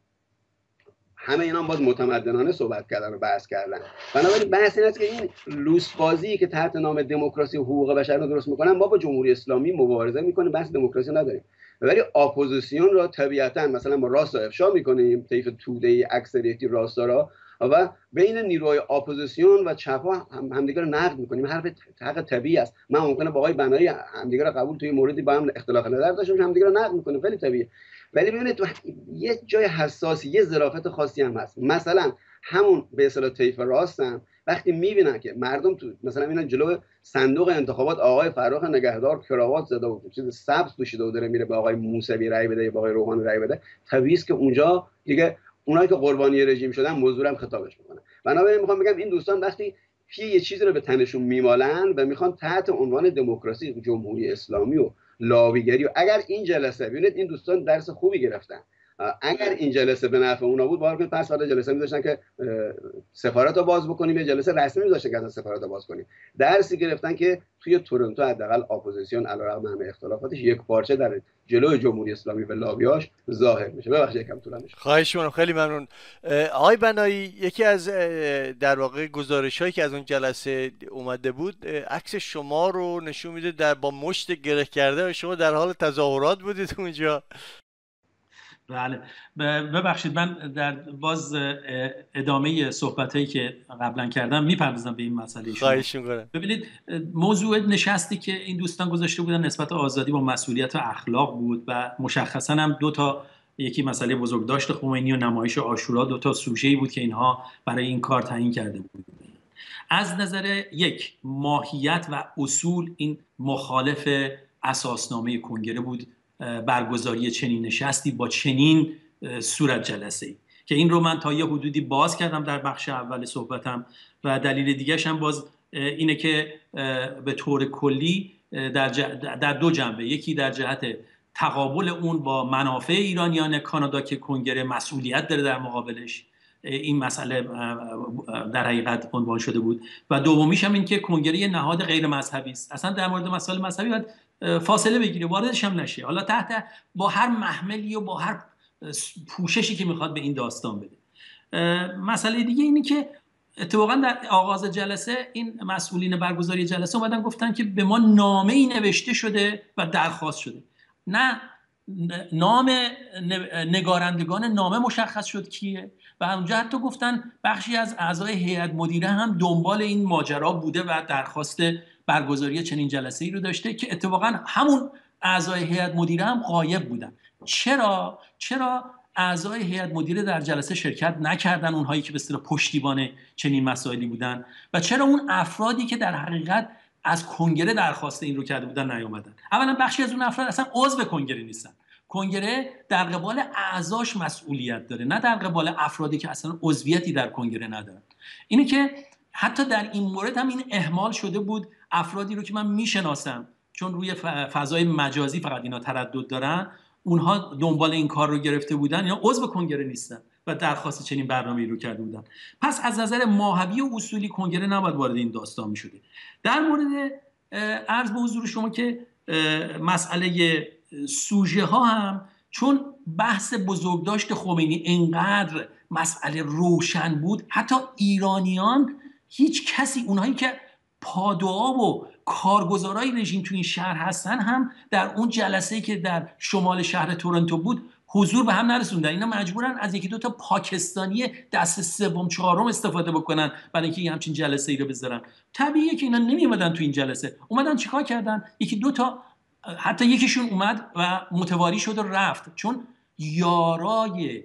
همه اینا باز متمدنانه صحبت کردن و بحث کردن. بنابراین بحث این است که این لوس بازی که تحت نام دموکراسی و حقوق بشر رو درست میکنن، ما با جمهوری اسلامی مبارزه میکنیم، بحث دموکراسی نداریم. ولی اپوزیسیون را طبیعتا مثلا ما راست رو افشا میکنیم، طیف توده اکثریتی راستا را، و بین نیروهای اپوزیسیون و چپ ها همدیگه رو نقد میکنیم. حق طبیعی است. من ممکنه با آقای بنایی همدیگه رو قبول توی موردی با هم اختلاف نظر داشته باشیم، همدیگه رو نقد میکنیم، خیلی طبیعیه. ولی ببینید تو یه جای حساسی، یه ظرافت خاصی هم هست. مثلا همون به اصطلاح طیف راستن وقتی میبینن که مردم تو مثلا میبینن جلو صندوق انتخابات آقای فرخ نگهدار کراوات زده و چیز سبز پوشیده و داره میره به آقای موسوی رای بده یا به آقای روحانی رای بده، طبیعیه که اونجا دیگه اونایی که قربانی رژیم شدن مزدورم خطابش میکنن. بنابراین میخوام بگم این دوستان وقتی یه چیزی رو به تنشون میمالن و میخوان تحت عنوان دموکراسی، جمهوری اسلامی و لابیگری، و اگر این جلسه ببینید این دوستان درس خوبی گرفتن، اگر این جلسه به نفع اونا بود باید پس فردا جلسه می‌ذاشتن که سفارت رو باز بکنیم، یا جلسه رسمی می‌ذاشتن که از سفارت رو باز کنیم. درسی گرفتن که توی تورنتو حداقل اپوزیسیون علیرغم همه اختلافاتش یک پارچه در جلوی جمهوری اسلامی و لابیاش ظاهر میشه. ببخشید یکم طولانی شد. خواهش می‌کنم، خیلی ممنون. آقای بنایی، یکی از در واقع گزارش‌هایی که از اون جلسه اومده بود عکس شما رو نشون میده در با مشت گره کرده و شما در حال تظاهرات بودید اونجا. بله، ببخشید من در باز ادامه صحبتایی که قبلا کردم میپردازم به این مسئله شما. خواهش می‌کنم. ببینید موضوع نشستی که این دوستان گذاشته بودن نسبت آزادی با مسئولیت و اخلاق بود و مشخصا هم دو تا، یکی مسئله بزرگداشت خمینی و نمایش عاشورا، دو تا سوژه‌ای بود که اینها برای این کار تعیین کرده بود. از نظر یک ماهیت و اصول این مخالف اساسنامه کنگره بود برگزاری چنین نشستی با چنین صورت جلسه‌ای، که این رو من تا یه حدودی باز کردم در بخش اول صحبتم. و دلیل دیگه‌ش هم باز اینه که به طور کلی در دو جنبه، یکی در جهت تقابل اون با منافع ایرانیان کانادا که کنگره مسئولیت داره در مقابلش، این مسئله در حقیقت عنوان شده بود، و دومیش هم این که کنگره یه نهاد غیر مذهبی است، اصلا در مورد مسائل مذهبی باید فاصله بگیره، واردش هم نشه، حالا تحت با هر محملی و با هر پوششی که میخواد به این داستان بده. مسئله دیگه اینه که اتفاقا در آغاز جلسه این مسئولین برگزاری جلسه اومدن گفتن که به ما نامه‌ای نوشته شده و درخواست شده. نه، نام نگارندگان نامه مشخص شد کیه، و اونجا حتی گفتن بخشی از اعضای هیئت مدیره هم دنبال این ماجرا بوده و درخواست برگزاری چنین جلسه‌ای رو داشته، که اتفاقا همون اعضای هیئت مدیره هم غایب بودن. چرا اعضای هیئت مدیره در جلسه شرکت نکردن، اونهایی که به اصطلاح پشتیبان چنین مسائلی بودن، و چرا اون افرادی که در حقیقت از کنگره درخواست این رو کرده بودن نیومدن؟ اولا بخشی از اون افراد اصلا عضو کنگره نیستن. کنگره در قبال اعضاش مسئولیت داره، نه در قبال افرادی که اصلا عضویتی در کنگره ندارن. اینه که حتی در این مورد هم این اهمال شده بود. افرادی رو که من میشناسم، چون روی فضای مجازی فقط اینا تردد دارن، اونها دنبال این کار رو گرفته بودن، اینا عضو کنگره نیستن و درخواست چنین برنامه‌ای رو کرده بودن. پس از نظر ماهوی و اصولی کنگره نباید وارد این داستان می‌شده. در مورد عرض به حضور شما که مسئله سوژه ها هم چون بحث بزرگداشت خمینی اینقدر مسئله روشن بود، حتی ایرانیان، هیچ کسی، اونهایی که پادوآ و کارگزارای رژیم تو این شهر هستن هم در اون جلسه‌ای که در شمال شهر تورنتو بود حضور به هم نرسوندن. اینا مجبورن از یکی دو تا پاکستانی دست سوم چهارم استفاده بکنن برای اینکه یه همچین جلسه‌ای رو بذارن. طبیعیه که اینا نمی‌اومدن تو این جلسه. اومدن چیکار کردن؟ یکی دو تا، حتی یکیشون اومد و متواری شد و رفت، چون یارای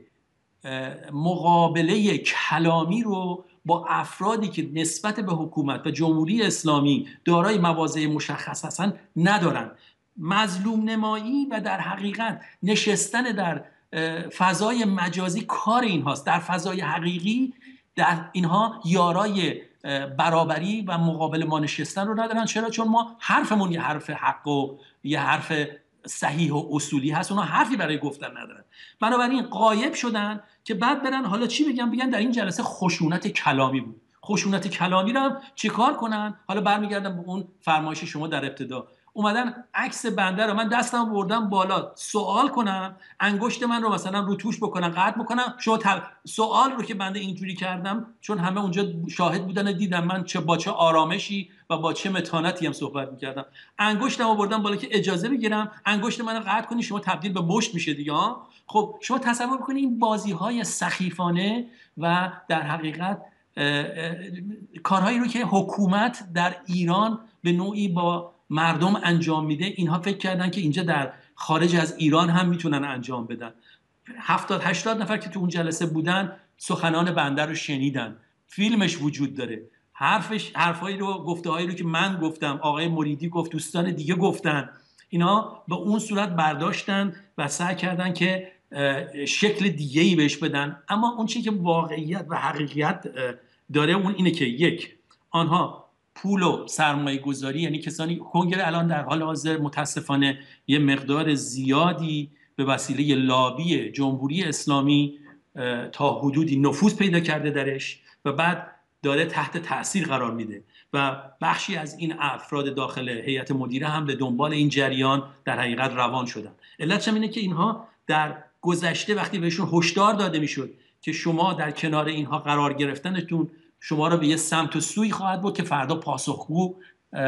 مقابله کلامی رو با افرادی که نسبت به حکومت و جمهوری اسلامی دارای مواضع مشخص هستن ندارن. مظلوم نمایی و در حقیقت نشستن در فضای مجازی کار اینهاست. در فضای حقیقی در اینها یارای برابری و مقابل ما نشستن رو ندارن. چرا؟ چون ما حرفمون یه حرف حق و یه حرف صحیح و اصولی هست، اونا حرفی برای گفتن ندارن. بنابراین غایب شدن که بعد برن حالا چی بگن در این جلسه خشونت کلامی بود. خشونت کلامی رو هم چیکار کنن؟ حالا برمیگردم به اون فرمایش شما در ابتدا. اومدن عکس بنده رو، من دستم بردم بالا سوال کنم، انگشت من رو مثلا رو توش بکنم، قطع بکنم، شما سوال رو که بنده اینجوری کردم، چون همه اونجا شاهد بودن دیدم من با چه آرامشی و با چه متانتی هم صحبت میکردم، انگشتم رو بردم بالا که اجازه بگیرم انگشت من رو قطع کنی، شما تبدیل به مشت میشه دیگه. خب شما تصور کنید این بازی‌های سخیفانه و در حقیقت کارهایی رو که حکومت در ایران به نوعی با مردم انجام میده، اینها فکر کردن که اینجا در خارج از ایران هم میتونن انجام بدن. 70-80 نفر که تو اون جلسه بودن سخنان بنده رو شنیدن، فیلمش وجود داره، حرفایی رو، گفته‌هایی رو که من گفتم، آقای مریدی گفت، دوستان دیگه گفتن، اینا به اون صورت برداشتن و سعی کردن که شکل دیگه‌ای بهش بدن. اما اون چیزی که واقعیت و حقیقت داره اون اینه که یک، آنها پول و سرمایه گذاری، یعنی کسانی، کنگره الان در حال حاضر متاسفانه یه مقدار زیادی به وسیله لابی جمهوری اسلامی تا حدودی نفوذ پیدا کرده درش و بعد داره تحت تأثیر قرار میده و بخشی از این افراد داخل هیئت مدیره هم به دنبال این جریان در حقیقت روان شدن. علتش اینه که اینها در گذشته وقتی بهشون هشدار داده میشد که شما در کنار اینها قرار گرفتنتون شما را به یه سمت و سوی خواهد بود که فردا پاسخگو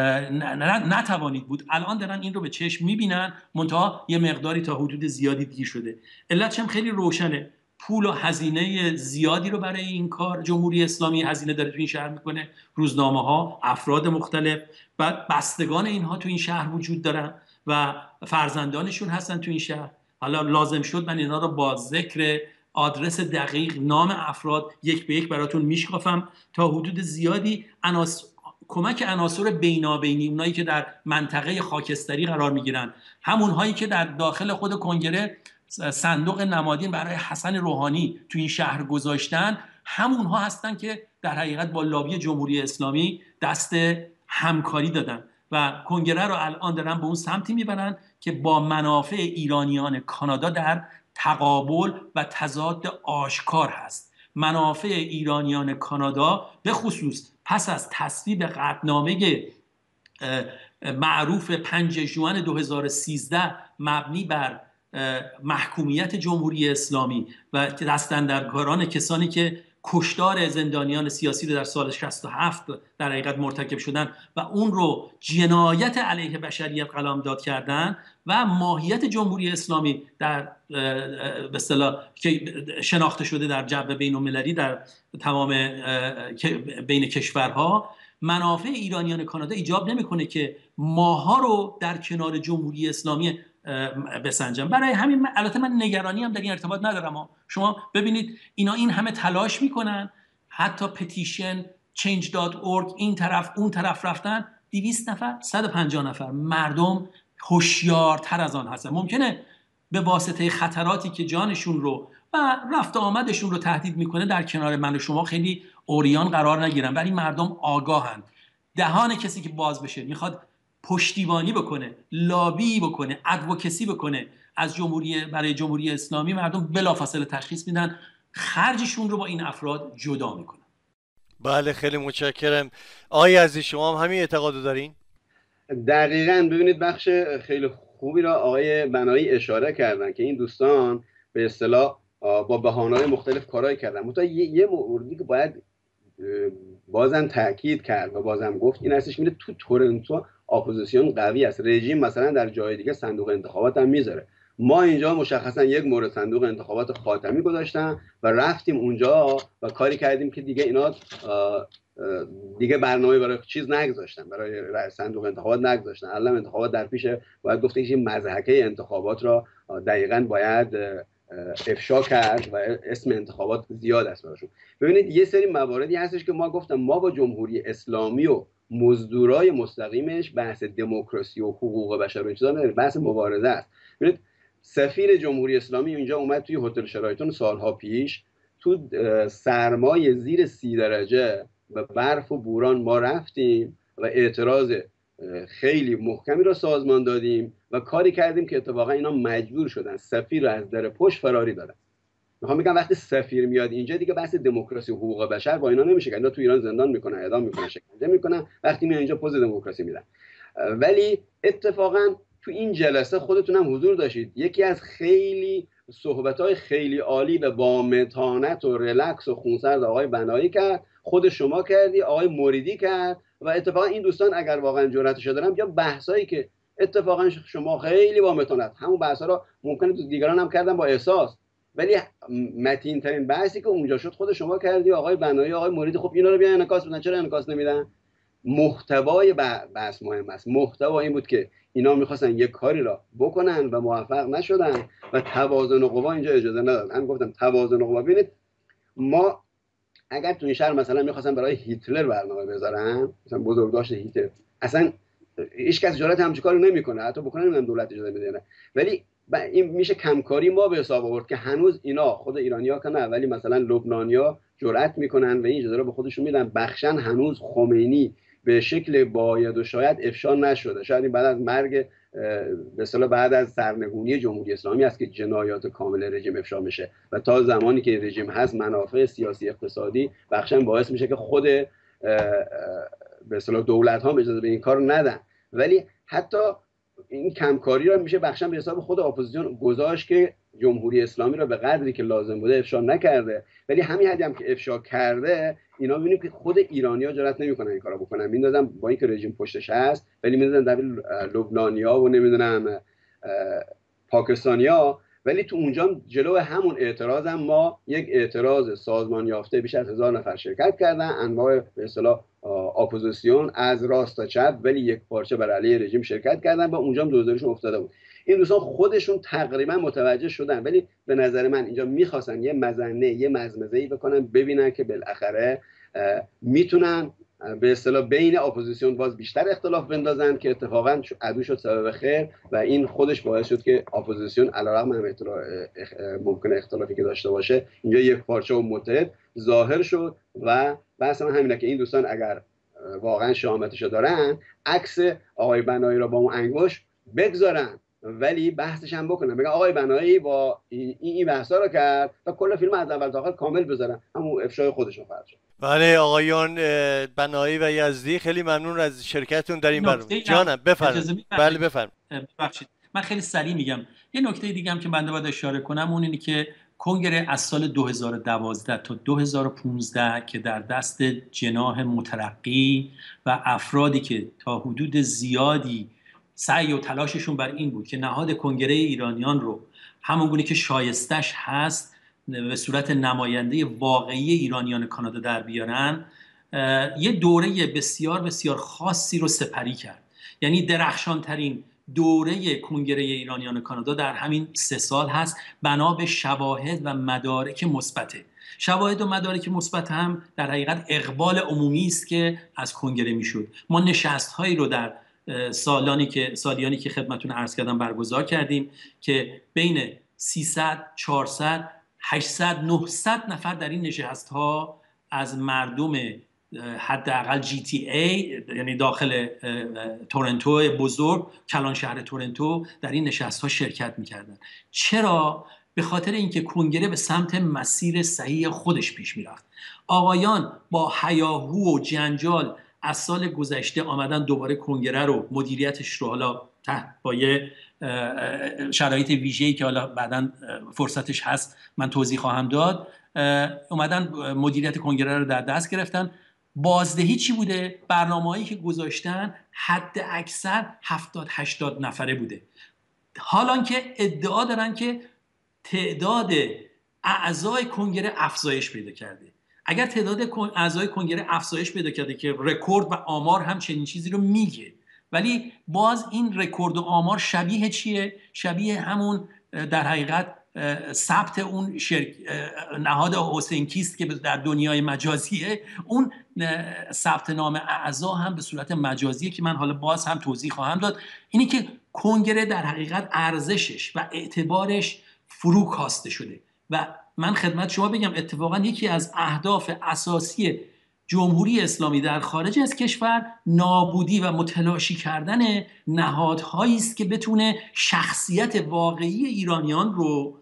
نتوانید بود، الان دارن این رو به چشم میبینن، منتها یه مقداری تا حدود زیادی دیر شده. علتش هم خیلی روشنه، پول و هزینه زیادی رو برای این کار جمهوری اسلامی هزینه داره تو این شهر میکنه، روزنامه ها، افراد مختلف، بعد بستگان اینها تو این شهر وجود دارن و فرزندانشون هستن تو این شهر. حالا لازم شد من اینا رو با ذکر آدرس دقیق، نام افراد یک به یک براتون میشکافم. تا حدود زیادی کمک عناصر بینابینی، اونایی که در منطقه خاکستری قرار میگیرن، همونهایی که در داخل خود کنگره صندوق نمادین برای حسن روحانی تو این شهر گذاشتن، همونها هستن که در حقیقت با لابی جمهوری اسلامی دست همکاری دادن و کنگره رو الان دارن به اون سمتی میبرن که با منافع ایرانیان کانادا در تقابل و تضاد آشکار هست. منافع ایرانیان کانادا به خصوص پس از تصویب قطعنامه معروف 5 ژوئن 2013 مبنی بر محکومیت جمهوری اسلامی و دستاندرکاران کسانی که کشتار زندانیان سیاسی رو در سال 67 در حقیقت مرتکب شدن و اون رو جنایت علیه بشریت قلمداد کردن و ماهیت جمهوری اسلامی در به اصطلاح که شناخته شده در جو بین‌المللی در تمام بین کشورها، منافع ایرانیان کانادا ایجاب نمیکنه که ماها رو در کنار جمهوری اسلامی بسنجم. برای همین البته من نگرانی هم در این ارتباط ندارم. شما ببینید اینا این همه تلاش میکنن، حتی پتیشن change.org این طرف اون طرف رفتن، 200 نفر 150 نفر مردم هوشیارتر از آن هستن. ممکنه به واسطه خطراتی که جانشون رو و رفت آمدشون رو تهدید میکنه در کنار من و شما خیلی اوریان قرار نگیرن، ولی مردم آگاهن. دهان کسی که باز بشه میخواد پشتیبانی بکنه، لابی بکنه، ادوکسی بکنه از جمهوری برای جمهوری اسلامی، مردم بلافاصله تشخیص میدن خرجشون رو با این افراد جدا میکنن. بله خیلی متشکرم. آقای عزیز شما هم همین اعتقادو دارین؟ دقیقاً. ببینید بخش خیلی خوبی را آقای بنایی اشاره کردن که این دوستان به اصطلاح با بهانه‌های مختلف کارایی کردن. منتها یه موردی که باید بازم تاکید کرد و بازم گفت این هستش میره تو تورنتو اپوزیسیون قوی است. رژیم مثلا در جای دیگه صندوق انتخابات هم میذاره. ما اینجا مشخصا یک مورد صندوق انتخابات خاتمی گذاشتن و رفتیم اونجا و کاری کردیم که دیگه اینا دیگه برنامه برای چیز نگذاشتن، برای صندوق انتخابات نگذاشتن. الان انتخابات در پیشه، باید گفته که مضحکه انتخابات را دقیقاً باید افشا کرد و اسم انتخابات زیاد است براشون. ببینید یه سری مواردی هستش که ما گفتم ما با جمهوری اسلامی و مزدورای مستقیمش بحث دموکراسی و حقوق بشر و چیزا نداره، بحث مبارزه است. ببینید سفیر جمهوری اسلامی اینجا اومد توی هتل شرایطون سالها پیش تو سرمای زیر 30 درجه و برف و بوران ما رفتیم و اعتراض خیلی محکمی را سازمان دادیم و کاری کردیم که اتفاقا اینا مجبور شدن سفیر را از در پشت فراری دادن. میخوام بگم وقتی سفیر میاد اینجا دیگه بحث دموکراسی و حقوق بشر با اینا نمیشه که اینا تو ایران زندان میکنن، اعدام میکنن، شکنجه میکنن، وقتی میان اینجا پوز دموکراسی میدن. ولی اتفاقا تو این جلسه خودتون هم حضور داشتید، یکی از خیلی صحبت‌های خیلی عالی و با متانت و ریلکس و خونسرد آقای بنایی کرد، خود شما کردی، آقای موریدی کرد و اتفاقا این دوستان اگر واقعا جرأتش دارن یا بحثایی که اتفاقا شما خیلی با متانت همون بحثا رو ممکنه تو دیگران هم کردن با احساس، ولی متین ترین بحثی که اونجا شد خود شما کردی، آقای بنایی، آقای موریدی. خب اینا رو بیان انعکاس بدن، چرا انعکاس نمیدن؟ محتوای بحث مهم است. محتوا این بود که اینا میخواستن یک کاری را بکنن و موفق نشدن و توازن قوا اینجا اجازه نداد. من گفتم توازن قوا. ببینید ما اگر تو این شهر مثلا میخواستن برای هیتلر برنامه بذارن، مثلا بزرگداشت هیتلر، اصلا هیچ کس جرأت همچین کارو نمیکنه، حتی بکنه نمیدونم دولت اجازه میده. ولی این میشه کمکاری ما به حساب آورد که هنوز اینا خود ایرانی‌ها که نه، ولی مثلا لبنانی‌ها جرأت میکنن و این اجازه رو به خودشون میدن بخشن. هنوز خمینی به شکل باید و شاید افشا نشده. شاید این بعد از مرگ به اصطلاح بعد از سرنگونی جمهوری اسلامی است که جنایات کامل رژیم افشا میشه و تا زمانی که رژیم هست منافع سیاسی اقتصادی بخشن باعث میشه که خود به اصطلاح دولت ها اجازه به این کار ندن. ولی حتی این کمکاری را میشه بخشن به حساب خود اپوزیسیون گذاشت که جمهوری اسلامی را به قدری که لازم بوده افشا نکرده. ولی همین حدی هم که افشا کرده، اینا میبینیم که خود ایرانی‌ها جرئت نمیکنن این کارو بکنن. میندازن با اینکه رژیم پشتش هست، ولی میندازن در لبنانی‌ها و نمیدونم پاکستانی‌ها. ولی تو اونجا جلو همون اعتراض هم ما یک اعتراض سازمان یافته بیش از 1000 نفر شرکت کردن، انواع به اصطلاح اپوزیسیون از راست تا چپ، ولی یک پارچه بر علیه رژیم شرکت کردن و اونجا هم دوزارشون افتاده بود. این دوستان خودشون تقریبا متوجه شدن، ولی به نظر من اینجا میخواستن یه مزنه، یه مزمزه‌ای بکنن، ببینن که بالاخره میتونن به اصطلاح بین اپوزیسیون باز بیشتر اختلاف بندازن که اتفاقا عدو شد سبب خیر و این خودش باعث شد که اپوزیسیون علیرغم ممکن اختلافی که داشته باشه اینجا یک پارچه و متحد ظاهر شد. و بحث من همینه که این دوستان اگر واقعا شهامتشو دارن عکس آقای بنایی را با اون انگشت بگذارن، ولی بحثش هم بکنن، بگن آقای بنایی با این بحثا رو کرد و کل فیلم از اول تا آخر کامل بذارن، همون افشای خودشون فرض شد. بله آقایان بنایی و یزدی خیلی ممنون از شرکتتون در این برنامه. جانم بفرمایید. بله بفرمایید. ببخشید من خیلی سریع میگم. یه نکته دیگه هم که بنده باید اشاره کنم اون اینه که کنگره از سال 2012 تا 2015 که در دست جناح مترقی و افرادی که تا حدود زیادی سعی و تلاششون بر این بود که نهاد کنگره ایرانیان رو همونگونه که شایستش هست به صورت نماینده واقعی ایرانیان کانادا در بیارن، یه دوره بسیار بسیار خاصی رو سپری کرد. یعنی درخشان ترین دوره کنگره ایرانیان کانادا در همین 3 سال هست، بنا به شواهد و مدارک مثبته. شواهد و مدارک مثبت هم در حقیقت اقبال عمومی است که از کنگره میشد. ما نشست‌هایی رو در سالیانی که خدمتتون عرض کردم برگزار کردیم که بین 300 400 800 900 نفر در این نشست‌ها از مردم حداقل GTA یعنی داخل تورنتو بزرگ، کلان شهر تورنتو، در این نشست‌ها شرکت می‌کردن. چرا؟ به خاطر اینکه کنگره به سمت مسیر صحیح خودش پیش میرفت. آقایان با هیاهو و جنجال از سال گذشته آمدن دوباره کنگره رو مدیریتش رو حالا با یه شرایط ویژه‌ای که حالا بعداً فرصتش هست من توضیح خواهم داد، اومدن مدیریت کنگره رو در دست گرفتن. بازدهی چی بوده؟ برنامه‌هایی که گذاشتن حد اکثر 70-80 نفره بوده، حالان که ادعا دارن که تعداد اعضای کنگره افزایش پیدا کرده. اگر تعداد اعضای کنگره افزایش پیدا کرده که رکورد و آمار هم چنین چیزی رو میگه، ولی باز این رکورد و آمار شبیه چیه؟ شبیه همون در حقیقت ثبت اون نهاد حسینکیست که در دنیای مجازیه. اون ثبت نام اعضا هم به صورت مجازیه که من حالا باز هم توضیح خواهم داد. اینی که کنگره در حقیقت ارزشش و اعتبارش فرو کاسته شده و من خدمت شما بگم اتفاقا یکی از اهداف اساسی جمهوری اسلامی در خارج از کشور نابودی و متلاشی کردن نهادهایی است که بتونه شخصیت واقعی ایرانیان رو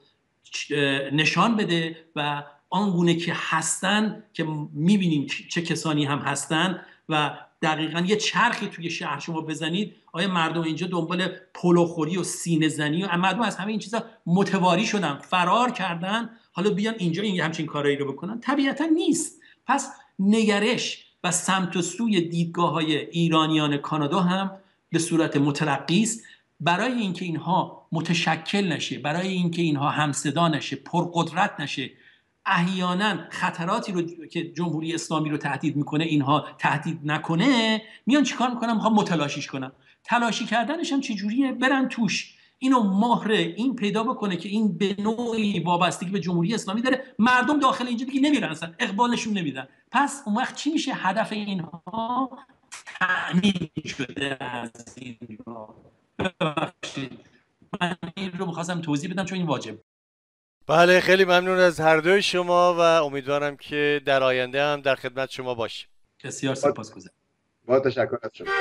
نشان بده و آنگونه که هستن که میبینیم چه کسانی هم هستن و دقیقاً یه چرخی توی شهر شما بزنید آیا مردم اینجا دنبال پلوخوری و سینه زنی و مردم از همه این چیزا متواری شدن، فرار کردن، حالا بیان اینجا این همچین کارایی رو بکنن؟ طبیعتاً نیست. پس نگرش و سمت و سوی دیدگاه‌های ایرانیان کانادا هم به صورت مترقی است. برای اینکه اینها متشکل نشه، برای اینکه اینها همصدا نشه، پرقدرت نشه، احیانا خطراتی رو که جمهوری اسلامی رو تهدید میکنه اینها تهدید نکنه، میان چیکار میکنن؟ میخوان متلاشیش کنن. تلاشی کردنش هم چجوریه؟ برن توش اینو مهر این پیدا بکنه که این به نوعی وابستگی به جمهوری اسلامی داره، مردم داخل اینجا دیگه نمیرن، اصلا اقبالشون نمیدن. پس اون وقت چی میشه؟ هدف اینها تأمین شده از اینها. من این رو می‌خواستم توضیح بدم چون این واجب. بله، خیلی ممنون از هر دوی شما و امیدوارم که در آینده هم در خدمت شما باشیم. بسیار سپاسگزارم. با تشکر از شما.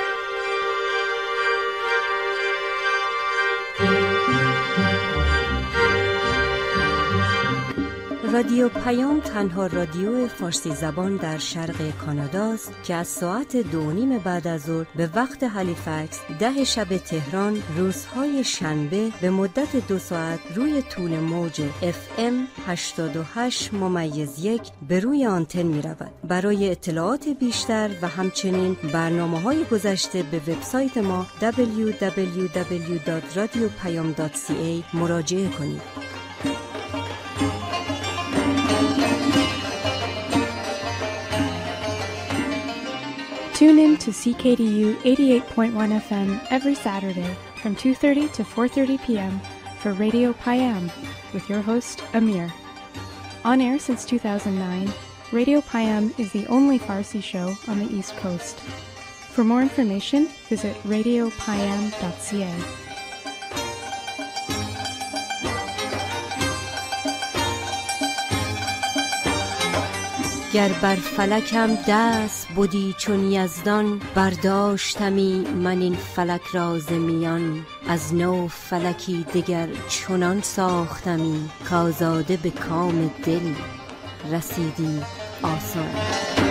رادیو پیام تنها رادیو فارسی زبان در شرق کاناداست که از ساعت 2:30 بعد از ظهر به وقت هالیفکس 10 شب تهران روزهای شنبه به مدت 2 ساعت روی طول موج FM 88.1 به روی آنتن می رود. برای اطلاعات بیشتر و همچنین برنامه‌های گذشته به وبسایت ما www.radiopayam.ca مراجعه کنید. Tune in to CKDU 88.1 FM every Saturday from 2:30 to 4:30 p.m. for Radio Payam with your host, Amir. On air since 2009, Radio Payam is the only Farsi show on the East Coast. For more information, visit radiopayam.ca. گر بر فلکم دست بودی چون یزدان، برداشتمی من این فلک را ز میان. از نو فلکی دگر چنان ساختمی، کآزاده به کام دل رسیدی آسان.